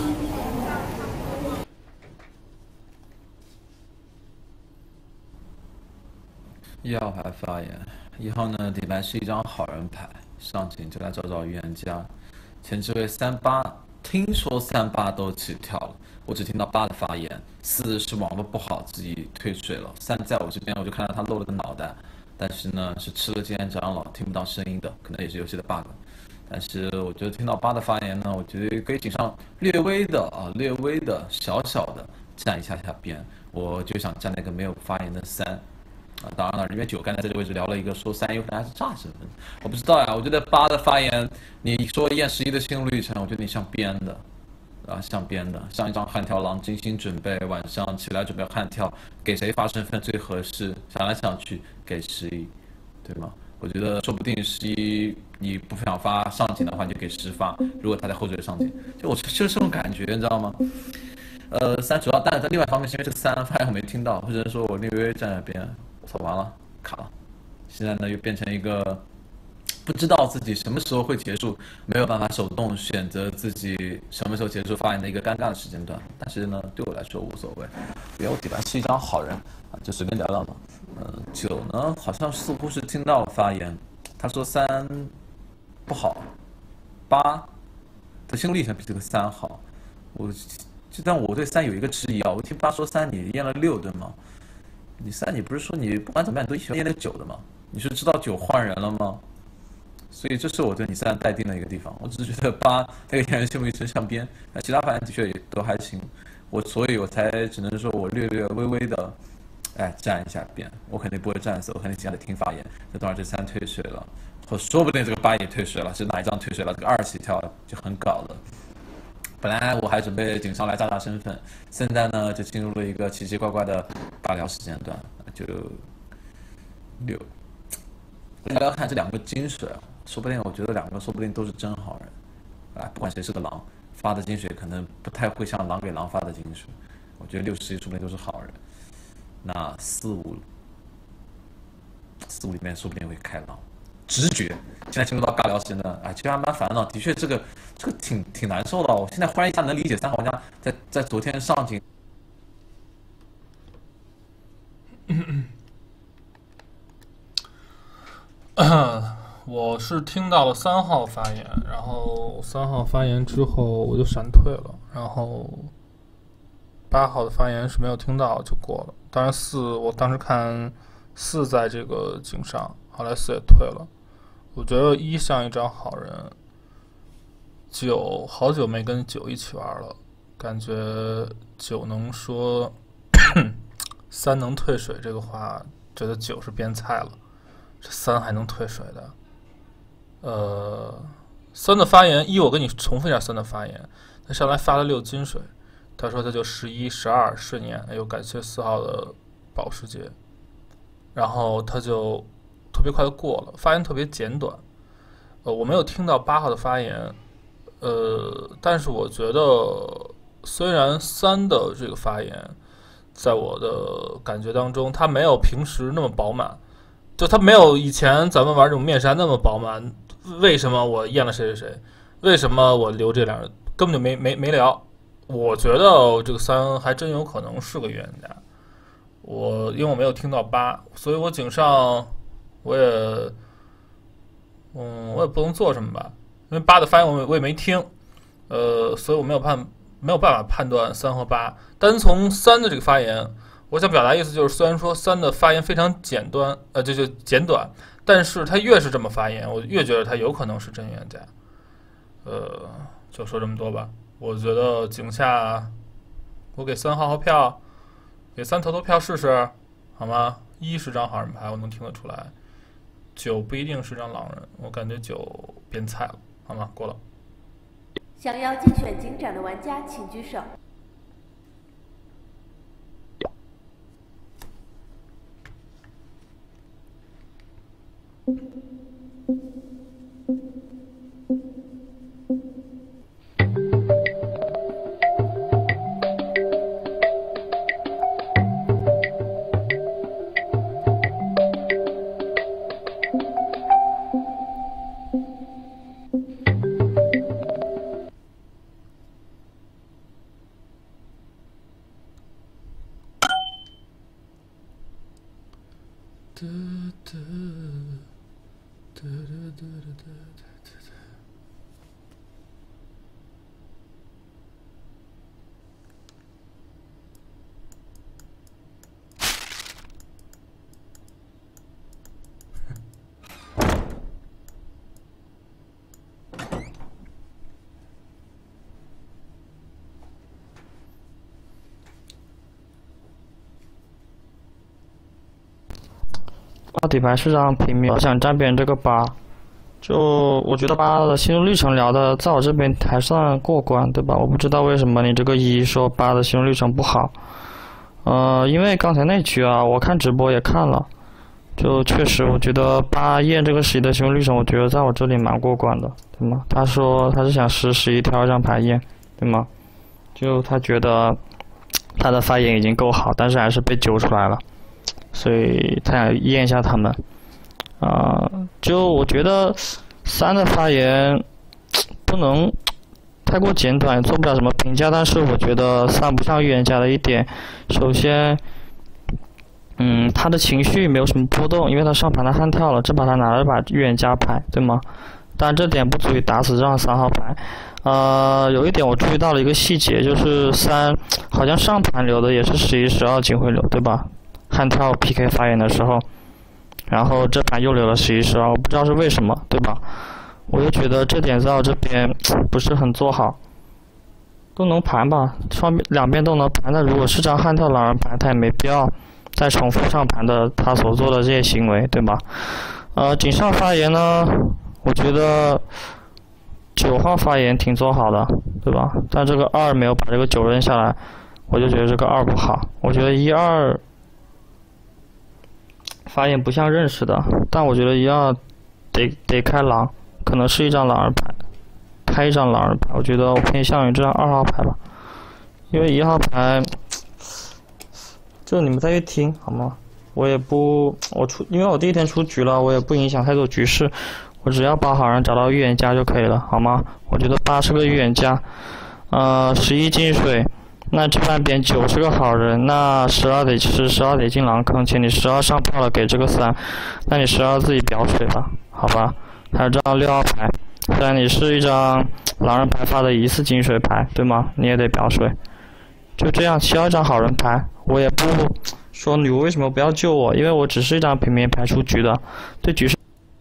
一号牌发言，一号呢底牌是一张好人牌，上井就来找找预言家。前置位三八，听说三八都起跳了，我只听到八的发言。四是网络不好，自己退水了。三在我这边，我就看到他露了个脑袋，但是呢是吃了经验长老，听不到声音的，可能也是游戏的 bug。但是我觉得听到八的发言呢，我觉得可以井上略微的啊，略微的小小的站一下下边，我就想站那个没有发言的三。啊，当然了，因为九刚才在这个位置聊了一个说三有可能还是炸身份，我不知道呀。我觉得八的发言，你说验十一的心路历程，我觉得你像编的，啊，像编的，像一张悍跳狼，精心准备，晚上起来准备悍跳，给谁发身份最合适？想来想去，给十一，对吗？我觉得说不定十一你不想发上井的话，你就给十发。如果他在后缀上井，就我就是这种感觉，你知道吗？呃，三主要，但是在另外一方面是因为这个三发言我没听到，或者说我略微站那边。操，完了，卡了。现在呢，又变成一个不知道自己什么时候会结束，没有办法手动选择自己什么时候结束发言的一个尴尬的时间段。但是呢，对我来说无所谓，因为我底牌是一张好人啊，就随便聊聊嘛。呃，九呢，好像似乎是听到发言，他说三不好，八的心路历程比这个三好。我就但我对三有一个质疑啊，我听八说三你验了六对吗？你三，你不是说你不管怎么样你都喜欢验那个九的吗？你是知道九换人了吗？所以这是我对你三待定的一个地方。我只是觉得八那个验人心路历程像编，那其他发言的确也都还行。我所以我才只能说我略略微微的，哎，站一下边。我肯定不会站死，我肯定只想得听发言。那当然这三退水了，或说不定这个八也退水了，是哪一张退水了？这个二起跳就很搞了。 本来我还准备井上来炸炸身份，现在呢就进入了一个奇奇怪怪的尬聊时间段，就六。聊聊看这两个金水，说不定我觉得两个说不定都是真好人，啊，不管谁是个狼，发的金水可能不太会像狼给狼发的金水，我觉得六十一说不定都是好人。那四五，四五里面说不定会开狼。直觉，现在进入到尬聊时间段，哎，其实还蛮烦恼。的确，这个这个挺挺难受的。我现在忽然一下能理解三好像在在昨天上井。 我是听到了三号发言，然后三号发言之后我就闪退了，然后八号的发言是没有听到就过了。当然四，我当时看四在这个井上，后来四也退了。我觉得一像一张好人，九好久没跟九一起玩了，感觉九能说三能退水这个话，觉得九是边菜了，这三还能退水的。呃，三的发言，一我跟你重复一下三的发言，他上来发了六金水，他说他就十一、十二顺延，哎呦感谢四号的保时捷，然后他就特别快的过了，发言特别简短。呃，我没有听到八号的发言，呃，但是我觉得虽然三的这个发言，在我的感觉当中，他没有平时那么饱满，就他没有以前咱们玩这种面山那么饱满。为什么我验了谁谁谁？为什么我留这两人？根本就没没没聊。我觉得这个三还真有可能是个预言家。我因为我没有听到八，所以我井上我也，嗯，我也不能做什么吧，因为八的发言我我也没听，呃，所以我没有判没有办法判断三和八。单从三的这个发言，我想表达意思就是，虽然说三的发言非常简短，呃，就就简短，但是他越是这么发言，我越觉得他有可能是真预言家。呃，就说这么多吧。我觉得井下，我给三号号票。给三投投票试试，好吗？一是张好人牌，我能听得出来。九不一定是张狼人，我感觉九变菜了，好吗？过了。 想要竞选警长的玩家请举手。 八底牌是张平民，我想占别人这个八，就我觉得八的心路历程聊的在我这边还算过关，对吧？我不知道为什么你这个一说八的心路历程不好，呃，因为刚才那局啊，我看直播也看了，就确实我觉得八验这个十一的心路历程，我觉得在我这里蛮过关的，对吗？他说他是想十十一挑一张牌验，对吗？就他觉得他的发言已经够好，但是还是被揪出来了。所以他想验一下他们，啊、呃，就我觉得三的发言不能太过简短，做不了什么评价。但是我觉得三不像预言家的一点，首先，嗯，他的情绪没有什么波动，因为他上盘他悍跳了，这把他拿了把预言家牌，对吗？但这点不足以打死这张三号牌。呃，有一点我注意到了一个细节，就是三好像上盘留的也是十一、十二警徽流，对吧？悍跳 P K 发言的时候，然后这盘又留了十一、十二，我不知道是为什么，对吧？我就觉得这点在我这边不是很做好，都能盘吧，双边两边都能盘。那如果是张悍跳狼人牌，他也没必要再重复上盘的他所做的这些行为，对吧？呃，井上发言呢，我觉得九号发言挺做好的， 对吧？但这个二没有把这个九扔下来，我就觉得这个二不好。我觉得一二发言不像认识的，但我觉得一二得得开狼，可能是一张狼人牌，开一张狼人牌。我觉得我偏向于这张二号牌吧，因为一号牌就你们再去听好吗？我也不我出，因为我第一天出局了，我也不影响太多局势，我只要把好人找到预言家就可以了，好吗？我觉得八是个预言家，呃，十一进水。那这半边九是个好人，那十二得吃，十二得进狼坑，且你十二上炮了给这个三，那你十二自己表水吧，好吧？还有这张六号牌，虽然你是一张狼人牌发的疑似金水牌，对吗？你也得表水。就这样，七号一张好人牌，我也不说女巫为什么不要救我，因为我只是一张平民牌出局的，对局势。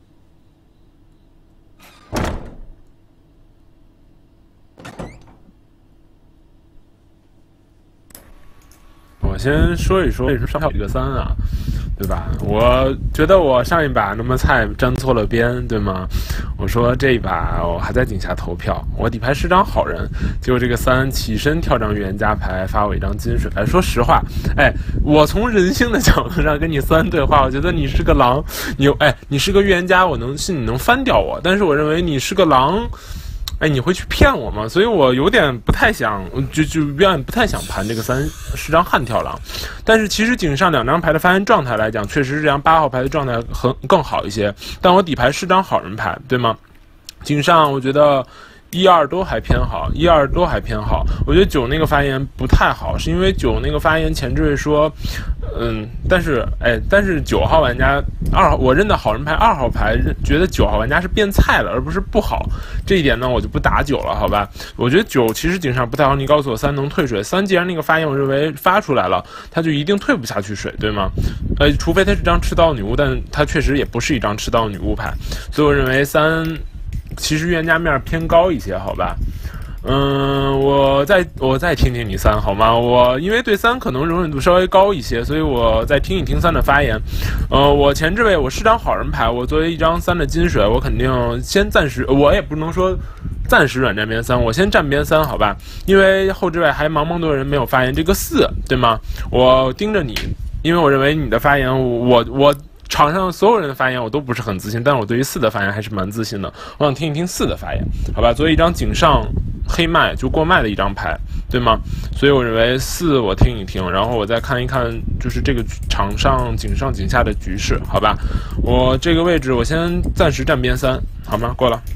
我先说一说为什么上票一个三啊，对吧？我觉得我上一把那么菜站错了边，对吗？我说这一把我还在井下投票，我底牌是张好人，结果这个三起身跳张预言家牌，发我一张金水牌。说实话，哎，我从人性的角度上跟你三对话，我觉得你是个狼，你哎，你是个预言家，我能信你能翻掉我，但是我认为你是个狼。哎，你会去骗我吗？所以我有点不太想，就就有点不太想盘这个三是张悍跳狼。但是其实井上两张牌的发言状态来讲，确实是这张八号牌的状态很更好一些。但我底牌是张好人牌，对吗？井上我觉得一二都还偏好，一二都还偏好。我觉得九那个发言不太好，是因为九那个发言前置位说，嗯，但是哎，但是九号玩家二号我认的好人牌二号牌，觉得九号玩家是变菜了，而不是不好。这一点呢，我就不打九了，好吧？我觉得九其实井上不太好。你告诉我三能退水，三既然那个发言我认为发出来了，他就一定退不下去水，对吗？呃，除非他是张吃刀女巫，但他确实也不是一张吃刀女巫牌，所以我认为三。其实预言家面偏高一些，好吧？嗯，我再我再听听你三好吗？我因为对三可能容忍度稍微高一些，所以我再听一听三的发言。呃，我前置位我是张好人牌，我作为一张三的金水，我肯定先暂时，我也不能说暂时软站边三，我先站边三，好吧？因为后置位还茫茫多人没有发言，这个四对吗？我盯着你，因为我认为你的发言，我我。场上所有人的发言我都不是很自信，但是我对于四的发言还是蛮自信的。我想听一听四的发言，好吧？作为一张井上黑麦就过麦的一张牌，对吗？所以我认为四我听一听，然后我再看一看就是这个场上井上井下的局势，好吧？我这个位置我先暂时站边三，好吗？过了。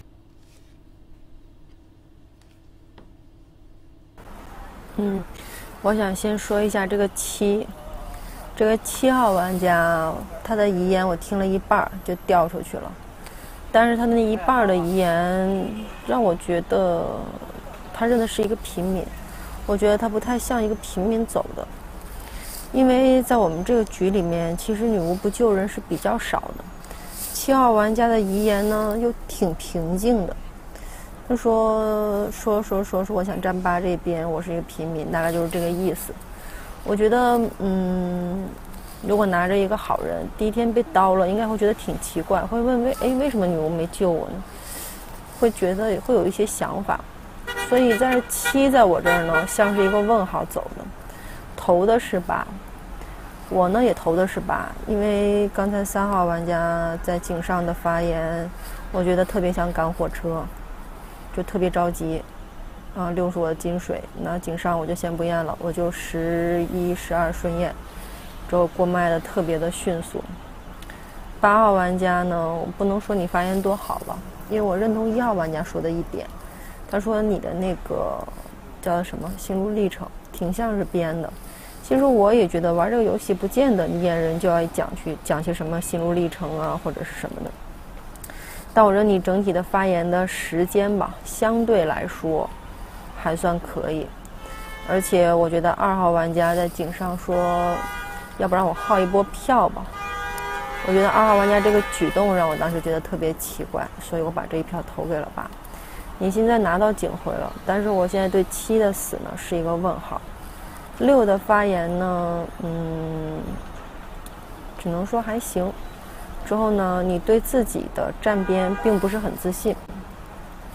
嗯，我想先说一下这个七。这个七号玩家，他的遗言我听了一半就掉出去了，但是他那一半的遗言让我觉得他认的是一个平民，我觉得他不太像一个平民走的，因为在我们这个局里面，其实女巫不救人是比较少的。七号玩家的遗言呢又挺平静的，他说说说说说我想站八这边，我是一个平民，大概就是这个意思。我觉得，嗯，如果拿着一个好人，第一天被刀了，应该会觉得挺奇怪，会问为哎为什么女巫没救我呢？会觉得会有一些想法，所以在七在我这儿呢，像是一个问号走的，投的是八，我呢也投的是八，因为刚才三号玩家在井上的发言，我觉得特别像赶火车，就特别着急。啊，六是我的金水，那井上我就先不验了，我就十一、十二顺验，之后过麦的特别的迅速。八号玩家呢，我不能说你发言多好了，因为我认同一号玩家说的一点，他说你的那个叫什么心路历程挺像是编的。其实我也觉得玩这个游戏不见得你验人就要讲去讲些什么心路历程啊或者是什么的，但我认你整体的发言的时间吧，相对来说还算可以，而且我觉得二号玩家在井上说，要不然我耗一波票吧。我觉得二号玩家这个举动让我当时觉得特别奇怪，所以我把这一票投给了八。你现在拿到警徽了，但是我现在对七的死呢是一个问号。六的发言呢，嗯，只能说还行。之后呢，你对自己的站边并不是很自信。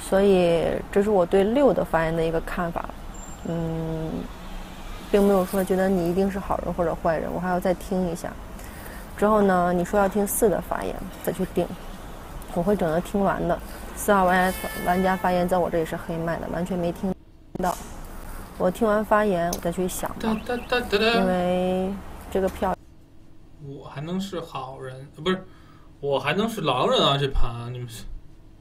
所以这是我对六的发言的一个看法。嗯，并没有说觉得你一定是好人或者坏人，我还要再听一下。之后呢，你说要听四的发言，再去定，我会整个听完的。四号玩家玩家发言在我这里是黑麦的，完全没听到。我听完发言，我再去想吧，因为这个票， 我还能是好人，不是，我还能是狼人啊！这盘你们是，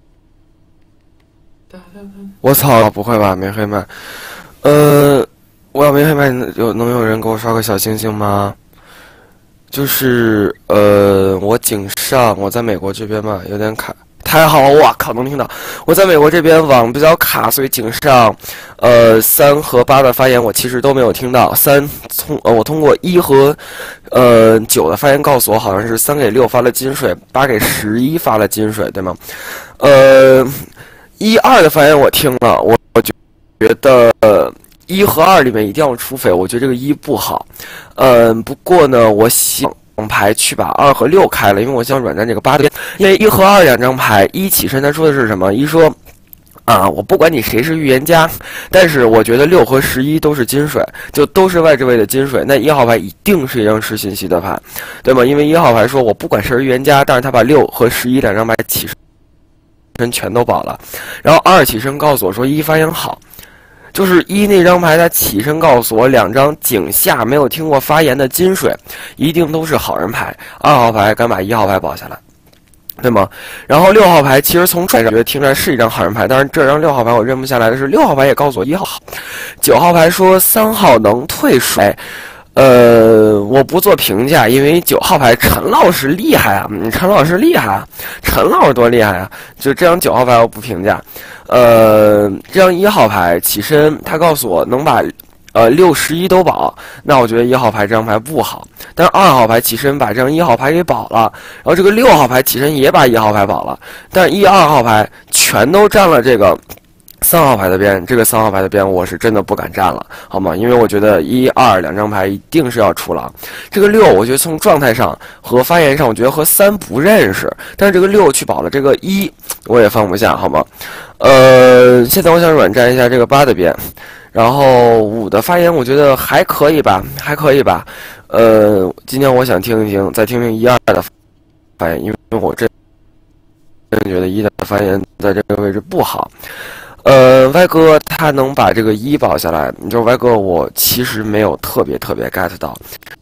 我操，不会吧，没黑麦？呃，我要没黑麦，有能有人给我刷个小星星吗？就是呃，我井上，我在美国这边嘛，有点卡。太好了，哇靠，能听到！我在美国这边网比较卡，所以井上，呃，三和八的发言我其实都没有听到。三从呃，我通过一和呃九的发言告诉我，好像是三给六发了金水，八给十一发了金水，对吗？呃，一二的发言我听了，我我觉得呃一和二里面一定要出匪，我觉得这个一不好。嗯、呃，不过呢，我想。牌去把二和六开了，因为我想软战这个八的边，因为一和二两张牌，一起身他说的是什么？一说啊，我不管你谁是预言家，但是我觉得六和十一都是金水，就都是外置位的金水，那一号牌一定是一张吃信息的牌，对吗？因为一号牌说我不管谁是预言家，但是他把六和十一两张牌起身全都保了，然后二起身告诉我说一发言好。就是一那张牌，他起身告诉我，两张井下没有听过发言的金水，一定都是好人牌。二号牌敢把一号牌保下来，对吗？然后六号牌其实从传上觉得听出来是一张好人牌，但是这张六号牌我认不下来的是六号牌也告诉我一号好，九号牌说三号能退水。呃，我不做评价，因为九号牌陈老师厉害啊，嗯，陈老师厉害啊，陈老师多厉害啊！就这张九号牌我不评价。呃，这张一号牌起身，他告诉我能把呃六十一都保，那我觉得一号牌这张牌不好。但是二号牌起身把这张一号牌给保了，然后这个六号牌起身也把一号牌保了，但是一二号牌全都占了这个。三号牌的边，这个三号牌的边我是真的不敢站了，好吗？因为我觉得一二两张牌一定是要出狼。这个六，我觉得从状态上和发言上，我觉得和三不认识，但是这个六去保了这个一，我也放不下，好吗？呃，现在我想软站一下这个八的边，然后五的发言我觉得还可以吧，还可以吧。呃，今天我想听一听，再听听一二的发言，因为我真觉得一的发言在这个位置不好。呃，歪哥他能把这个一保下来，你知道歪哥我其实没有特别特别 get 到。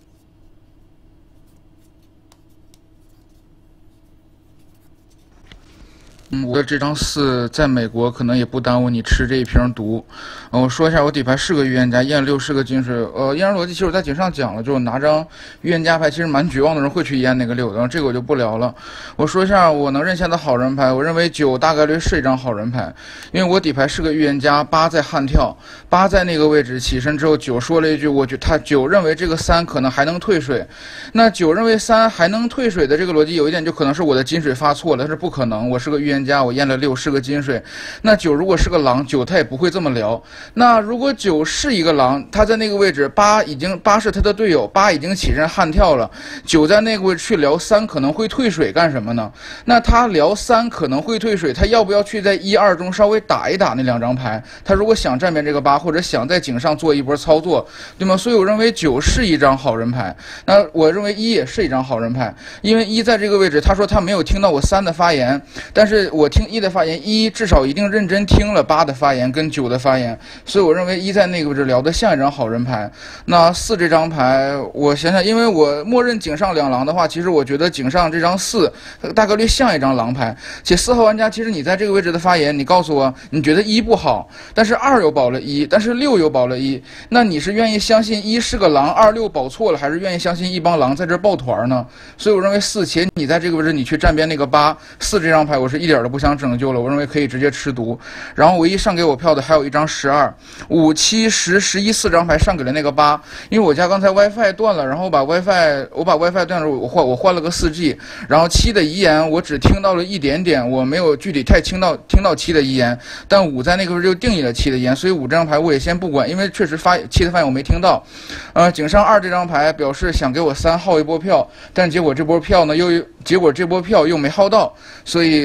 嗯，我的这张四在美国可能也不耽误你吃这一瓶毒。呃，我说一下，我底牌是个预言家，验六是个金水。呃，验证逻辑其实我在井上讲了，就拿张预言家牌，其实蛮绝望的人会去验那个六，然后这个我就不聊了。我说一下我能认下的好人牌，我认为九大概率是一张好人牌，因为我底牌是个预言家，八在悍跳，八在那个位置起身之后，九说了一句，我觉他九认为这个三可能还能退水，那九认为三还能退水的这个逻辑有一点就可能是我的金水发错了，但是不可能，我是个预言家，我验了六是个金水，那九如果是个狼，九他也不会这么聊。那如果九是一个狼，他在那个位置，八已经八是他的队友，八已经起身悍跳了，九在那个位置去聊三可能会退水干什么呢？那他聊三可能会退水，他要不要去在一二中稍微打一打那两张牌？他如果想站边这个八，或者想在井上做一波操作，对吗？所以我认为九是一张好人牌。那我认为一也是一张好人牌，因为一在这个位置，他说他没有听到我三的发言，但是我听一的发言，一至少一定认真听了八的发言跟九的发言，所以我认为一在那个位置聊得像一张好人牌。那四这张牌，我想想，因为我默认井上两狼的话，其实我觉得井上这张四大概率像一张狼牌。且四号玩家，其实你在这个位置的发言，你告诉我你觉得一不好，但是二又保了一，但是六又保了一，那你是愿意相信一是个狼，二六保错了，还是愿意相信一帮狼在这抱团呢？所以我认为四，且你在这个位置你去站边那个八，四这张牌我是一点都不想拯救了，我认为可以直接吃毒。然后唯一上给我票的还有一张十二、五、七、十、十一四张牌上给了那个八，因为我家刚才 WiFi 断了，然后把 WiFi 我把 WiFi 断了，我换我换了个 四 G， 然后七的遗言我只听到了一点点，我没有具体太听到听到七的遗言，但五在那个位置就定义了七的遗言，所以五这张牌我也先不管，因为确实发七的发言我没听到。呃，井上二这张牌表示想给我三耗一波票，但结果这波票呢又结果这波票又没耗到，所以我井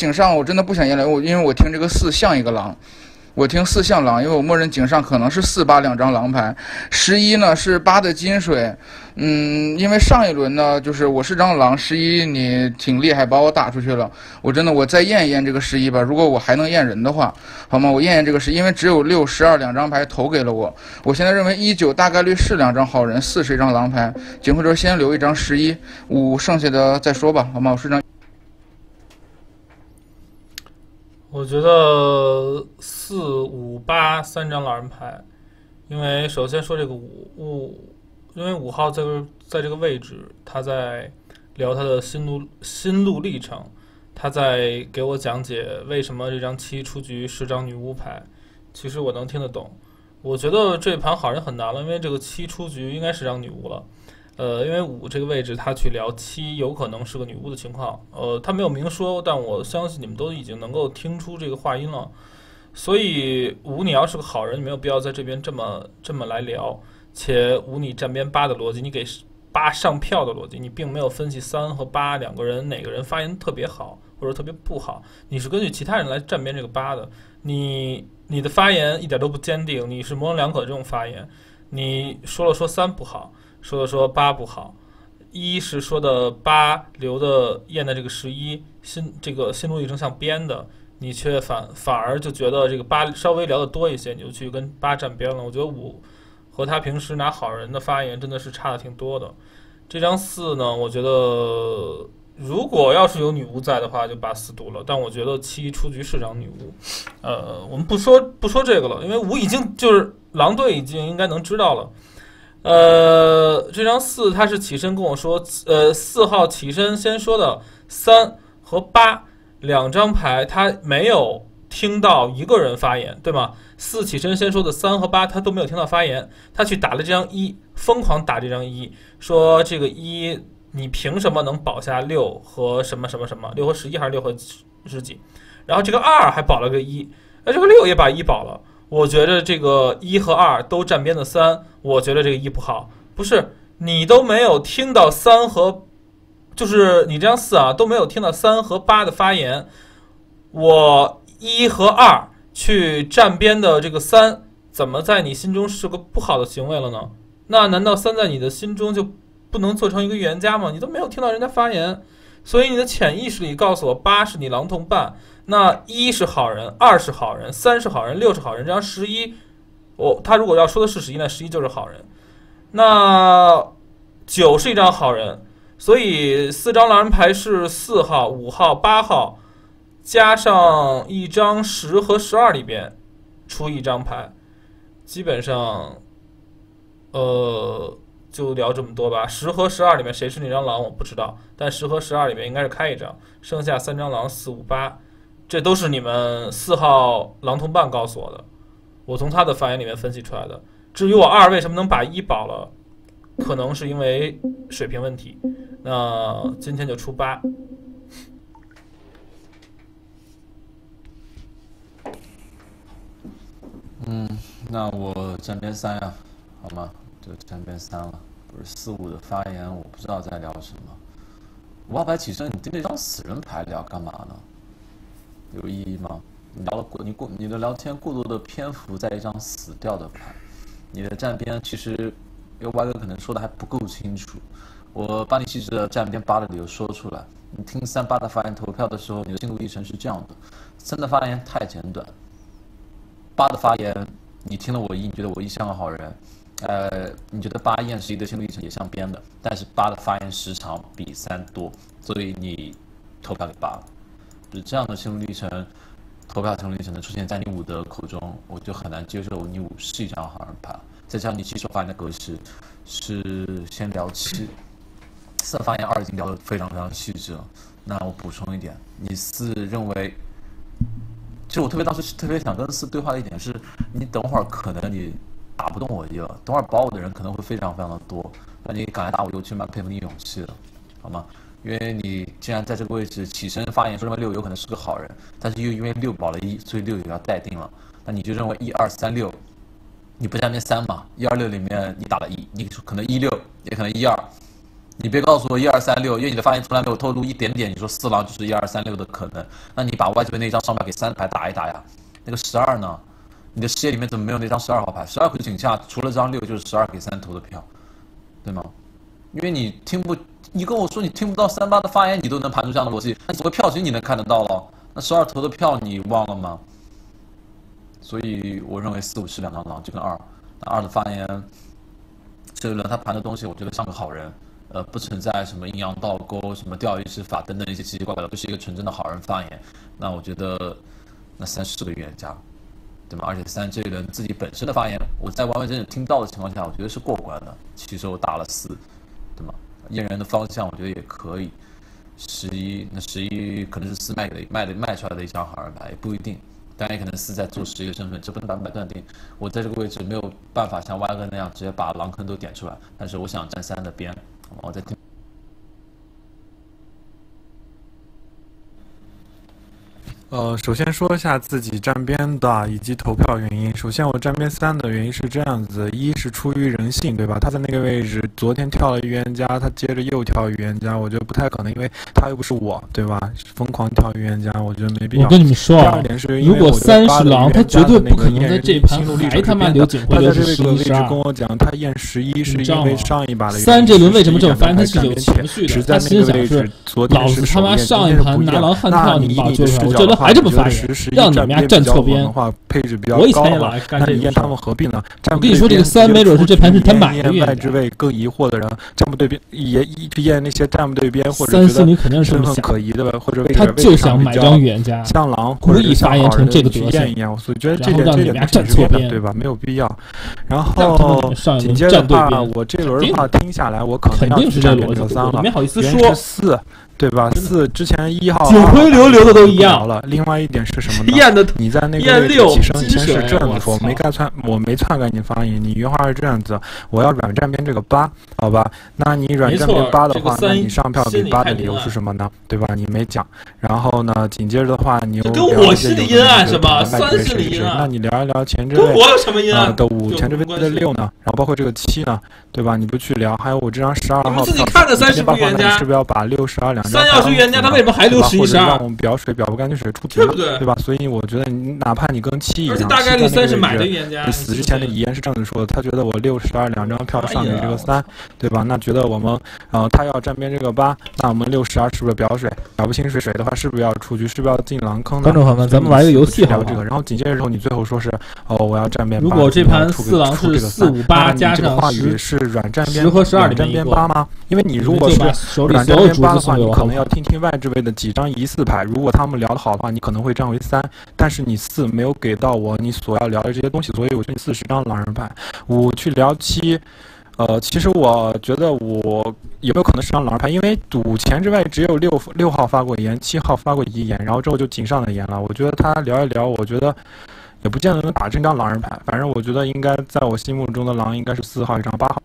井上我真的不想验了，我因为我听这个四像一个狼。我听四像狼，因为我默认井上可能是四八两张狼牌，十一呢是八的金水，嗯，因为上一轮呢就是我是张狼，十一你挺厉害，把我打出去了，我真的我再验一验这个十一吧，如果我还能验人的话，好吗？我验验这个十一，因为只有六十二两张牌投给了我，我现在认为一九大概率是两张好人，四是一张狼牌，警徽轴先留一张十一，五剩下的再说吧，好吗？我是张。 我觉得四五八三张狼人牌，因为首先说这个五五，因为五号在在这个位置，他在聊他的心路心路历程，他在给我讲解为什么这张七出局是张女巫牌。其实我能听得懂，我觉得这盘好人很难了，因为这个七出局应该是张女巫了。呃，因为五这个位置他去聊七有可能是个女巫的情况，呃，他没有明说，但我相信你们都已经能够听出这个话音了。所以五你要是个好人，你没有必要在这边这么这么来聊。且五你站边八的逻辑，你给八上票的逻辑，你并没有分析三和八两个人哪个人发言特别好或者特别不好，你是根据其他人来站边这个八的。你你的发言一点都不坚定，你是模棱两可的这种发言。你说了说三不好。说的说八不好，一是说的八留的验的这个十一心这个心路历程像编的，你却反反而就觉得这个八稍微聊的多一些，你就去跟八站边了。我觉得五和他平时拿好人的发言真的是差的挺多的。这张四呢，我觉得如果要是有女巫在的话，就把四读了。但我觉得七出局是张女巫，呃，我们不说不说这个了，因为五已经就是狼队已经应该能知道了。呃，这张四他是起身跟我说，呃，四号起身先说的三和八两张牌，他没有听到一个人发言，对吗？四起身先说的三和八他都没有听到发言，他去打了这张一，疯狂打这张一，说这个一你凭什么能保下六和什么什么什么，六和十一还是六和十几？然后这个二还保了个一，那这个六也把一保了。我觉得这个一和二都站边的三，我觉得这个一不好。不是你都没有听到三和，就是你这张四啊都没有听到三和八的发言，我一和二去站边的这个三，怎么在你心中是个不好的行为了呢？那难道三在你的心中就不能做成一个预言家吗？你都没有听到人家发言，所以你的潜意识里告诉我八是你狼同伴。那一是好人，二是好人，三是好人，六是好人，这张十一，我他如果要说的是十一，那十一就是好人。那九是一张好人，所以四张狼人牌是四号、五号、八号，加上一张十和十二里边出一张牌，基本上，呃，就聊这么多吧。十和十二里面谁是那张狼我不知道，但十和十二里面应该是开一张，剩下三张狼四五八。这都是你们四号狼同伴告诉我的，我从他的发言里面分析出来的。至于我二为什么能把一保了，可能是因为水平问题。那今天就出八。 嗯，那我站边三呀，好吗？就站边三了。不是四五的发言，我不知道在聊什么。五号牌起身，你盯这张死人牌聊干嘛呢？有意义吗？你聊了过你过你的聊天过多的篇幅在一张死掉的牌，你的站边其实，因为歪哥可能说的还不够清楚，我把你细致的站边八的理由说出来。你听三八的发言投票的时候，你的心路历程是这样的：三的发言太简短，八的发言你听了我一，你觉得我一像个好人，呃，你觉得八验十一的心路历程也像编的，但是八的发言时长比三多，所以你投票给八了。就是这样的心路历程，投票心路历程能出现在你五的口中，我就很难接受你五是一张好人牌。再加上你七手发言的格式是先聊七，四发言二已经聊得非常非常细致了。那我补充一点，你四认为，其实我特别当时特别想跟四对话的一点是，你等会儿可能你打不动我一了，等会儿保我的人可能会非常非常的多，那你敢来打我，我其实蛮佩服你勇气的，好吗？因为你既然在这个位置起身发言说认为六有可能是个好人，但是又因为六保了一，所以六也要待定了。那你就认为一二三六，你不站边三嘛？一二六里面你打了一，你可能一六，也可能一二， 你别告诉我一二三六，因为你的发言从来没有透露一点点，你说四郎就是一二三六的可能，那你把 Y 这边那张上牌给三牌打一打呀。那个十二呢？你的视野里面怎么没有那张十二号牌？十二回井下除了张六就是十二给三投的票，对吗？因为你听不，你跟我说你听不到三八的发言，你都能盘出这样的逻辑，那怎么票型你能看得到了？那十二投的票你忘了吗？所以我认为四五是两张狼，就跟二，那二的发言，这一轮他盘的东西，我觉得像个好人，呃，不存在什么阴阳倒钩、什么钓鱼执法等等一些奇奇怪怪的，就是一个纯正的好人发言。那我觉得，那三是个预言家。对吗？而且三这一轮自己本身的发言，我在完完整整听到的情况下，我觉得是过关的。七手打了四，对吗？验人的方向我觉得也可以。十一，那十一可能是四卖给卖的卖出来的一张好人牌，也不一定。当然也可能四在做十一的身份，这不能百分百断定。我在这个位置没有办法像歪哥那样直接把狼坑都点出来，但是我想站三的边，我在听。 呃，首先说一下自己站边的以及投票原因。首先，我站边三的原因是这样子：一是出于人性，对吧？他在那个位置，昨天跳了预言家，他接着又跳预言家，我觉得不太可能，因为他又不是我，对吧？疯狂跳预言家，我觉得没必要。 我跟你们说啊，如果三是狼，他绝对不可能在这盘还他妈留警徽留是十一十二。 跟我讲，他验十一是因为上一把的三这轮为什么这么翻？他是有情绪的，他心想是老子他妈上一盘拿狼汉跳你们把我救出来，我这轮还这么发言，让你们家站错边。 配置比较我以前也老爱干这个事。他们何必呢？ 我跟你说，这个三没准是这盘是他买的。 外置位更疑惑的人，站不对边，也一直验那些站不对边或者三心里肯定是身份可疑的，或者他就想买张预言家， 像狼故意发言成这个德行一样，所以觉得这点这点站错边， 对吧？没有必要。然后紧接着的话，我这轮的话听下来，我可能要站边这三了， 没好意思说四。对吧？四之前一号警徽流流的都一样了。另外一点是什么呢？ 验的你在那个位置起身前是这样子说，我没该篡，我没篡改你发言。你原话是这样子，我要软站边这个八，好吧？那你软站边八的话，那你上票给八的理由是什么呢？对吧？你没讲。然后呢，紧接着的话，你又跟我心里阴暗什么？三心里阴暗。 那你聊一聊前置位我有什么阴暗的五，前置位的六呢？然后包括这个七呢，对吧？你不去聊，还有我这张十二号票， 自己看着三十不预言家， 是不是要把六十二两张？ 三要是预言家。他为什么还留十一十二？ 让我们表水表不干净水出局， 对不对？ 对吧？所以我觉得你哪怕你跟七一样， 大概率三是买的预言家。 你死之前的遗言是这样子说的，他觉得我六十二两张票上给这个三，对吧？那觉得我们呃他要站边这个八，那我们六十二是不是表水？表不清水水的话，是不是要出局？是不是要进狼坑呢？ 观众朋友们，咱们玩一个游戏好这个，然后紧接着之后你最后说是哦我要站边八。 如果这盘四狼是四五八加上话语是软站边十和十二站边八吗？因为你如果是软站边八的话，你可能要听听外置位的几张。疑似牌，如果他们聊得好的话，你可能会站为三，但是你四没有给到我你所要聊的这些东西，所以我觉得四是张狼人牌。五去聊七，呃，其实我觉得我有没有可能是张狼人牌？因为五前之外只有六六号发过言，七号发过遗言，然后之后就井上的言了。我觉得他聊一聊，我觉得也不见得能打这张狼人牌。反正我觉得应该在我心目中的狼应该是四号一张，八号。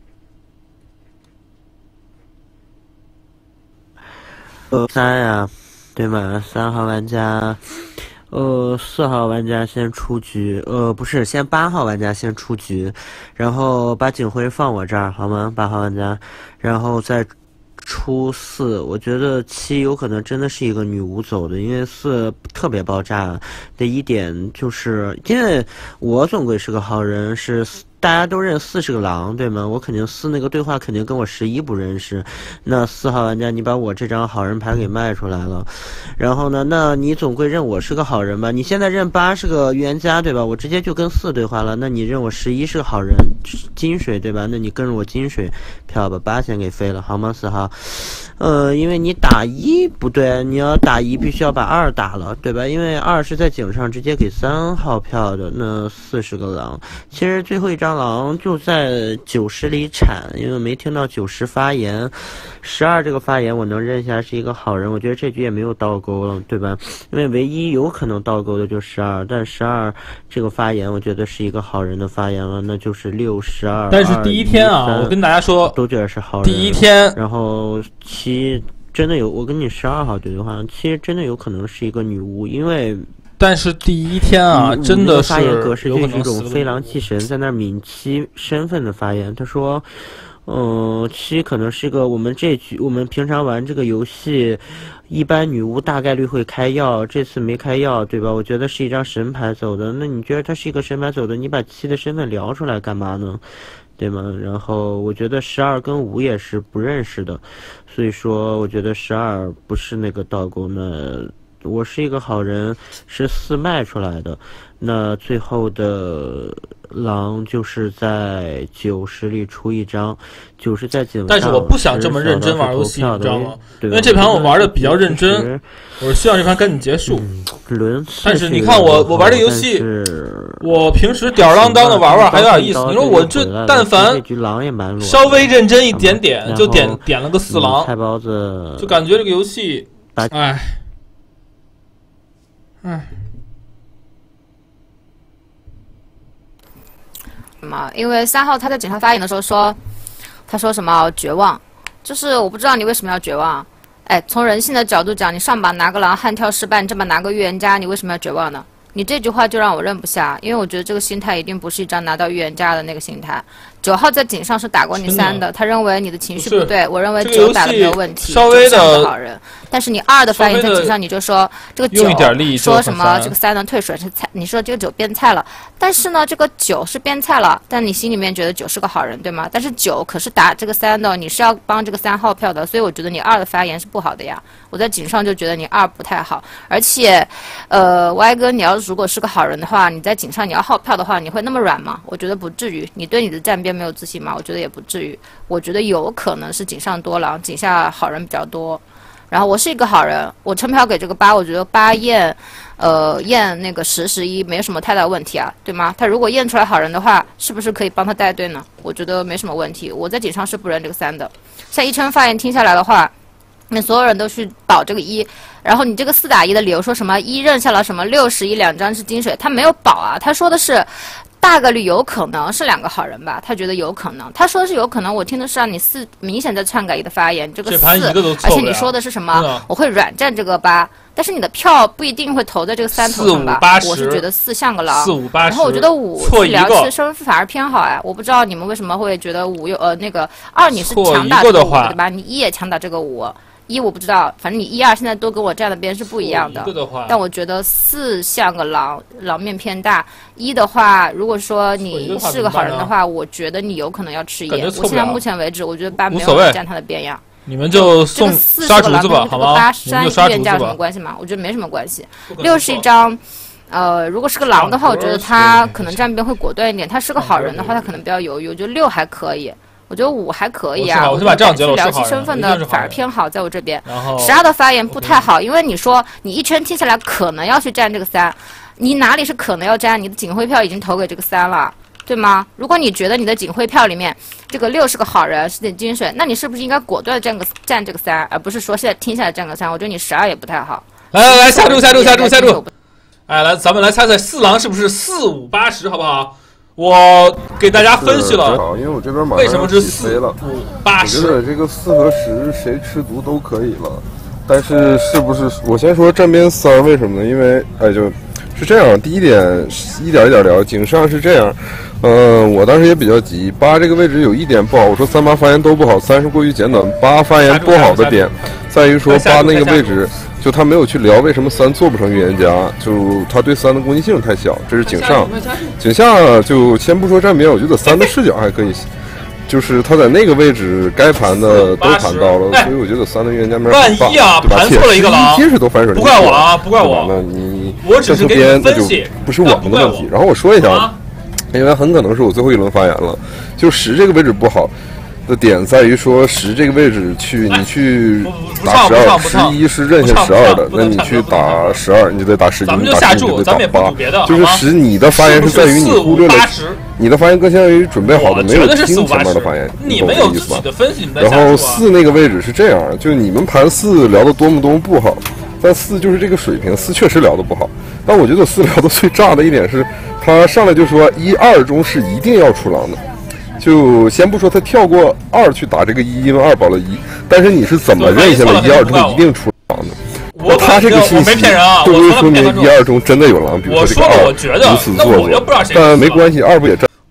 呃，三呀。对吗？三号玩家，呃，四号玩家先出局，呃，不是，先八号玩家先出局，然后把警徽放我这儿好吗？八号玩家，然后再出四。我觉得七有可能真的是一个女巫走的，因为四特别爆炸的一点就是，因为我总归是个好人，是。大家都认四是个狼，对吗？我肯定四那个对话肯定跟我十一不认识。那四号玩家，你把我这张好人牌给卖出来了，然后呢，那你总归认我是个好人吧？你现在认八是个预言家，对吧？我直接就跟四对话了。那你认我十一是个好人，金水，对吧？那你跟着我金水票把八先给飞了，好吗？四号，呃，因为你打一不对，你要打一必须要把二打了，对吧？因为二是在井上直接给三号票的，那四是个狼。其实最后一张。狼就在九十里产，因为没听到九十发言，十二这个发言我能认下是一个好人，我觉得这局也没有倒钩了，对吧？因为唯一有可能倒钩的就十二，但十二这个发言我觉得是一个好人的发言了，那就是六十二。 但是第一天啊，我跟大家说， 都觉得是好人。 第一天， 然后七真的有，我跟你十二号对的话，七真的有可能是一个女巫，因为。 但是第一天啊，真的是发言格式就是一种飞狼祭神在那儿抿七身份的发言。他说：“ 嗯，七可能是个我们这局我们平常玩这个游戏，一般女巫大概率会开药，这次没开药，对吧？我觉得是一张神牌走的。那你觉得它是一个神牌走的，你把七的身份聊出来干嘛呢？对吗？然后我觉得十二跟五也是不认识的，所以说我觉得十二不是那个道宫的。我是一个好人，是四卖出来的。那最后的狼就是在九十里出一张，九十在井上。 但是我不想这么认真玩游戏，你知道吗？因为这盘我玩的比较认真，我希望这盘赶紧结束。 轮， 但是你看我我玩这游戏，我平时吊儿郎当的玩玩还有点意思。你说我这但凡稍微认真一点点，就点点了个四狼， 菜包子， 就感觉这个游戏，哎。 嗯，什么？因为三号他在警上发言的时候说，他说什么绝望，就是我不知道你为什么要绝望。哎，从人性的角度讲，你上把拿个狼悍跳失败，你这把拿个预言家，你为什么要绝望呢？你这句话就让我认不下，因为我觉得这个心态一定不是一张拿到预言家的那个心态。九号在井上是打过你三的，他认为你的情绪不对，我认为九打的没有问题， 稍微的好人。但是你二的发言在井上你就说这个九说什么这个三的退水是菜，你说这个九变菜了，但是呢这个九是变菜了，但你心里面觉得九是个好人对吗？但是九可是打这个三的，你是要帮这个三号票的，所以我觉得你二的发言是不好的呀。我在井上就觉得你二不太好，而且，呃，歪哥你要如果是个好人的话，你在井上你要号票的话，你会那么软吗？我觉得不至于。你对你的站边没有自信吗？我觉得也不至于。我觉得有可能是井上多狼，井下好人比较多。然后我是一个好人，我撑票给这个八，我觉得八验，呃，验那个十十一没有什么太大问题啊，对吗？他如果验出来好人的话，是不是可以帮他带队呢？我觉得没什么问题。我在井上是不认这个三的。像一琛发言听下来的话。那所有人都去保这个一，然后你这个四打一的理由说什么一认下了什么六十一两张是金水，他没有保啊，他说的是大概率有可能是两个好人吧，他觉得有可能，他说的是有可能，我听的是让你四明显在篡改一的发言，这个四，而且你说的是什么？嗯、我会软站这个八，但是你的票不一定会投在这个三头上吧？我是觉得四像个狼， 四五八十， 然后我觉得五聊起身份反而偏好哎，我不知道你们为什么会觉得五有呃那个二你是强打这个五对吧？你一也强打这个五。一我不知道，反正你一二现在都跟我站的边是不一样的。但我觉得四像个狼，狼面偏大。一的话，如果说你是个好人的话，我觉得你有可能要吃野。我现在目前为止，我觉得八没有站他的边呀。 你们就送杀竹子吧，好吗？ 八山预言家有什么关系吗？我觉得没什么关系。六是一张。呃，如果是个狼的话，我觉得他可能站边会果断一点。他是个好人的话，他可能比较犹豫。我觉得六还可以。我觉得五还可以啊， 我就把这样结论聊起身份的反而偏好，在我这边。十二的发言不太好，因为你说你一圈听下来可能要去站这个三，你哪里是可能要站？你的警徽票已经投给这个三了，对吗？如果你觉得你的警徽票里面这个六是个好人，是点金水，那你是不是应该果断站个站这个三，而不是说现在听下来站个三？我觉得你十二也不太好。 来来来，下注下注下注下注！哎，来，咱们来猜猜四狼是不是四五八十，好不好？我给大家分析了， 因为我这边马上为什么是四了五八十？ 我觉得这个四和十谁吃足都可以了，但是是不是？我先说站边三为什么呢？因为哎，就是这样。第一点，一点一点聊。井上是这样，嗯、呃，我当时也比较急。八这个位置有一点不好，我说三八发言都不好，三是过于简短。八发言不好的点在于说八那个位置。就他没有去聊为什么三做不成预言家，就他对三的攻击性太小，这是井上。井下就先不说站边，我觉得三的视角还可以，就是他在那个位置该盘的都盘到了，所以我觉得三的预言家没万一啊，盘错了一个狼， 皆是都反水， 不怪我啊，不怪我。 那你我只是给你分析， 不是我们的问题。然后我说一下，因为很可能是我最后一轮发言了，就十这个位置不好。的点在于说十这个位置去你去打十二，十一是认下十二的，那你去打十二，你就得打十一，你打十一就得打八，就是十你的发言是在于你忽略了，你的发言更相当于准备好的，没有听前面的发言，你懂这意思吧？然后四那个位置是这样，就你们盘四聊的多么多么不好，但四就是这个水平，四确实聊的不好，但我觉得四聊的最炸的一点是，他上来就说一二中是一定要出狼的。就先不说他跳过二去打这个一，因为二保了一，但是你是怎么认下了一二中一定出狼的？那他这个信息都会说明一二中真的有狼，比如说这个二如此做过，但没关系，二不也站？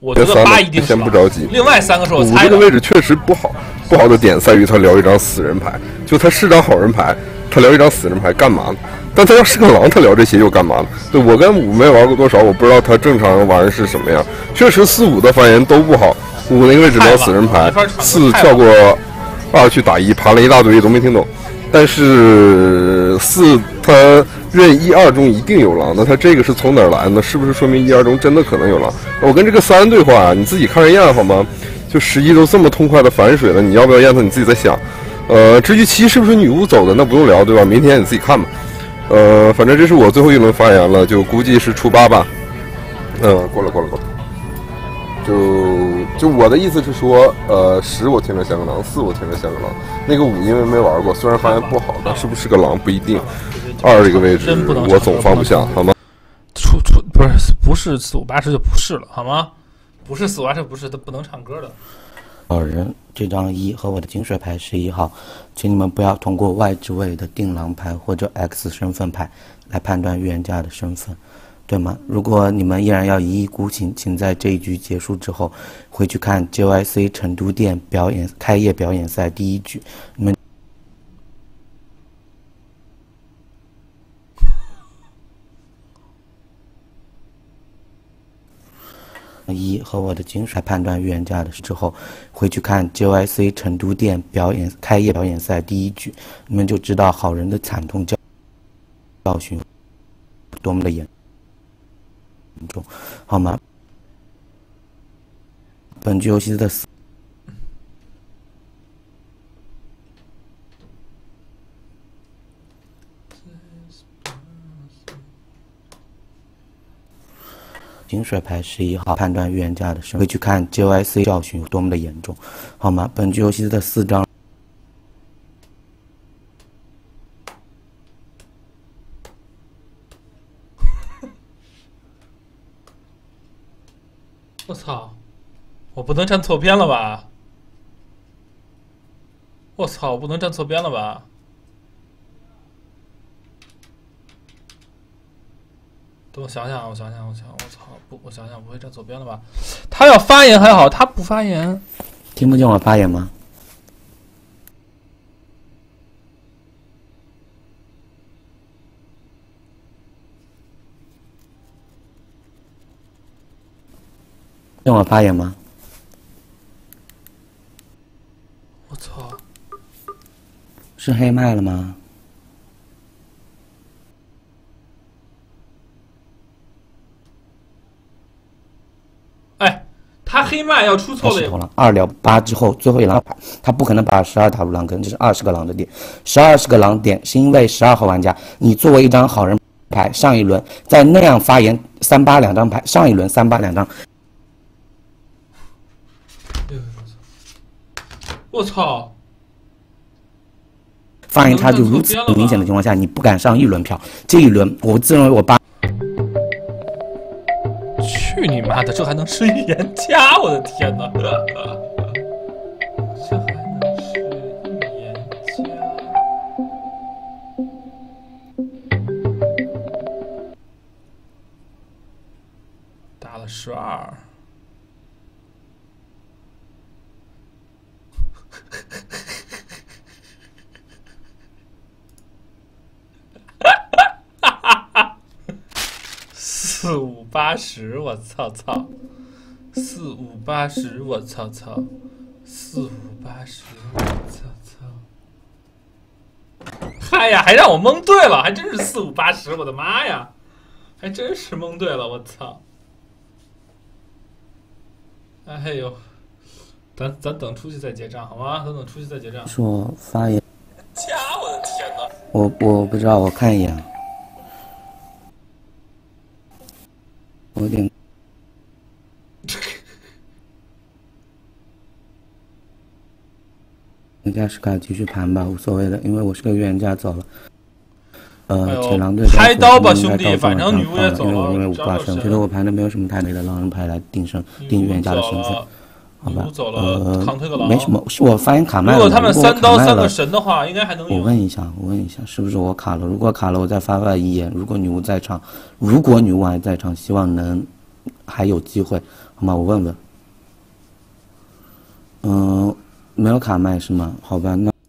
我觉得八一定是先不着急， 另外三个是我五猜的。 这个位置确实不好，不好的点在于他聊一张死人牌，就他是张好人牌，他聊一张死人牌干嘛呢？但他要是个狼，他聊这些又干嘛呢？对，我跟五没玩过多少，我不知道他正常玩是什么样。确实四五的发言都不好，五那个位置聊死人牌，四跳过二去打一，爬了一大堆都没听懂。但是四他认一二中一定有狼，那他这个是从哪儿来的？是不是说明一二中真的可能有狼？我跟这个三对话，你自己看着验好吗？就十一都这么痛快的反水了，你要不要验他？你自己再想。呃，至于七是不是女巫走的，那不用聊，对吧？明天你自己看吧。呃，反正这是我最后一轮发言了，就估计是初八吧。嗯、呃，过了过了过了。就就我的意思是说，呃，十我听着像个狼，四我听着像个狼。那个五因为没玩过，虽然发言不好，但是不是个狼不一定。二这个位置我总放不下，好吗？ 出出不是不是四五八十就不是了，好吗？不是四五八十不是，他不能唱歌的。 好人这张一和我的金水牌十一号，请你们不要通过外置位的定狼牌或者 X 身份牌来判断预言家的身份，对吗？如果你们依然要一意孤行，请在这一局结束之后回去看 J Y C 成都店表演开业表演赛第一局，你们一和我的金水判断预言家的之后回去看 J Y C 成都店表演开业表演赛第一局，你们就知道好人的惨痛教教训多么的严重，好吗？本局游戏的死金水牌十一号判断预言家的身份，会去看 J Y C 教训有多么的严重，好吗？本局游戏的四张。 我操！我不能站错边了吧？我操！我不能站错边了吧？等我想想，我想想，我想，我操！不，我想想，不会站错边了吧？他要发言还好，他不发言。 听不见我发言吗？听我发言吗？ 我操！ 是黑麦了吗？ 哎，他黑麦要出错了。 投了二聊八之后，最后一狼牌，他不可能把十二打入狼坑，这是二十个狼的点。十二是个狼点，是因为十二号玩家，你作为一张好人牌，上一轮在那样发言三八两张牌，上一轮三八两张。 我操！ 发言差距如此明显的情况下，你不敢上一轮票。这一轮，我自认为我八。 去你妈的！这还能是预言家？我的天哪！这还能是预言家？打了十二。四五八十，我操操！四五八十，我操操！四五八十，我操操！嗨呀，还让我蒙对了，还真是四五八十，我的妈呀！还真是蒙对了，我操！哎呦，咱咱等出去再结账好吗？咱等出去再结账。 说发言。 家，我的天哪！ 我我不知道，我看一眼。我有点。加时卡继续盘吧，无所谓的，因为我是个预言家走了。呃，铁狼队开刀吧，兄弟，反正女巫也走了。 因为我认为五挂胜，觉得我盘的没有什么太雷的狼人牌来定胜定预言家的身份。好吧，呃，没什么，是我发言卡麦了。 如果他们三刀三个神的话，应该还能用。 我问一下，我问一下，是不是我卡了？如果卡了，我再发发遗言。如果女巫在场，如果女巫还在场，希望能还有机会。 好吗？我问问。嗯，没有卡麦是吗？好吧，那。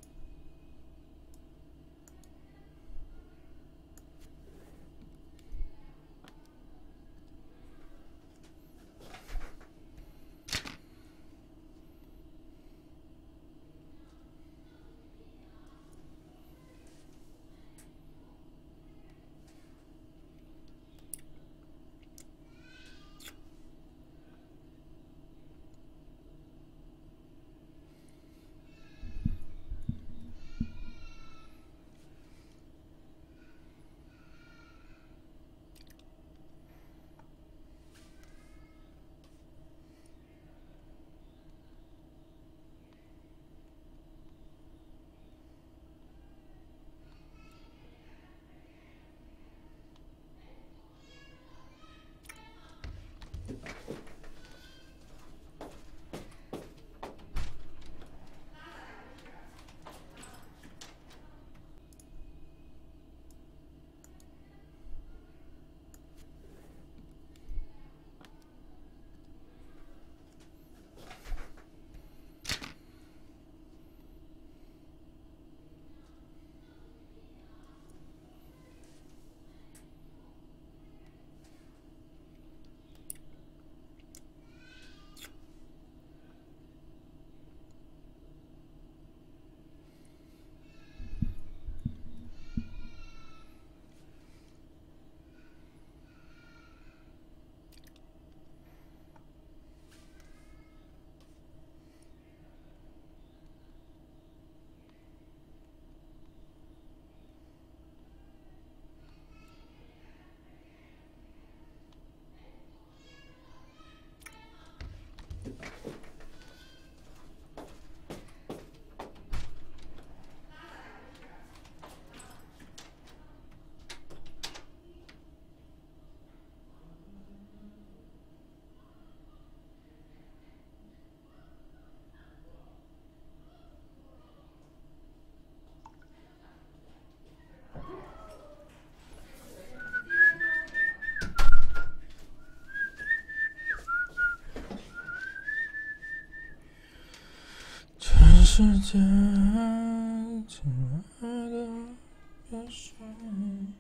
世界，亲爱的，别说你。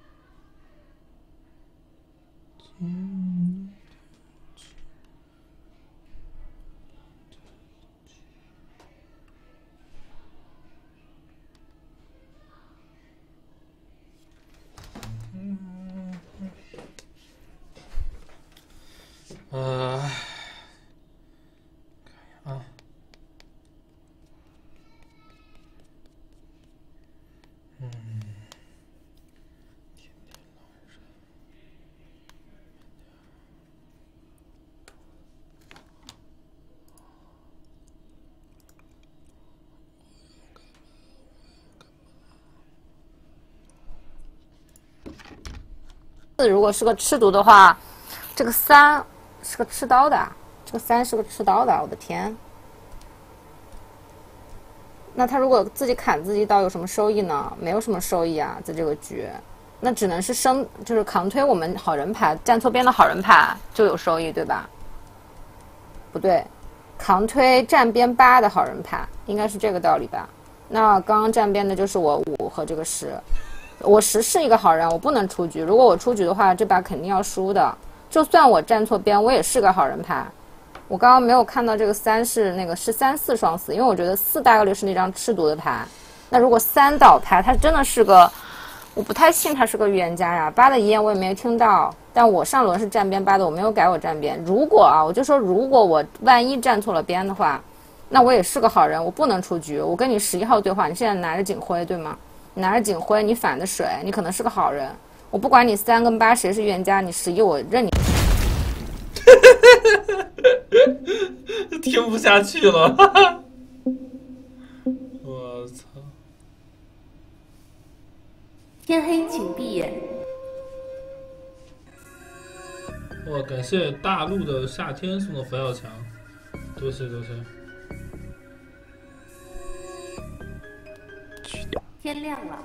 呃，啊。嗯， 如果是个吃毒的话，这个三是个吃刀的，这个三是个吃刀的，我的天！那他如果自己砍自己刀有什么收益呢？没有什么收益啊，在这个局，那只能是生，就是扛推我们好人牌，站错边的好人牌就有收益，对吧？不对，扛推站边八的好人牌，应该是这个道理吧？那刚刚站边的就是我五和这个十，我十是一个好人，我不能出局。如果我出局的话，这把肯定要输的。就算我站错边，我也是个好人牌。我刚刚没有看到这个三是那个是三四双四，因为我觉得四大概率是那张吃毒的牌。那如果三倒牌，他真的是个，我不太信他是个预言家呀。八的遗言我也没听到，但我上轮是站边八的，我没有改我站边。如果啊，我就说如果我万一站错了边的话，那我也是个好人，我不能出局。我跟你十一号对话，你现在拿着警徽对吗？你拿着警徽，你反的水，你可能是个好人。我不管你三跟八谁是预言家，你十一我认你。 听不下去了，我操！ 天黑请闭眼。 哇，感谢大陆的夏天送的佛药墙，多谢多谢。 天亮了。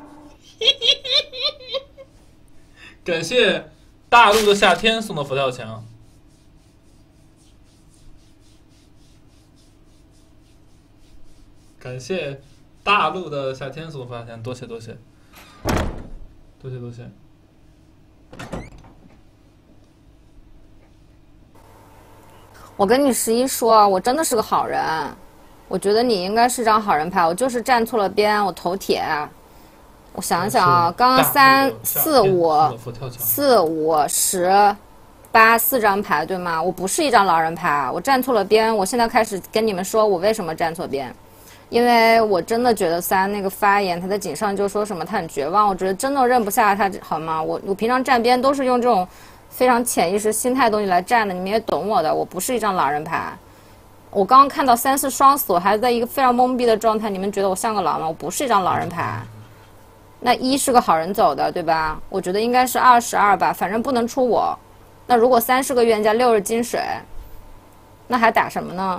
感谢大陆的夏天送的佛跳墙。 感谢大陆的夏天送发现，多谢多谢，多谢多谢。 我跟你十一说，我真的是个好人，我觉得你应该是张好人牌，我就是站错了边，我头铁。我想想啊，刚刚三四五四五十八四张牌对吗？我不是一张狼人牌，我站错了边。我现在开始跟你们说我为什么站错边，因为我真的觉得三那个发言他在井上就说什么他很绝望，我觉得真的认不下他，好吗？我我平常站边都是用这种非常潜意识心态东西来站的，你们也懂我的，我不是一张狼人牌。我刚刚看到三四双死，我还在一个非常懵逼的状态，你们觉得我像个狼吗？我不是一张狼人牌。那一是个好人走的，对吧？我觉得应该是二十二吧，反正不能出我。那如果三是个预言家，六是金水，那还打什么呢？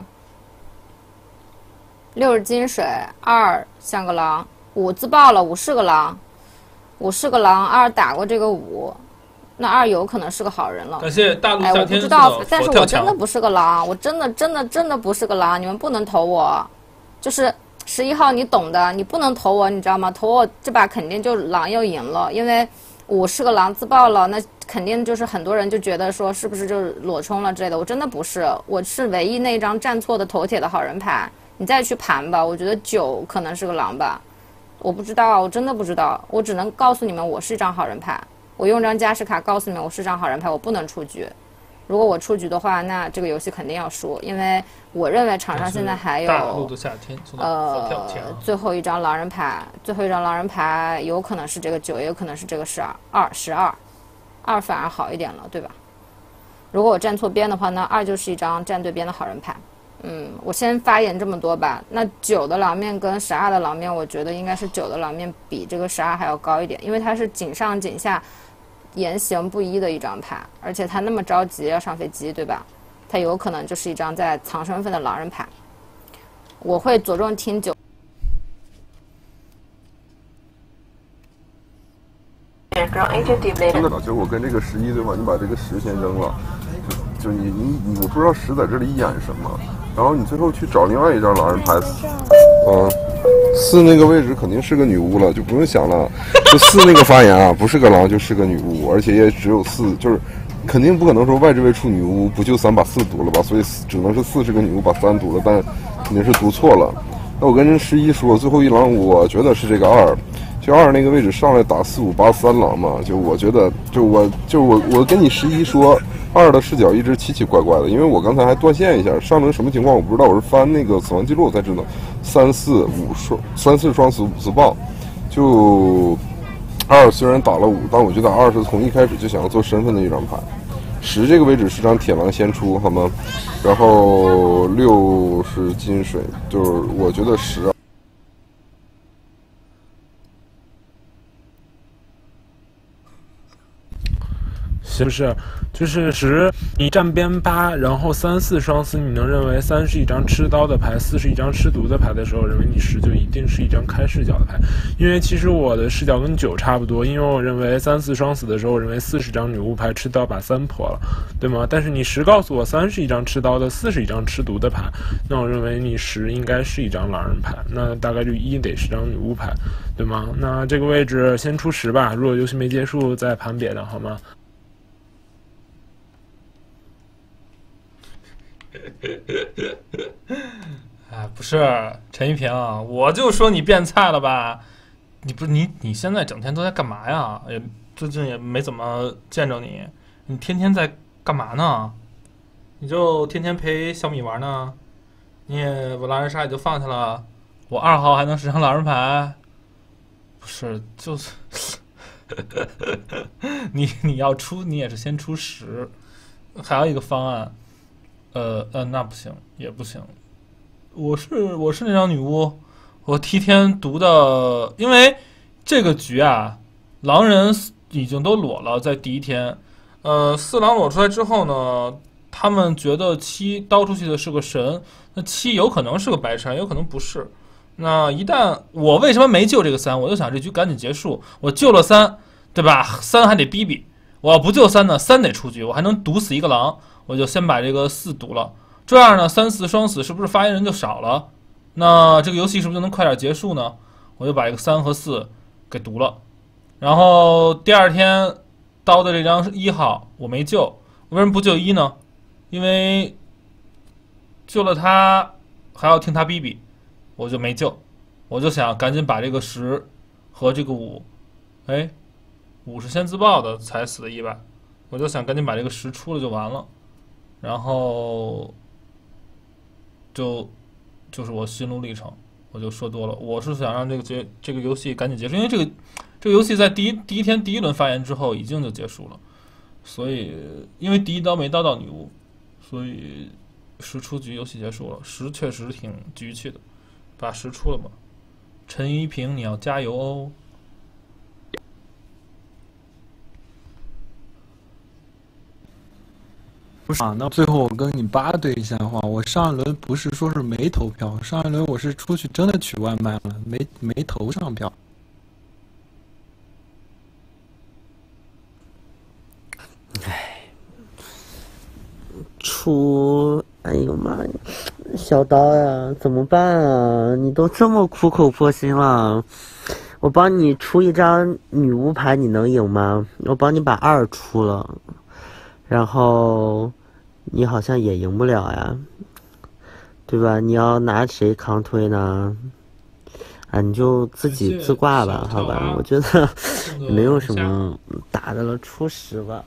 六是金水，二像个狼，五自爆了，五是个狼，五是个狼，二打过这个五，那二有可能是个好人了。 感谢大陆夏哎，我不天知道，但是佛跳墙我真的不是个狼，我真的真的真的不是个狼，你们不能投我，就是十一号你懂的，你不能投我，你知道吗？投我这把肯定就狼又赢了，因为五是个狼自爆了，那肯定就是很多人就觉得说是不是就是裸冲了之类的，我真的不是，我是唯一那张站错的头铁的好人牌。你再去盘吧，我觉得九可能是个狼吧，我不知道，我真的不知道，我只能告诉你们我是一张好人牌，我用张加时卡告诉你们我是张好人牌，我不能出局。如果我出局的话，那这个游戏肯定要输，因为我认为场上现在还有大陆的夏天呃最后一张狼人牌，最后一张狼人牌有可能是这个九，也有可能是这个十二二十二，二反而好一点了，对吧？如果我站错边的话，那二就是一张站对边的好人牌。嗯，我先发言这么多吧。那九的狼面跟十二的狼面，我觉得应该是九的狼面比这个十二还要高一点，因为它是井上井下言行不一的一张牌，而且他那么着急要上飞机，对吧？他有可能就是一张在藏身份的狼人牌。我会着重听九。 真的，就我跟这个十一对吧？你把这个十先扔了，就就你你你，我不知道十在这里演什么，然后你最后去找另外一张狼人牌，嗯，四那个位置肯定是个女巫了，就不用想了。就四那个发言啊，不是个狼就是个女巫，而且也只有四，就是肯定不可能说外置位出女巫不就三把四读了吧？所以只能是四是个女巫把三读了，但肯定是读错了。那我跟人十一说，最后一狼我觉得是这个二。就二那个位置上来打四五八三狼嘛，就我觉得，就我就我我跟你十一说，二的视角一直奇奇怪怪的，因为我刚才还断线一下，上轮什么情况我不知道，我是翻那个死亡记录我才知道，三四五双三四双死五自爆，就二虽然打了五，但我觉得二是从一开始就想要做身份的一张牌，十这个位置是张铁狼先出好吗？然后六是金水，就是我觉得十。 是不是？就是十，你站边八，然后三四双四，你能认为三是一张吃刀的牌，四是一张吃毒的牌的时候，认为你十就一定是一张开视角的牌。因为其实我的视角跟九差不多，因为我认为三四双死的时候，我认为四是张女巫牌，吃刀把三破了，对吗？但是你十告诉我三是一张吃刀的，四是一张吃毒的牌，那我认为你十应该是一张狼人牌，那大概就一得是张女巫牌，对吗？那这个位置先出十吧，如果游戏没结束再盘别的，好吗？ 哎，不是陈一平，我就说你变菜了吧？你不是你你现在整天都在干嘛呀？也最近也没怎么见着你，你天天在干嘛呢？你就天天陪小米玩呢？你也我狼人杀也就放下了，我二号还能使上狼人牌？不是，就是你你要出你也是先出十，还有一个方案。呃呃，那不行，也不行。我是我是那张女巫，我提前读的，因为这个局啊，狼人已经都裸了，在第一天。呃，四狼裸出来之后呢，他们觉得七刀出去的是个神，那七有可能是个白山，有可能不是。那一旦我为什么没救这个三？我就想这局赶紧结束，我救了三，对吧？三还得逼逼，我要不救三呢，三得出局，我还能毒死一个狼。我就先把这个四读了，这样呢，三四双死是不是发言人就少了？ 那这个游戏是不是就能快点结束呢？我就把这个三和四给读了，然后第二天刀的这张一号我没救，为什么不救一呢？因为救了他还要听他逼逼，我就没救，我就想赶紧把这个十和这个五，哎，五是先自爆的才死的意外，我就想赶紧把这个十出了就完了，然后就就是我心路历程，我就说多了，我是想让这个结这个游戏赶紧结束，因为这个这个游戏在第一第一天第一轮发言之后已经就结束了，所以因为第一刀没刀到女巫，所以十出局游戏结束了，十确实挺局气的，把十出了嘛。陈一平，你要加油哦！ 不是啊，那最后我跟你八对一下话，我上一轮不是说是没投票，上一轮我是出去真的取外卖了，没没投上票。 唉，出，哎呦妈呀，小刀呀，怎么办啊？你都这么苦口婆心了，我帮你出一张女巫牌，你能赢吗？我帮你把二出了。然后你好像也赢不了呀，对吧？你要拿谁扛推呢？啊，你就自己自挂吧，好吧？我觉得没有什么打的了，出十吧。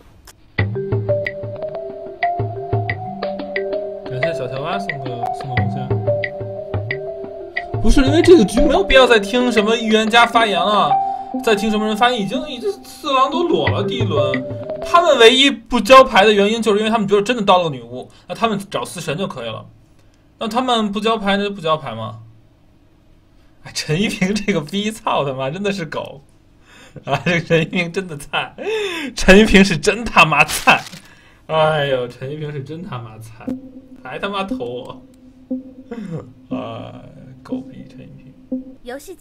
感谢小乔蛙送的送的龙虾。不是因为这个局没有必要再听什么预言家发言了，再听什么人发言，已经已经四郎都裸了第一轮。他们唯一不交牌的原因，就是因为他们觉得真的到了个女巫，那他们找四神就可以了。那他们不交牌，那就不交牌吗？哎，陈一平这个逼，操他妈，真的是狗啊！这个陈一平真的菜，陈一平是真他妈菜。哎呦，陈一平是真他妈菜，还他妈投我，哎，狗逼陈一平。 游戏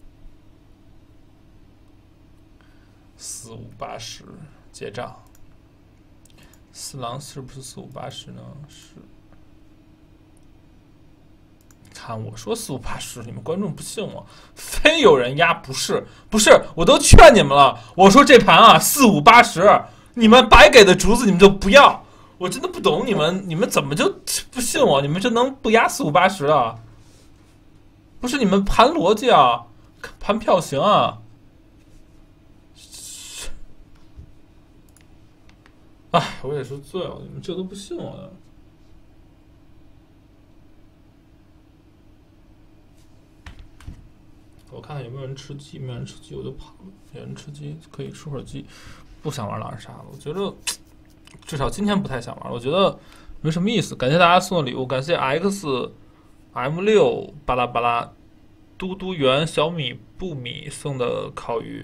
四五八十结账。四郎是不是四五八十呢？是。看我说四五八十，你们观众不信我，非有人压不是不是，我都劝你们了，我说这盘啊四五八十，你们白给的竹子你们就不要，我真的不懂你们你们怎么就不信我？你们这能不压四五八十啊？不是你们盘逻辑啊，盘票型啊。哎，我也是醉了，你们这都不信我的。我看看有没有人吃鸡，没有人吃鸡我就跑了。有人吃鸡可以吃会儿鸡，不想玩狼人杀了。我觉得至少今天不太想玩，我觉得没什么意思。感谢大家送的礼物，感谢 X M 六巴拉巴拉嘟嘟圆小米不米送的烤鱼。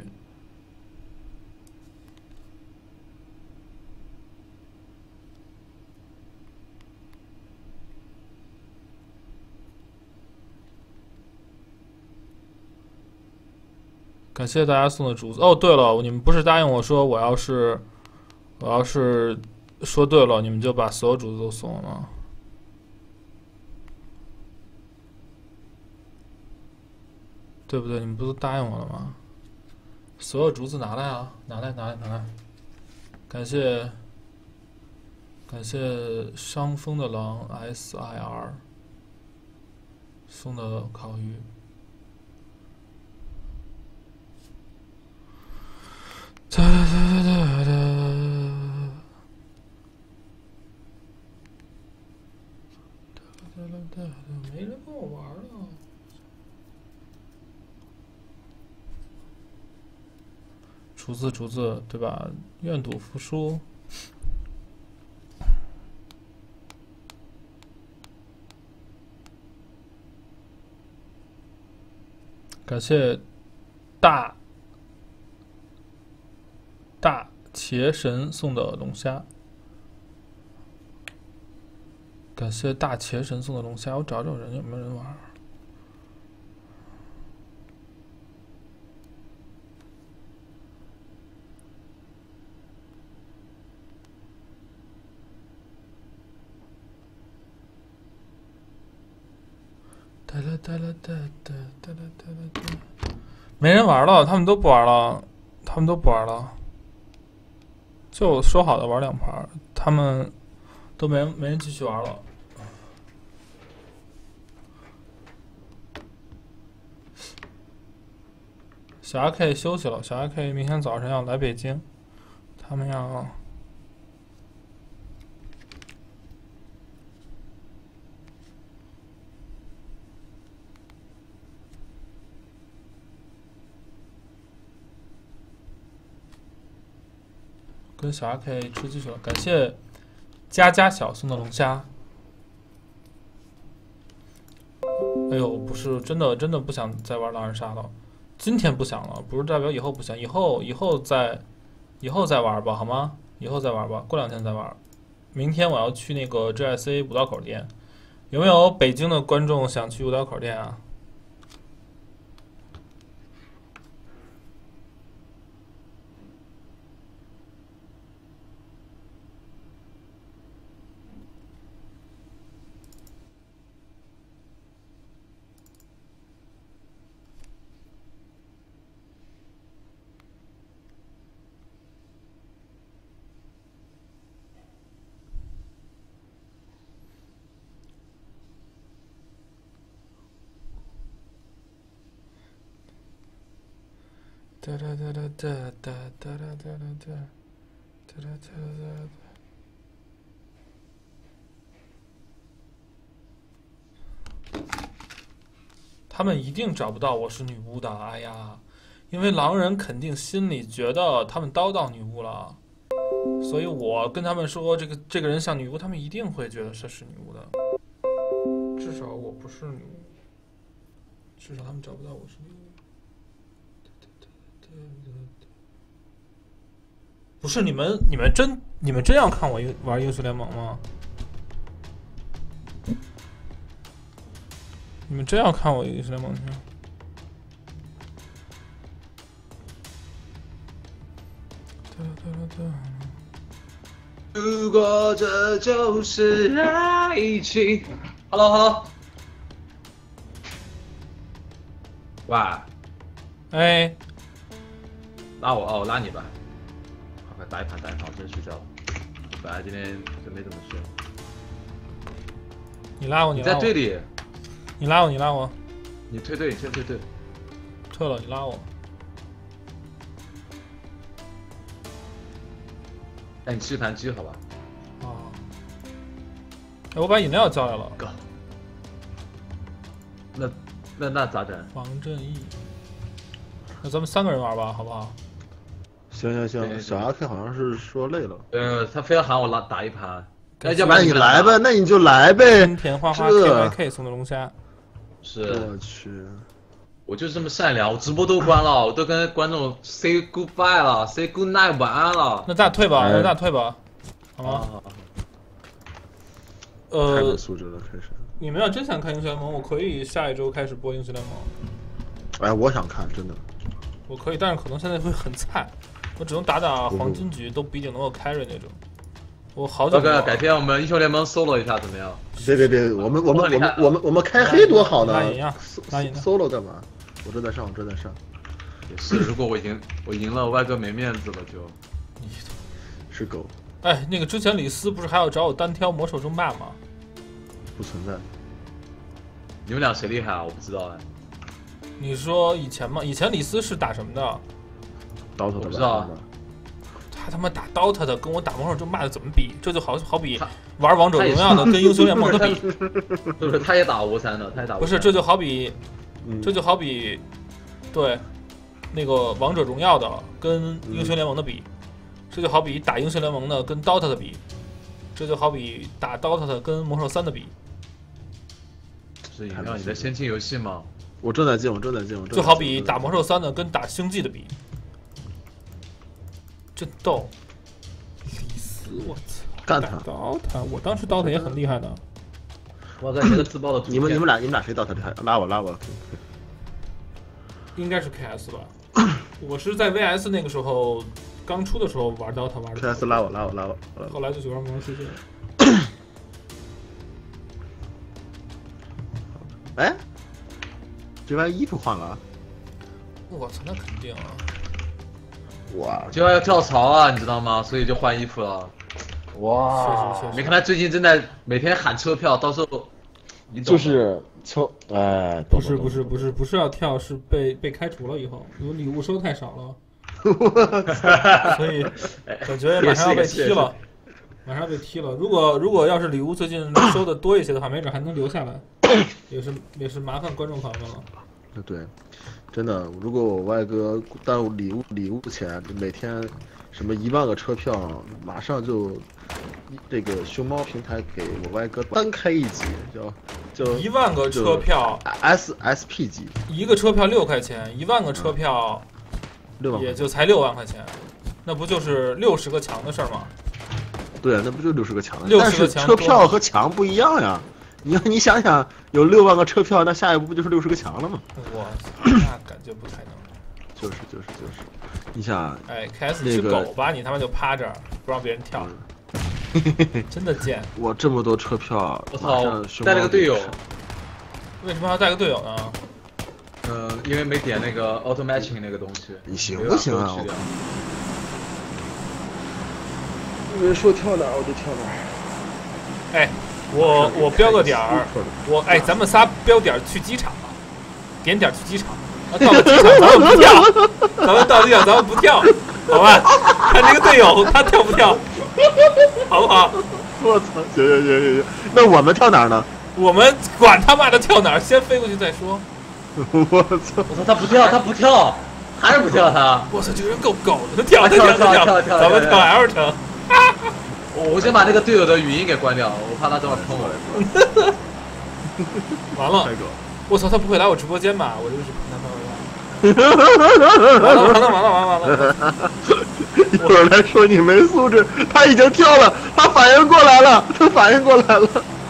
感谢大家送的竹子。哦，对了，你们不是答应我说我要是我要是说对了，你们就把所有竹子都送了吗？对不对？你们不是答应我了吗？所有竹子拿来啊，拿来，拿来，拿来！感谢感谢伤风的狼 S I R 送的烤鱼。哒哒哒哒哒，哒哒哒哒，没人跟我玩了。竹子竹子，对吧？愿赌服输。感谢大。大茄神送的龙虾，感谢大茄神送的龙虾。我找找人有没有人玩。哒哒啦哒啦哒哒哒啦哒啦哒。没人玩了，他们都不玩了，他们都不玩了。就说好的玩两盘，他们都没人没人继续玩了。小阿 K 休息了，小阿 K 明天早上要来北京，他们要。跟小阿 K 吃鸡去了，感谢家家小送的龙虾。哎呦，不是真的，真的不想再玩狼人杀了。今天不想了，不是代表以后不想，以后以后再以后再玩吧，好吗？以后再玩吧，过两天再玩。明天我要去那个 G I C 五道口店，有没有北京的观众想去五道口店啊？哒哒哒哒哒哒哒哒哒哒哒哒哒。他们一定找不到我是女巫的，哎呀，因为狼人肯定心里觉得他们叨到女巫了，所以我跟他们说这个这个人像女巫，他们一定会觉得这是女巫的。至少我不是女巫，至少他们找不到我是女巫。不是你们，你们真你们真要看我玩英雄联盟吗？你们真要看我英雄联盟去？ 如果这就是爱情 ，Hello Hello， 喂， 哎， 拉我哦，我拉你吧。快打一盘打一盘，我真睡觉了。本来今天就没怎么睡。 你拉我， 你拉我在队里。 你拉我，你拉我。 你退队，你先退队。 退了，你拉我。 哎，你吃一盘鸡好吧？ 啊。哎，我把饮料叫来了。 哥。那那那咋整？ 王正义。那咱们三个人玩吧，好不好？ 行行行，小阿 K 好像是说累了。 呃，他非要喊我拉打一盘。 那要不然你来呗，那你就来呗。 金田花花 K Y K 送的龙虾。 是。 我去。 我就这么善良，我直播都关了，我都跟观众 say goodbye 了 ，say good night 晚安了。 那咱俩退吧，那咱俩退吧，好吗？呃， 太没素质了，开始。 你们要真想看英雄联盟，我可以下一周开始播英雄联盟。 哎，我想看，真的。 我可以，但是可能现在会很菜，我只能打打黄金局，都不一定能够 carry 那种。我好久。 哥，改天我们英雄联盟 solo 一下怎么样？ 别别别，我们我们我们我们我们开黑多好呢 ！solo 干嘛？我正在上，我正在上。 也是，如果我赢，我赢了，歪哥没面子了就。 是狗。 哎，那个之前李斯不是还要找我单挑魔兽争霸吗？ 不存在。 你们俩谁厉害啊？我不知道哎。 你说以前吗？以前李斯是打什么的 ？DOTA 的。 我不知道。 他他妈打 D O T A 的跟我打魔兽争霸的怎么比？这就好好比玩王者荣耀的跟英雄联盟的比。 是不是？他也打五三的，他也打。 不是，这就好比，这就好比，对，那个王者荣耀的跟英雄联盟的比，这就好比打英雄联盟的跟 D O T A 的比，这就好比打 D O T A 的跟魔兽三的比。 是饮料？你在先进游戏吗？ 我正在进，我正在进，我就好比打魔兽三的跟打星际的比。真逗，李斯，我操！ 干他！ 刀他，我当时刀他也很厉害的。 哇塞，这个自爆的图片！ 你们你们俩你们俩谁刀他厉害？拉我拉我。 应该是 K S 吧？我是在 V S 那个时候刚出的时候玩刀他玩的。 K S 拉我拉我拉我。 后来就去玩魔兽世界。 哎， 这把衣服换了。 我操，那肯定啊！ 哇， 今晚要跳槽啊，你知道吗？所以就换衣服了。 哇， 确实确实没看他最近正在每天喊车票，到时候你懂就是抽，哎， 不是不是不是不是要跳，是被被开除了以后，因为礼物收太少了。所以感觉马上要被踢了，马上要被踢了。如果如果要是礼物最近收的多一些的话，没准还能留下来，也是也是麻烦观众朋友们了。 对，真的，如果我外哥耽误礼物礼物钱，每天什么一万个车票，马上就这个熊猫平台给我外哥单开一集，叫叫一万个车票 S S P 级， 一个车票六块钱，一万个车票。 六万也就才六万块钱，那不就是六十个墙的事儿吗？ 对，那不就六十个墙？ 六十个墙， 车票和墙不一样呀。你要你想想，有六万个车票，那下一步不就是六十个墙了吗？ 我那感觉不太能。 就是就是就是，你想， 哎 ，K S 是狗吧？你他妈就趴这儿不让别人跳，真的贱！ 我这么多车票， 我操，带了个队友。 为什么要带个队友呢？ 嗯，因为没点那个 auto matching 那个东西。 你行不行啊？你们说跳哪儿我就跳哪儿。 哎，我我标个点儿，我哎，咱们仨标点儿去机场吧，点点儿去机场。啊，到了机场咱们不跳，咱们到机场咱们不跳，好吧？看这个队友他跳不跳，好不好？ 我操！行行行行行，那我们跳哪儿呢？ 我们管他妈的跳哪儿，先飞过去再说。 我操！ 我操，他不跳，他不跳，还是不跳他。 我操，这个人够狗的，跳跳跳跳跳， 咱们跳 L 城。 我先把那个队友的语音给关掉，我怕他正好喷我。 完了，我操，他不会来我直播间吧？我这是喷他完了完了完了完了完了！ 一会儿来说你没素质，他已经跳了，他反应过来了，他反应过来了。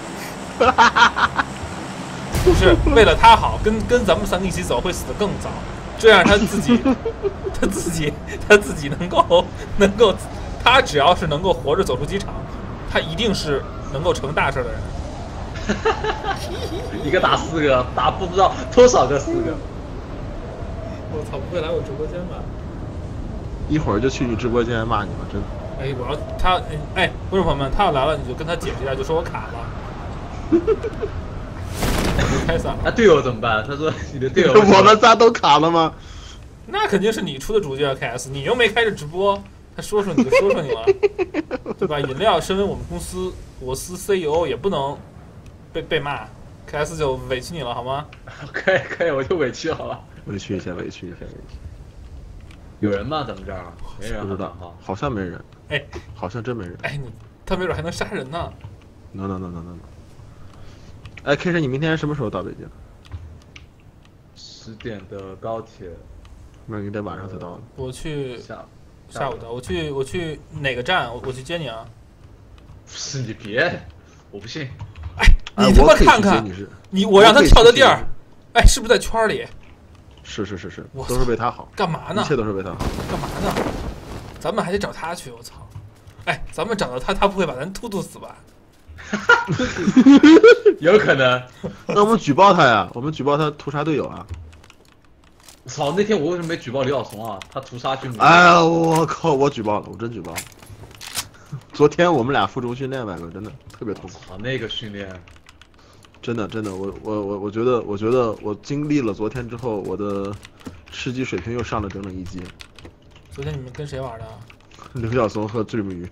不是为了他好，跟跟咱们三个一起走会死得更早，这样他自己，他自己，他自己能够能够，他只要是能够活着走出机场，他一定是能够成大事的人。 一个打四个，打不知道多少个四个。 我操，不会来我直播间吧？ 一会儿就去你直播间骂你了，真的。 哎，我要他，哎，观众朋友们，他要来了，你就跟他解释一下，就说我卡了。开嗓， 那队友怎么办？他说你的队友， 我们仨都卡了吗？ 那肯定是你出的主意啊 ，K S， 你又没开着直播，他说说你就说说你了，对吧？饮料身为我们公司我司 C E O 也不能被被骂 ，K S 就委屈你了好吗？ 可以可以，我就委屈好了， 委屈一下，委屈一下，委屈。 有人吗？咱们这儿没人， 不知道，好像没人。 哎， 好像真没人。 哎，你他没准还能杀人呢。 能能能能能。哎 ，K 神，你明天什么时候到北京？ 十点的高铁。 那你得晚上才到。 我去下下午的，我去我去哪个站？我我去接你啊。 不是你别，我不信。 哎，你他妈看看，你我让他跳的地儿，哎，是不是在圈里？ 是是是是，都是为他好。 干嘛呢？ 一切都是为他好。 干嘛呢？咱们还得找他去，我操！哎，咱们找到他，他不会把咱突突死吧？ 有可能。 那我们举报他呀！我们举报他屠杀队友啊！ 操！那天我为什么没举报李晓松啊？他屠杀军民。 哎呀，我靠！我举报了，我真举报了。昨天我们俩负重训练，外哥真的特别痛苦。 啊，那个训练。 真的真的，我我我我觉得我觉得我经历了昨天之后，我的吃鸡水平又上了整整一阶。 昨天你们跟谁玩的？ 刘晓松和醉木鱼。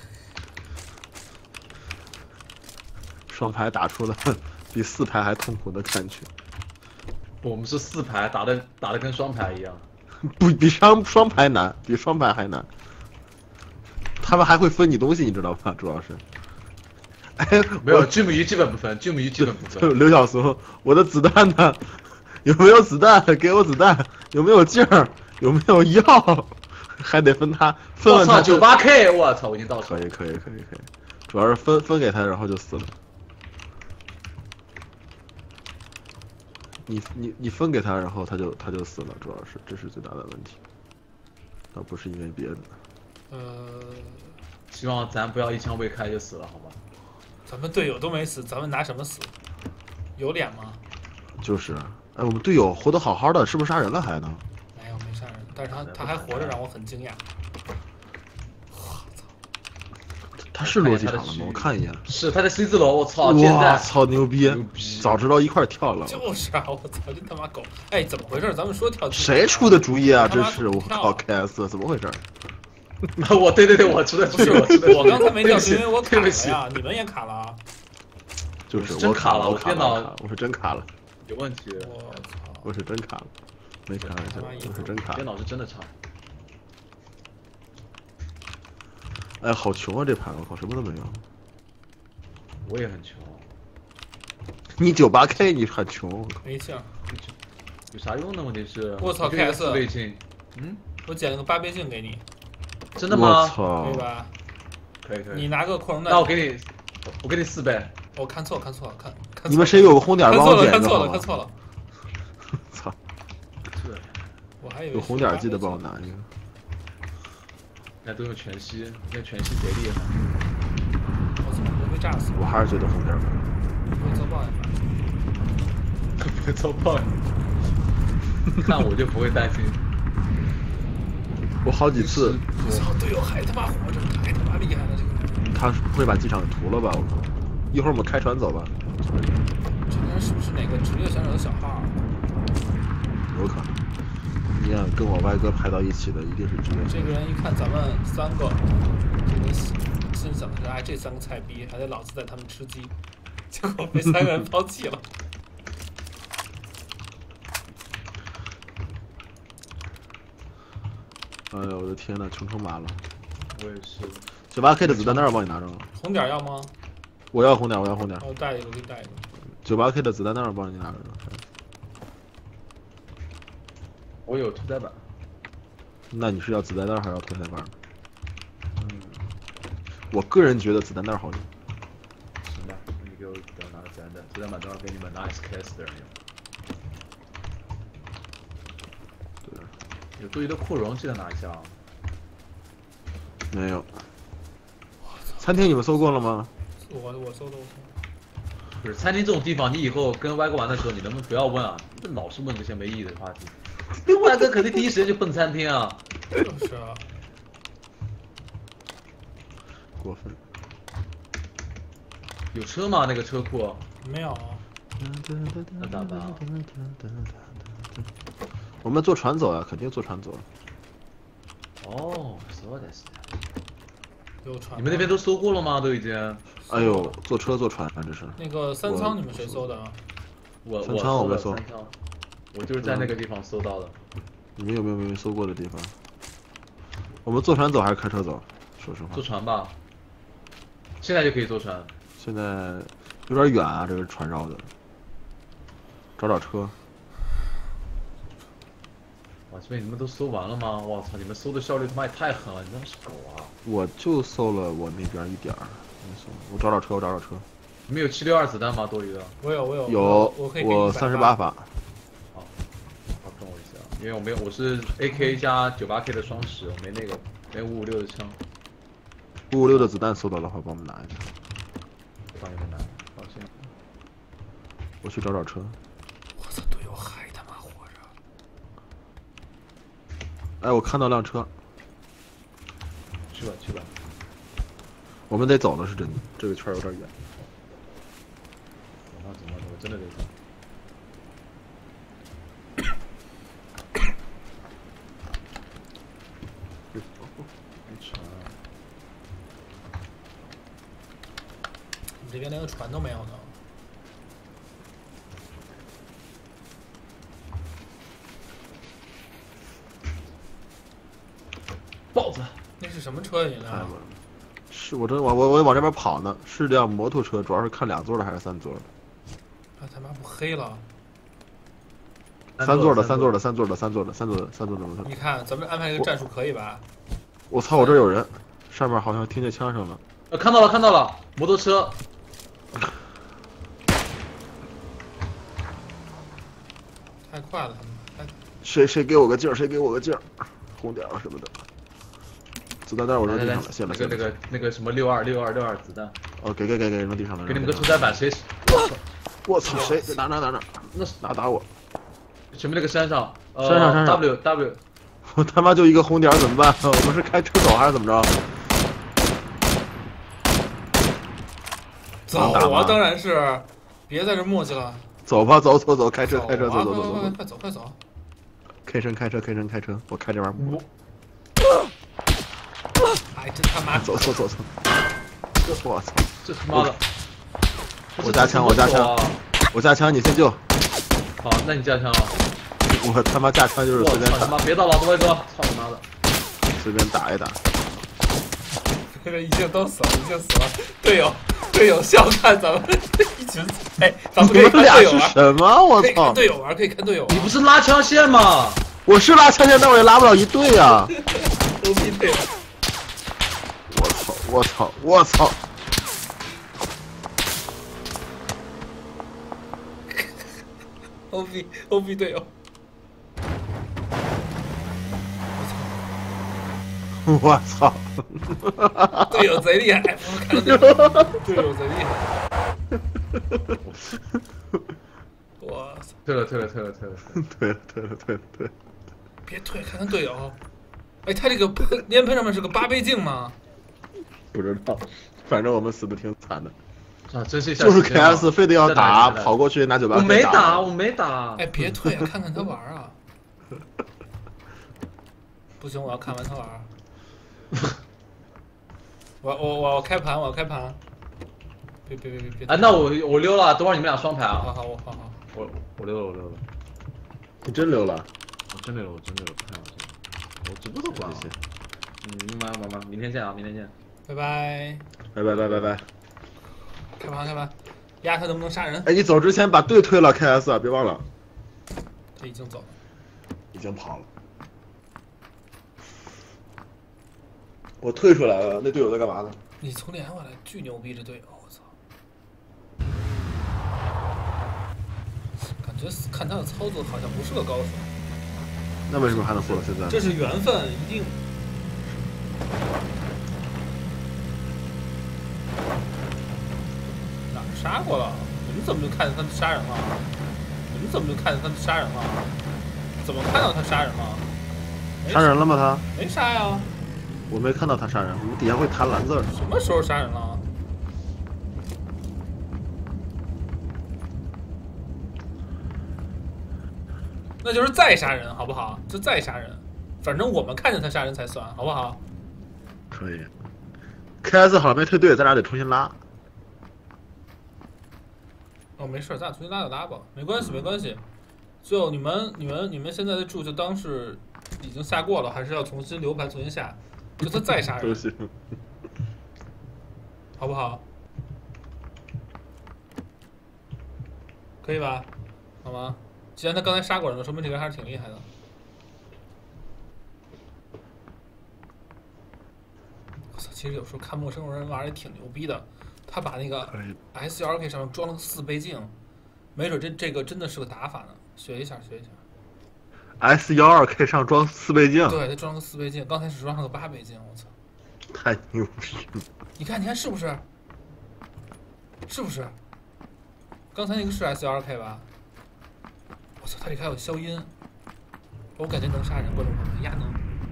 双排打出了比四排还痛苦的感觉。 我们是四排打的，打的跟双排一样。 不比双双排难，比双排还难。他们还会分你东西，你知道吧？主要是。哎， 没有，巨木鱼基本不分，巨木鱼基本不分。 刘晓松，我的子弹呢？有没有子弹？给我子弹！有没有镜儿？有没有药？还得分他，分完他九八 K， 我操，我已经到手。 可以可以可以可以，主要是分分给他，然后就死了。你你你分给他，然后他就他就死了，主要是这是最大的问题，倒不是因为别的。 呃， 希望咱不要一枪未开就死了，好吧？ 咱们队友都没死，咱们拿什么死？有脸吗？ 就是， 哎，我们队友活得好好的，是不是杀人了还呢？ 没有，没杀人，但是他他还活着，让我很惊讶。 他是落机场了吗？我看一眼。 是他在 C 字楼，我操！ 哇操，牛逼！早知道一块跳了。 就是啊，我操，这他妈狗！哎，怎么回事？咱们说跳。 谁出的主意啊？这是我靠 K S 怎么回事？ 我对对对，我出的主意。 我刚才没跳，是因为我卡了呀。你们也卡了啊？ 就是真卡了， 我电脑我是真卡了。 有问题。 我操！ 我是真卡了，没开玩笑，我是真卡。 电脑是真的差。 哎，好穷啊！这盘我靠，什么都没有。 我也很穷。 你九八 K 你很穷。 没劲。 有啥用呢？问题是。 我操 ，K S。 倍镜。嗯。 我捡了个八倍镜给你。 真的吗？ 我操。 可以吧？ 可以可以。 你拿个扩容弹。 那我给你，我给你四倍。 我看错，看错了，看。 你们谁有个红点帮我捡一个？ 看错了，看错了。 操。 是。 我还以为有红点记得帮我拿一个。 那都用全息，那全息贼厉害。 我操，我被炸死了。 我还是觉得红点吧。 不会遭报应吧？ 不会遭报应。看我就不会担心。 我好几次。 我操，队友还他妈活着，太他妈厉害了这个人。 他不会把机场屠了吧？我靠！一会儿我们开船走吧。 这个人是不是哪个职业选手的小号？ 有可能。你看，跟我歪哥排到一起的一定是职业。 这个人一看咱们三个，这个心心想着，哎，这三个菜逼还得老子带他们吃鸡，结果被三个人抛弃了。 哎呦我的天呐，穷成马了！ 我也是。 九八 K 的子弹袋我帮你拿着了。 红点要吗？ 我要红点，我要红点。 我带一个，我给你带一个。 九八 K 的子弹袋我帮你拿着了。 我有屠宰板。 那你是要子弹袋还是要屠宰板？嗯，我个人觉得子弹袋好用。 行吧，你给我给我拿个子弹袋，子弹板正好给你们拿 S K S 的人用。对，有多余的扩容记得拿一下啊。 没有。餐厅你们搜过了吗？ 我我搜的我搜。 不是餐厅这种地方，你以后跟歪哥玩的时候，你能不能不要问啊？老是问这些没意义的话题。歪哥肯定第一时间就奔餐厅啊。 就是啊。 过分。 有车吗？那个车库？ 没有。 那咋办啊？ 我们坐船走啊，肯定坐船走。 哦，そうですね。 有船。 你们那边都搜过了吗？都已经。 哎呦，坐车坐船这是。 那个三仓你们谁搜的啊？ 我三仓我没搜。 我就是在那个地方搜到的。 你们有没有没搜过的地方？我们坐船走还是开车走？说实话。 坐船吧。现在就可以坐船。 现在有点远啊，这个船绕的。找找车。 哇，这边你们都搜完了吗？我操，你们搜的效率他妈也太狠了，你们是狗啊！ 我就搜了我那边一点儿，我找找车，我找找车。 你们有七六二子弹吗？多余的？ 我有，我有。 有， 我可以我三十八发。 好，好跟我一下，因为我没有，我是 A K 加九八 K 的双十，我没那个，没五五六的枪。 五五六的子弹搜到的话，帮我们拿一下。 帮你们拿，抱歉。 我去找找车。 我操，队友还他妈活着！ 哎，我看到辆车。 去吧，去吧。 我们得走了，是真的，这个圈有点远。 走吧，走吧，我真的得走。 你这边连个船都没有呢。 豹子， 那是什么车呀？你那？ 是我这我我我往这边跑呢，是辆摩托车，主要是看两座的还是三座的？ 啊他妈不黑了！ 三座的，三座的，三座的，三座的，三座的，三座的摩托车。 你看，咱们安排一个战术可以吧？ 我操，我这有人，上面好像听见枪声了。 呃，看到了，看到了，摩托车。 太快了，他们。 谁谁给我个劲儿？谁给我个劲儿？红点什么的。子弹袋我扔地上了，谢了谢了。 那个那个那个什么六二六二六二子弹。 哦，给给给给扔地上了。 给你们个屠宰板，谁？ 我操，谁？哪哪哪哪？ 那哪打我？ 前面那个山上，呃、 山上山上 W W， 我他妈就一个红点儿怎么办？我们是开车走还是怎么着？ 走啊，当然是，别在这磨叽了。 走吧，走走走，开车走开车， 啊走走走走， 快快快走快走！ 开车开车开车开车，我开这玩意儿。 哎，真他妈！ 走走走走！我操！ 这他妈的！ 我加枪，我加枪，我加枪，你先救。 好，那你加枪啊！ 我他妈加枪就是随便打。 他妈别打老子歪哥！操你妈的！ 随便打一打。 这个已经都死了，已经死了。队友，队友笑看咱们一群，哎，咱们可以看队友玩。 什么？我可以看操！ 队友玩，可以看队友玩。 你不是拉枪线吗？ 我是拉枪线，但我也拉不了一队呀。 牛逼队友！ 我操！我操！我操！ O B O B 队友， 我操！ 队友贼厉害，我看着队友，队友贼厉害。我操！ 退了退了退了退了退了退了退了退了！ 别退，看看队友。哎，他这个连喷上面是个八倍镜吗？ 不知道，反正我们死的挺惨的。 啊，真是就是 K S 非得要打，跑过去拿九八。 我没打，我没打。 哎，别退啊，看看他玩啊！不行，我要看完他玩。我我我要开盘，我要开盘。别别别别别！ 哎，那我我溜了，等会儿你们俩双排啊。 好好，我好好。 我我溜了，我溜了。 你真溜了？ 我真溜了，我真溜了，不开玩笑。我直播都关了。嗯，慢慢慢，明天见啊，明天见。 拜拜。 拜拜拜拜拜。 开盘开盘，压他能不能杀人？ 哎，你走之前把队退了 K S 啊，别忘了。 他已经走了， 已经跑了。我退出来了，那队友在干嘛呢？ 你从连回来，巨牛逼这队友，我操！感觉看他的操作好像不是个高手。 那为什么还能活到现在？ 这是缘分，一定。 杀过了，你们怎么就看见他杀人了？你们怎么就看见他杀人了？怎么看到他杀人了？ 杀人了吗？他没杀呀。 我没看到他杀人，我们底下会弹蓝字儿。 什么时候杀人了？那就是再杀人，好不好？就再杀人，反正我们看见他杀人才算，好不好？ 可以。K S 好像没退队，咱俩得重新拉。 哦，没事，咱俩重新拉就拉吧，没关系，没关系。就你们、你们、你们现在的注就当是已经下过了，还是要重新留盘重新下？就他再杀人都行， 好不好？可以吧？好吗？既然他刚才杀过人了，说明这个人还是挺厉害的。我操，其实有时候看陌生人玩也挺牛逼的。 他把那个 S R K 上面装了个四倍镜，没准这这个真的是个打法呢，学一下学一下。 S 幺二 K 上装四倍镜， 对，他装了个四倍镜，刚才是装上个八倍镜，我操！ 太牛逼了！ 你看，你看是不是？是不是？刚才那个是 S 幺二 K 吧？我操，他这个还有消音，我感觉能杀人，观众朋友们，压能，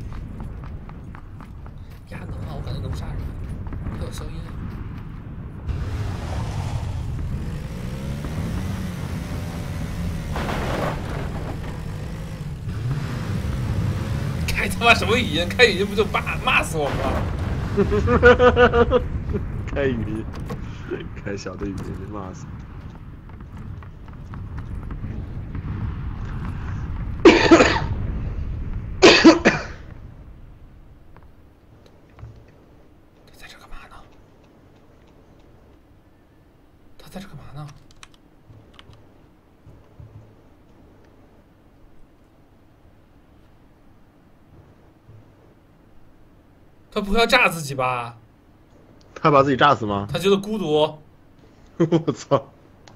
压能啊！我感觉能杀人，还有消音。 开他妈什么语音？开语音不就骂骂死我们了？开语音，开小的语音骂死。 他在这干嘛呢？他在这干嘛呢？ 他不会要炸自己吧？ 他把自己炸死吗？ 他觉得孤独。 我操！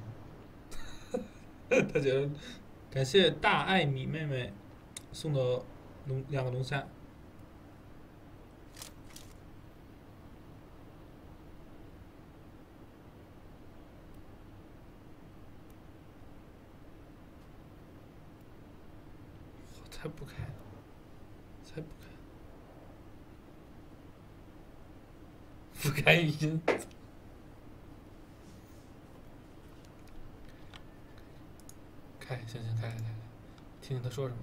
他觉得，感谢大爱米妹妹送的龙两个龙虾。 才不开呢，才不开，不开语音。开，行行，开开开，听听他说什么。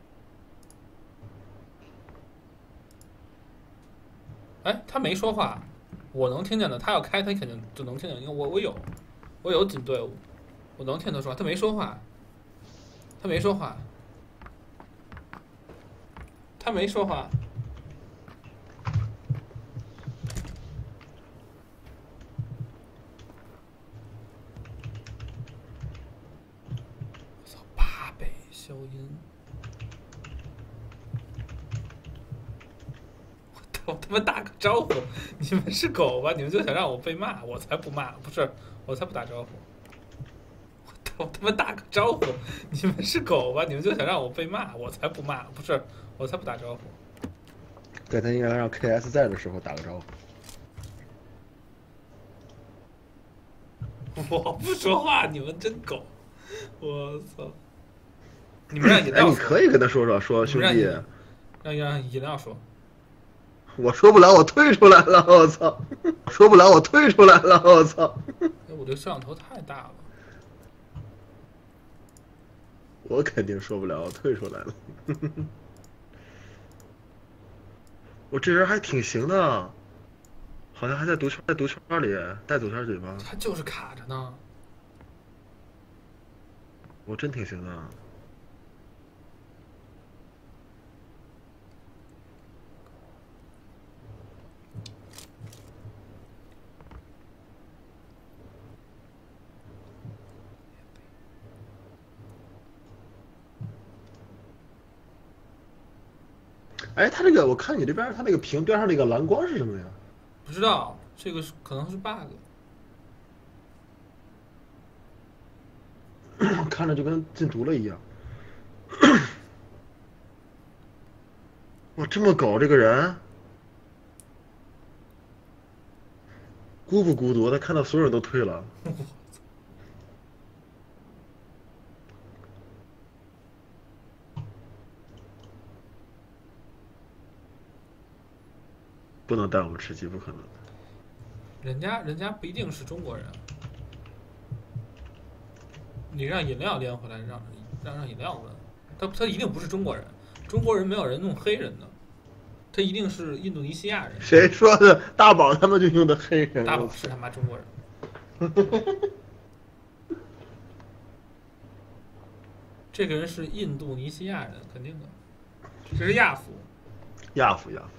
哎，他没说话，我能听见的。他要开，他肯定就能听见。因为我我有，我有进队伍，我能听他说话。他没说话，他没说话，他没说话。我操，八倍消音。我他妈打个招呼，你们是狗吧？你们就想让我被骂，我才不骂，不是，我才不打招呼。我他妈打个招呼，你们是狗吧？你们就想让我被骂，我才不骂，不是，我才不打招呼。 对，他应该让 K S 在的时候打个招呼。我不说话，你们真狗！我操！你们让饮料哎，你可以跟他说说，说兄弟， 让让饮料说。 我说不了，我退出来了，我操！我说不了，我退出来了，我操！ 哎，我这摄像头太大了。 我肯定说不了，我退出来了。我这人还挺行的，好像还在毒圈，在毒圈里带走圈嘴巴。 他就是卡着呢。 我真挺行的。哎，他这个我看你这边，他那个屏边上那个蓝光是什么呀？ 不知道，这个是可能是 bug。 看着就跟进毒了一样。哇，这么搞这个人，孤不孤独？他看到所有人都退了。不能带我们吃鸡，不可能。 人家人家不一定是中国人，你让饮料连回来，让让让饮料问，他他一定不是中国人，中国人没有人弄黑人的，他一定是印度尼西亚人。 谁说的？大宝他们就用的黑人。 大宝是他妈中国人。这个人是印度尼西亚人，肯定的，这是亚夫。 亚夫亚夫。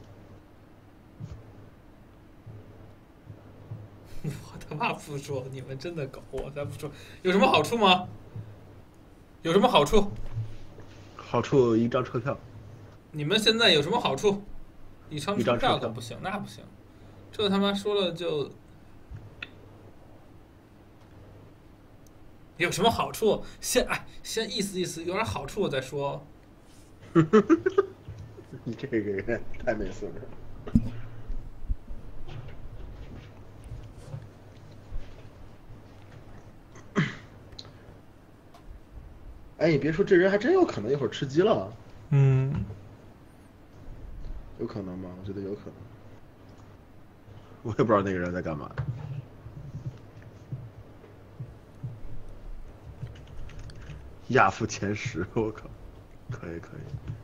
我他妈不说，你们真的狗，我才不说。有什么好处吗？有什么好处？ 好处一张车票。 你们现在有什么好处？一张车票可票不行，那不行。这他妈说了就有什么好处？先哎，先意思意思，有点好处我再说。 你这个人太没素质了。哎，你别说，这人还真有可能一会儿吃鸡了。 嗯， 有可能吗？我觉得有可能。我也不知道那个人在干嘛。亚夫前十，我靠，可以可以。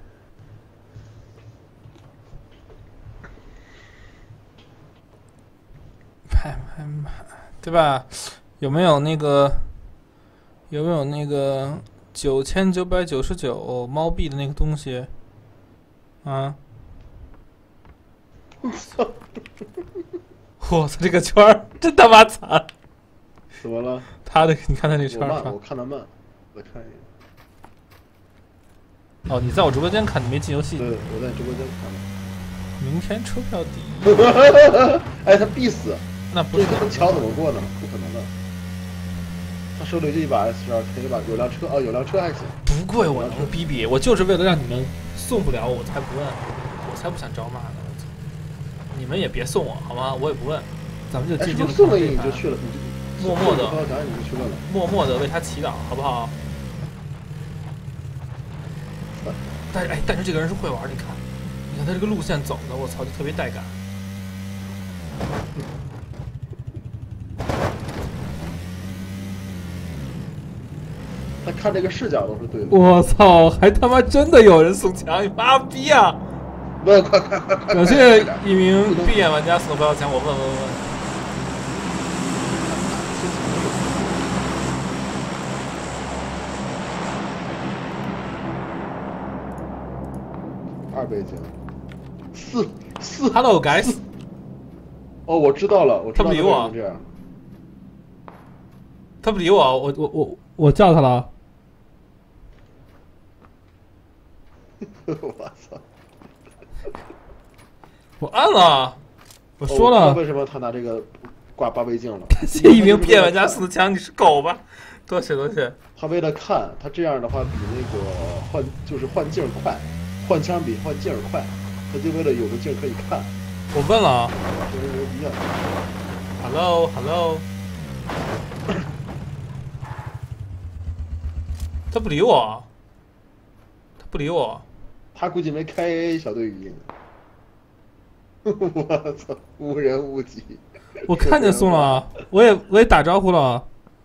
拍拍拍，对吧？有没有那个？有没有那个？九千九百九十九猫币的那个东西，啊！我操！我操，这个圈儿真他妈惨！ 怎么了？ 他的，你看他那圈儿。 我慢，我看的慢，再看一眼。 哦，你在我直播间看，你没进游戏。 对，我在直播间看的。 明天车票第一。 哎，他必死！ 那不是这桥怎么过呢？不可能的。他手里就一把 S 十二 K 吧，有辆车哦，有辆车还行。 不贵，我能逼逼，我就是为了让你们送不了，我才不问，我才不想招骂呢。你们也别送我好吗？我也不问，咱们就静静的。 送了你就去了，你就默默的， 你就去问了， 默默的为他祈祷，好不好？ 但是哎，但是这个人是会玩，你看，你看他这个路线走的，我操，就特别带感。 他看这个视角都是对的。 我操，还他妈真的有人送枪，你妈逼啊！ 问，快快快快！ 感谢一名闭眼玩家送的不要钱，我问问问。 二倍镜，四四。 Hello guys。 哦，我知道了，我知道他不理我。 这样。 他不理我，我我我我叫他了。 我操！ 我按了，我说了。 哦、为什么他拿这个挂八倍镜了？ 感谢一名骗玩家送的枪，你是狗吧？多谢多谢。 他为了看，他这样的话比那个换就是换镜快，换枪比换镜快，他就为了有个镜可以看。 我问了。 这人牛逼啊 ！Hello Hello。他不理我，他不理我。 他估计没开小队语音。我操，无人无己。 我看见送了，我也我也打招呼了。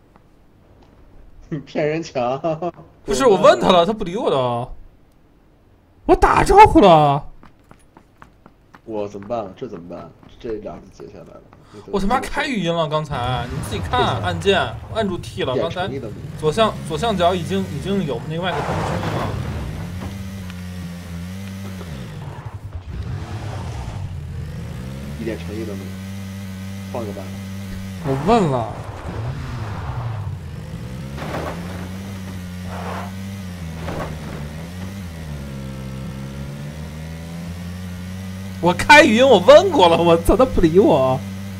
骗人强。 不是，我问他了，他不理我的。我打招呼了。 我怎么办？这怎么办？这俩字接下来了。 我他妈开语音了，刚才你自己看，按键按住 T 了，刚才左向左上角已经已经有那个麦克风声音了。 一点诚意都没有，换个办法。 我问了。我开语音，我问过了，我操，他不理我。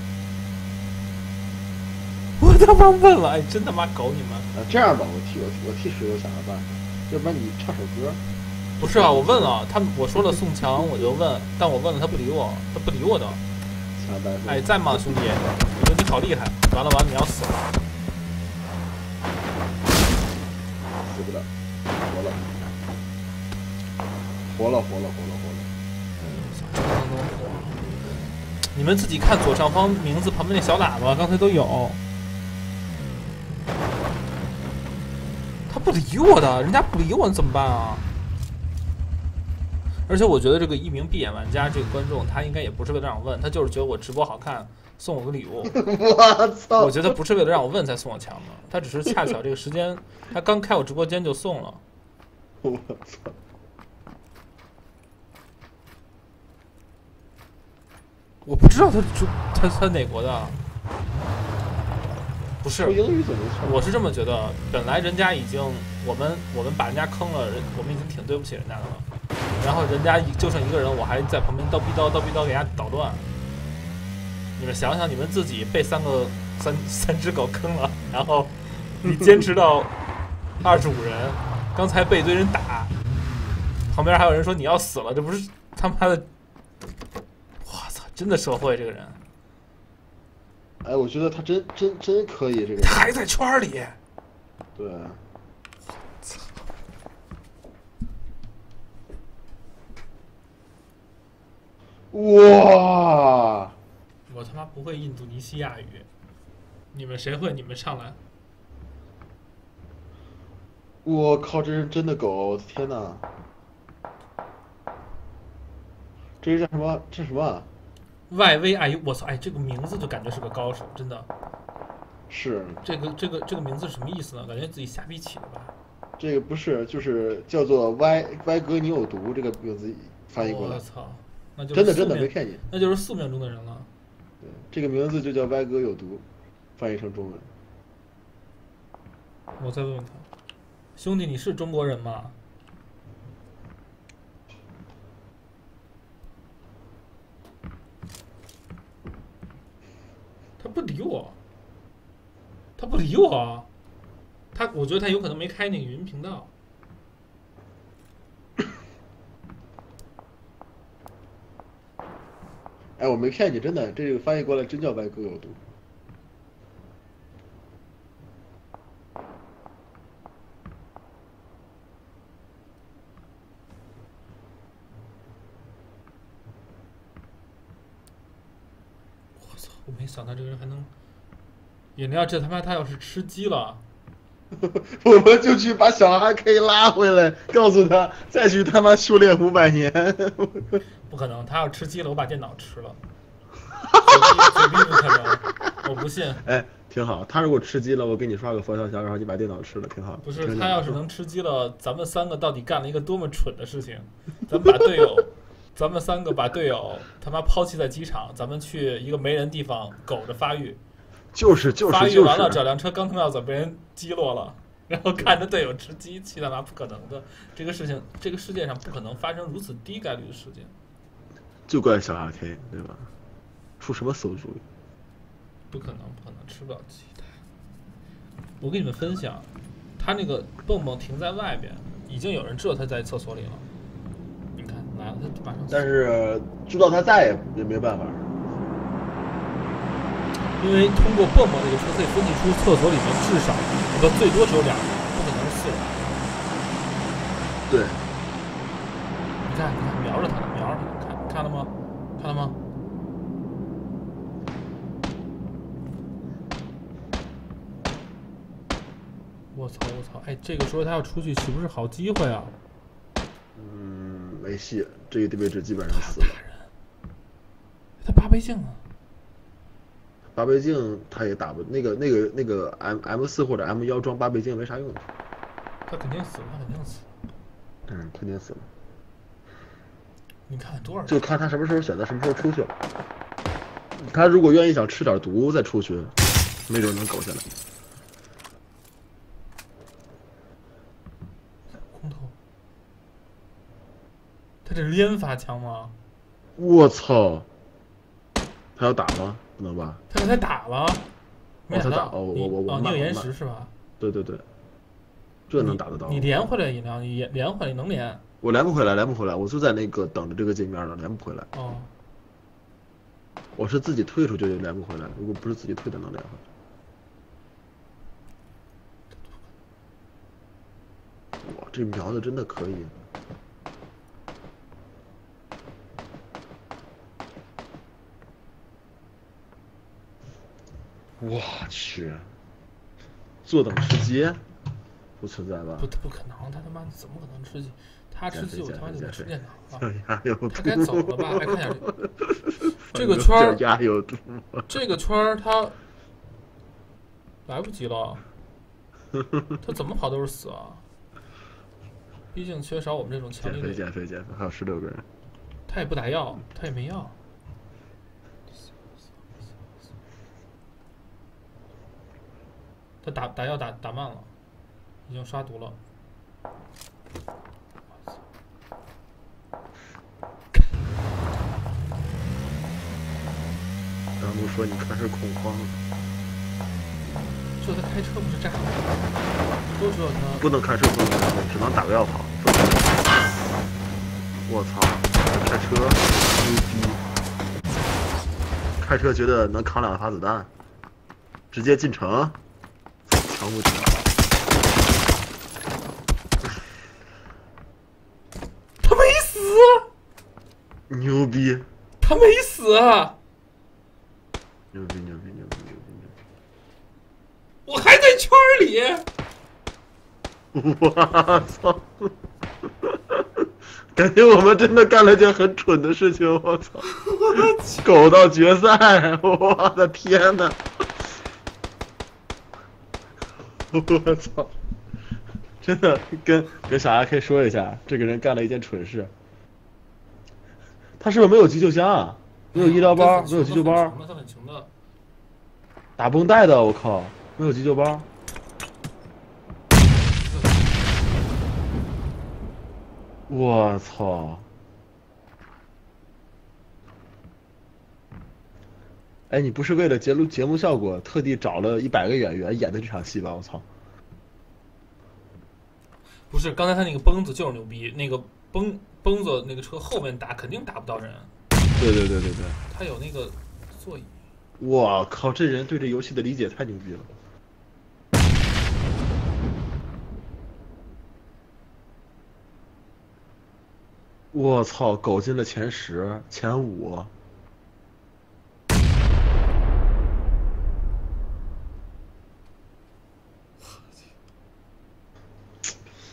我他妈问了，哎，真他妈狗你们！ 啊，这样吧，我替我我替室友想个办法，要不然你唱首歌。 不是啊，我问了他，我说了送墙，我就问，但我问了他不理我，他不理我的。哎，在吗，兄弟？我觉得你好厉害。完了完了，你要死了。 死不了，活了，活了，活了，活了，活了。 你们自己看左上方名字旁边那小喇叭，刚才都有。他不理我的，人家不理我，怎么办啊？而且我觉得这个一名闭眼玩家这个观众，他应该也不是为了让我问，他就是觉得我直播好看，送我个礼物。 我操！ 我觉得不是为了让我问才送我枪的，他只是恰巧这个时间，他刚开我直播间就送了。 我操！ 我不知道他他他哪国的。不是，我是这么觉得。本来人家已经，我们我们把人家坑了，人我们已经挺对不起人家的了。然后人家就剩一个人，我还在旁边叨逼叨叨逼叨给人家捣乱。你们想想，你们自己被三个三三只狗坑了，然后你坚持到二十五人，刚才被一堆人打，旁边还有人说你要死了，这不是他妈的，我操，真的社会这个人。 哎，我觉得他真真真可以，这个他还在圈里。 对。哇！ 我他妈不会印度尼西亚语，你们谁会？你们上来。 我靠，这是真的狗！天哪！这是叫什么？这是什么、啊？ Y V I U， 我操！哎，这个名字就感觉是个高手，真的。 是。 这个这个这个名字是什么意思呢？感觉自己瞎逼起的吧？ 这个不是，就是叫做 Y Y 哥你有毒这个名字翻译过来。 我操！那就真的真的没骗你。 那就是宿命中的人了。 对，这个名字就叫 Y 哥有毒，翻译成中文。 我再问问他，兄弟，你是中国人吗？ 他不理我，他不理我，他我觉得他有可能没开那个语音频道。 哎，我没骗你，真的，这个翻译过来真叫歪哥有毒。 我没想到这个人还能饮料，这他妈他要是吃鸡了。 我们就去把小阿 K 拉回来，告诉他再去他妈修炼五百年。 不可能，他要吃鸡了，我把电脑吃了。绝逼不可能，我不信。 哎，挺好。他如果吃鸡了，我给你刷个佛跳墙，然后你把电脑吃了，挺好。 不是，他要是能吃鸡了，咱们三个到底干了一个多么蠢的事情？咱们把队友，咱们三个把队友他妈抛弃在机场，咱们去一个没人地方苟着发育。 就是就是发育完了，这辆车刚他妈要走，被人击落了，然后看着队友吃鸡，气他妈不可能的。这个事情，这个世界上不可能发生如此低概率的事件。 就怪小阿 K 对吧？出什么馊主意？ 不可能，不可能吃不了鸡蛋。我给你们分享，他那个蹦蹦停在外边，已经有人知道他在厕所里了。你看，来了，他马上。 但是知道他在也也没办法。 因为通过蹦蹦这个车可以分析出厕所里面至少不最多只有两人，不可能是四人。 对， 你看，你看，瞄着他了，瞄着他了，看看了吗？看了吗？我操我操！哎，这个时候他要出去，岂不是好机会啊？ 嗯，没戏，这个位置基本上死了。 他八倍镜啊！ 八倍镜他也打不那个那个那个 M M 四或者 M 一装八倍镜没啥用。 他肯定死了，他肯定死了。 嗯，肯定死了。 你看多少？ 就看他什么时候选择什么时候出去了。他如果愿意想吃点毒再出去，没准能苟下来。 空投。他这是连发枪吗？ 我操！他要打吗？不能吧？ 他刚才打了，没他打哦，我我我哦，你有延时是吧？ 对对对，这能打得到。 你连回来饮料，你连回来，你能连？ 我连不回来，连不回来，我就在那个等着这个界面呢，连不回来。 哦， 我是自己退出去就连不回来，如果不是自己退的能连回来。哇，这瞄的真的可以。我去，坐等吃鸡，不存在吧？ 不，不可能，他他妈怎么可能吃鸡？他吃鸡，我他妈就吃电脑了。 鸭有毒， 他该走了吧？来看一下这个圈儿， 鸭有毒。 这个圈儿他来不及了，他怎么跑都是死啊！毕竟缺少我们这种强力的。 减肥，减肥，减肥，还有十六个人。 他也不打药，他也没药。他打打药打打慢了，已经刷毒了。 弹幕说你开始恐慌了。 这他开车不是炸了？都知道他不能开车，不能开车，只能打个药跑。我操！开车牛逼！开车觉得能扛两发子弹，直接进城。强不强？ 他没死， 牛逼！ 他没死啊！ 牛逼牛逼牛逼牛逼牛逼！ 我还在圈里！ 我操！感觉我们真的干了件很蠢的事情，我操！苟到决赛，我的天哪！我操！真的跟跟小阿 K 说一下，这个人干了一件蠢事。他是不是没有急救箱啊？没有医疗包，没有急救包。 他很穷的。 打绷带的，我靠，没有急救包。我操！哎，你不是为了节目节目效果特地找了一百个演员演的这场戏吧？我操！ 不是，刚才他那个崩子就是牛逼，那个崩崩子那个车后面打肯定打不到人。 对对对对对。 他有那个座椅。 我靠，这人对这游戏的理解太牛逼了。我操，苟进了前十、前五。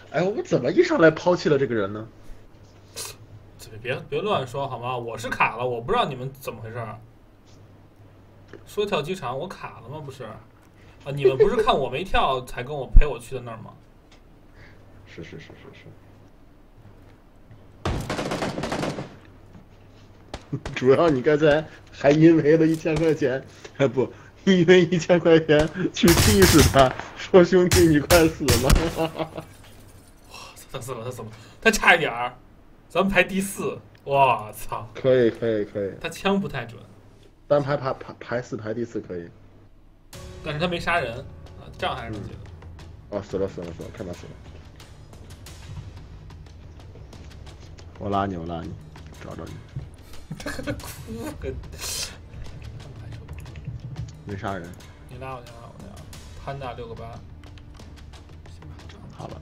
哎，我们怎么一上来抛弃了这个人呢？ 别别乱说好吗？我是卡了，我不知道你们怎么回事。说跳机场，我卡了吗？不是，啊，你们不是看我没跳才跟我陪我去的那儿吗？ 是是是是是。主要你刚才还因为了一千块钱，哎不，因为一千块钱去 diss 他，说兄弟你快死了。 哇，他死了，他死了，他差一点儿，咱们排第四。我操！ 可以可以可以。 他枪不太准， 单排排排排四排第四可以。 但是他没杀人啊，这样还是能解的。 哦，死了死了死了，看他死了。我拉你，我拉你，找找你。 哭个！ 没杀人。 你拉我，你拉我，你拉我。潘大六个八。 好了。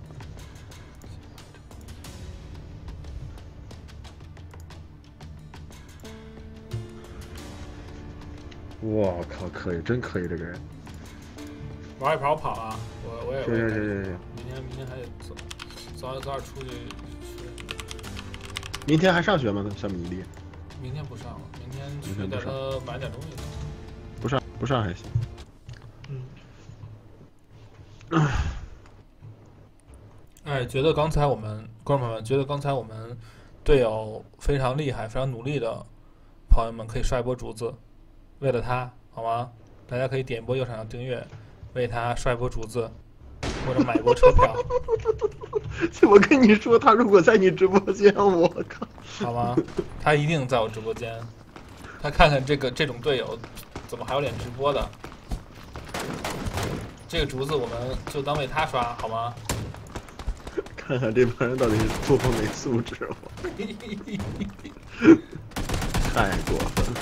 我靠，可以，真可以，这个人。 玩一盘我跑了，我我也行行行行行。 明天明天还得走，早早点出去。 明天还上学吗？小米粒。 明天不上了，明天去带他买点东西。 不上不上还行。 嗯。哎，觉得刚才我们观众朋友们觉得刚才我们队友非常厉害、非常努力的朋友们，可以刷一波竹子。为了他，好吗？大家可以点一波右上角订阅，为他刷一波竹子，或者买一波车票。 我跟你说，他如果在你直播间，我靠！ 好吗？他一定在我直播间。他看看这个这种队友，怎么还有脸直播的？这个竹子我们就当为他刷，好吗？ 看看这帮人到底是多没素质，太过分了。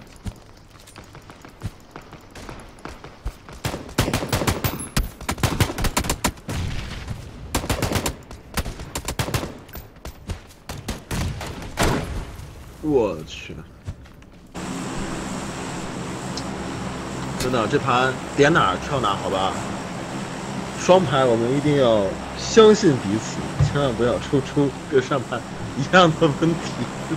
我去，真的，这盘点哪跳哪，好吧？双排我们一定要相信彼此，千万不要抽出跟上盘一样的问题。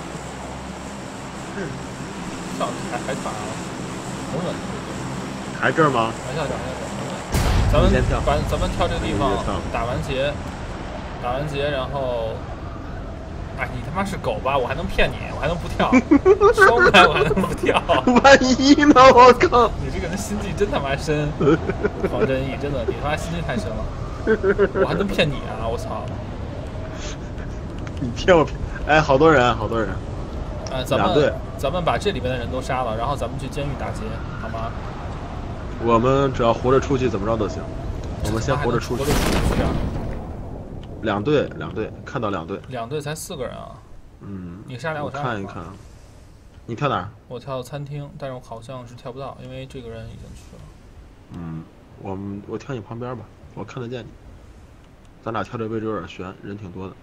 上还还打，稳稳。 还这儿吗？ 还跳跳跳，咱们先跳，咱咱们跳这个地方，打完劫，打完劫，然后。哎，你他妈是狗吧？我还能骗你？我还能不跳？双排我还能不跳？ 万一呢？我靠！ 你这个人心计真他妈深，黄真义，真的，你他妈心计太深了。我还能骗你啊！我操！ 你骗我骗？哎，好多人，好多人。 啊，咱们咱们把这里面的人都杀了，然后咱们去监狱打劫，好吗？ 我们只要活着出去，怎么着都行。我们先活着出去。两队，两队，看到两队， 两队才四个人啊。 嗯， 你杀俩， 我杀俩。 看一看。你跳哪儿？ 我跳餐厅，但是我好像是跳不到，因为这个人已经去了。 嗯，我们我跳你旁边吧，我看得见你。咱俩跳这位置有点悬，人挺多的。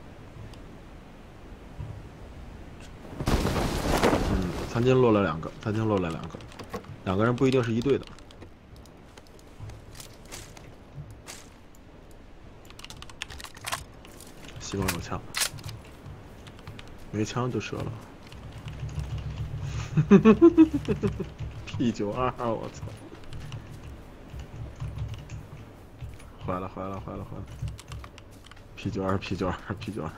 嗯，餐厅落了两个，餐厅落了两个，两个人不一定是一队的。希望有枪，没枪就折了。P 九二，我操！坏了坏了坏了坏了 ！P 九二 P 九二 P 九二。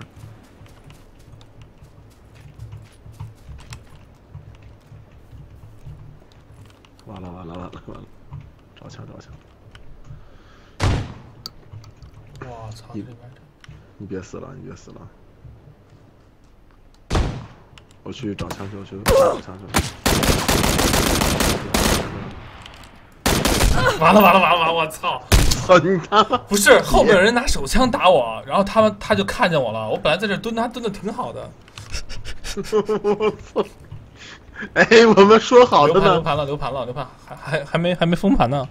完了完了完了完了！找枪找枪！ 我操！这边这。 你别死了，你别死了！我去找枪去，我去找枪去。 完了完了完了完了！我操！ 操你他妈！ 不是后面有人拿手枪打我，然后他们他就看见我了。我本来在这蹲，他蹲的挺好的。 我操！哎，我们说好的呢。 留盘了，留盘了，留盘，还还还没还没封盘呢。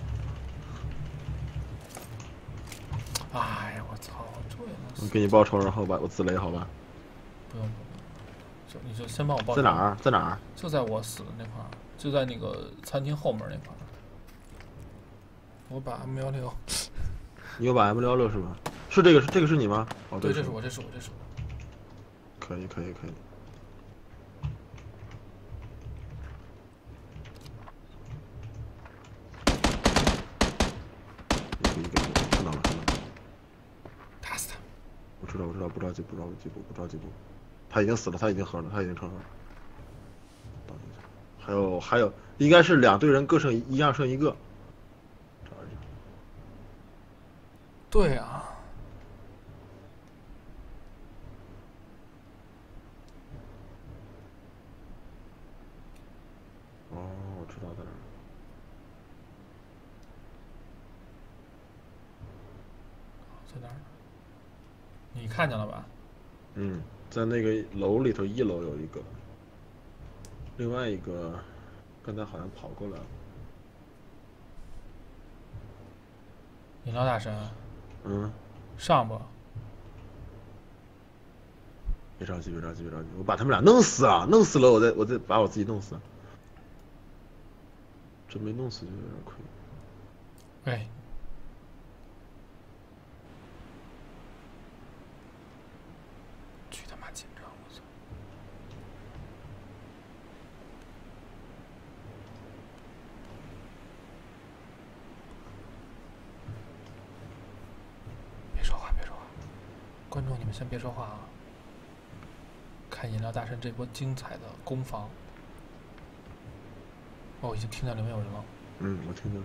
哎呀，我操！ 我给你报仇，然后把我自雷，好吧？ 不用不用，就你就先帮我报仇。 在哪儿？在哪儿？ 就在我死的那块儿，就在那个餐厅后门那块儿。我把 M 幺六。 你又把 M 幺六是吧？ 是这个是这个是你吗？哦， 对，这是我，这是我，这是我。 可以可以可以。一个一个一个，看到了看到了。 打死他！ 我知道我知道，不着急不着急不不着急不，他已经死了，他已经喝了，他已经成了。还有还有，应该是两队人各剩一样剩一个。 对啊。 哦，我知道在哪儿。 在哪儿？你看见了吧？ 嗯，在那个楼里头，一楼有一个，另外一个刚才好像跑过来了。 饮料大神。 嗯。 上不？ 别着急，别着急，别着急，我把他们俩弄死啊！弄死了，我再我再把我自己弄死。这没弄死就有点亏。 哎。巨他妈紧张，我操！别说话，别说话，观众你们先别说话啊！看饮料大神这波精彩的攻防。哦，已经听见里面有人了。 嗯，我听见了。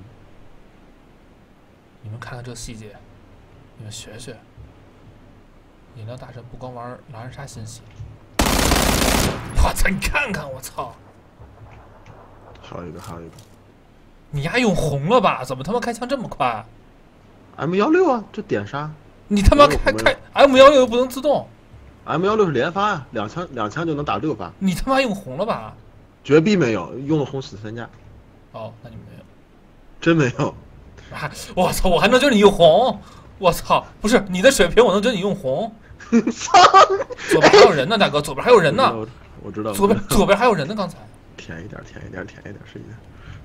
你们看看这细节，你们学学。饮料大神不光玩狼人杀信息，我操！你看看，我操！ 还有一个，还有一个。 你丫用红了吧？怎么他妈开枪这么快 ？M 幺六啊，这点杀。 你他妈开开 M 幺六又不能自动。 M 幺六是连发啊，两枪两枪就能打六发。 你他妈用红了吧？ 绝逼没有，用了红死三家。 哦，那你没有， 真没有。 啊！我操！我还能觉得你用红？我操！不是你的水平，我能觉得你用红。 操！ 左边还有人呢，大哥，左边还有人呢。 我知道。 左边左边还有人呢，刚才。 舔一点，舔一点，舔一点，是一点。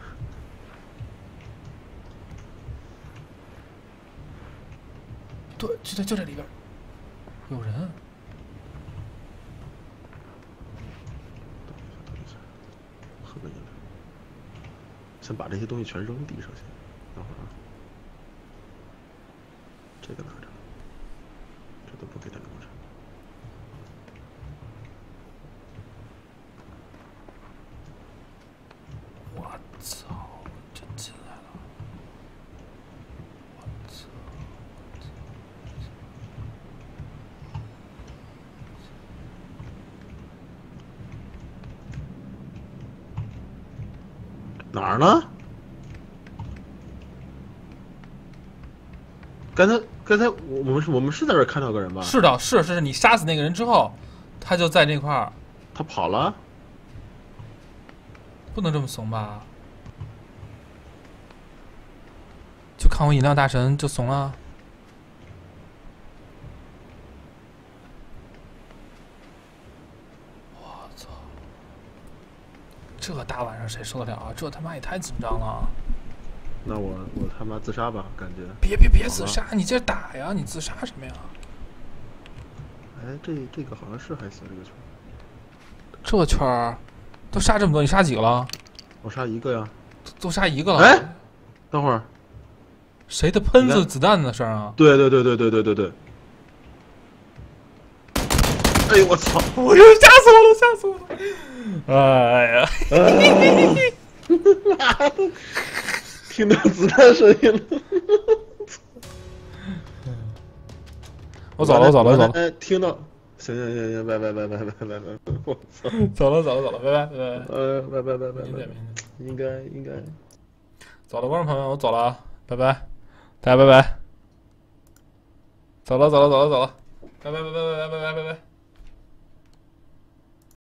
对，就在就在里边，有人。 喝个饮料，先把这些东西全扔地上先。等会儿啊，这个拿着，这都不给他留着。 我操！真进来了！我操！ 哪儿呢？刚才刚才我我们是我们是在这儿看到个人吧？ 是的，是是是，你杀死那个人之后，他就在那块儿。 他跑了？ 不能这么怂吧？就看我饮料大神就怂了。我操！这大晚上谁受得了啊？这他妈也太紧张了。 那我我他妈自杀吧，感觉。 别别别自杀！你接着打呀！你自杀什么呀？ 哎，这这个好像是还行，这个圈。 这圈儿都杀这么多，你杀几个了？ 我杀一个呀。 都杀一个了。 哎，等会儿， 谁的喷子子弹的声啊？ 对对对对对对对对。哎呦我操！ 我又吓死我了，吓死我了！哎呀！ 听到子弹声音了。 我走了，我走了，我走了。 哎，听到。行行行行，拜拜拜拜拜拜拜拜！我操！ 走了走了走了，拜拜拜拜。 呃，拜拜拜拜拜拜。应该应该。 走了，观众朋友们，我走了啊，拜拜，大家拜拜。走了走了走了走了，拜拜拜拜拜拜拜拜拜。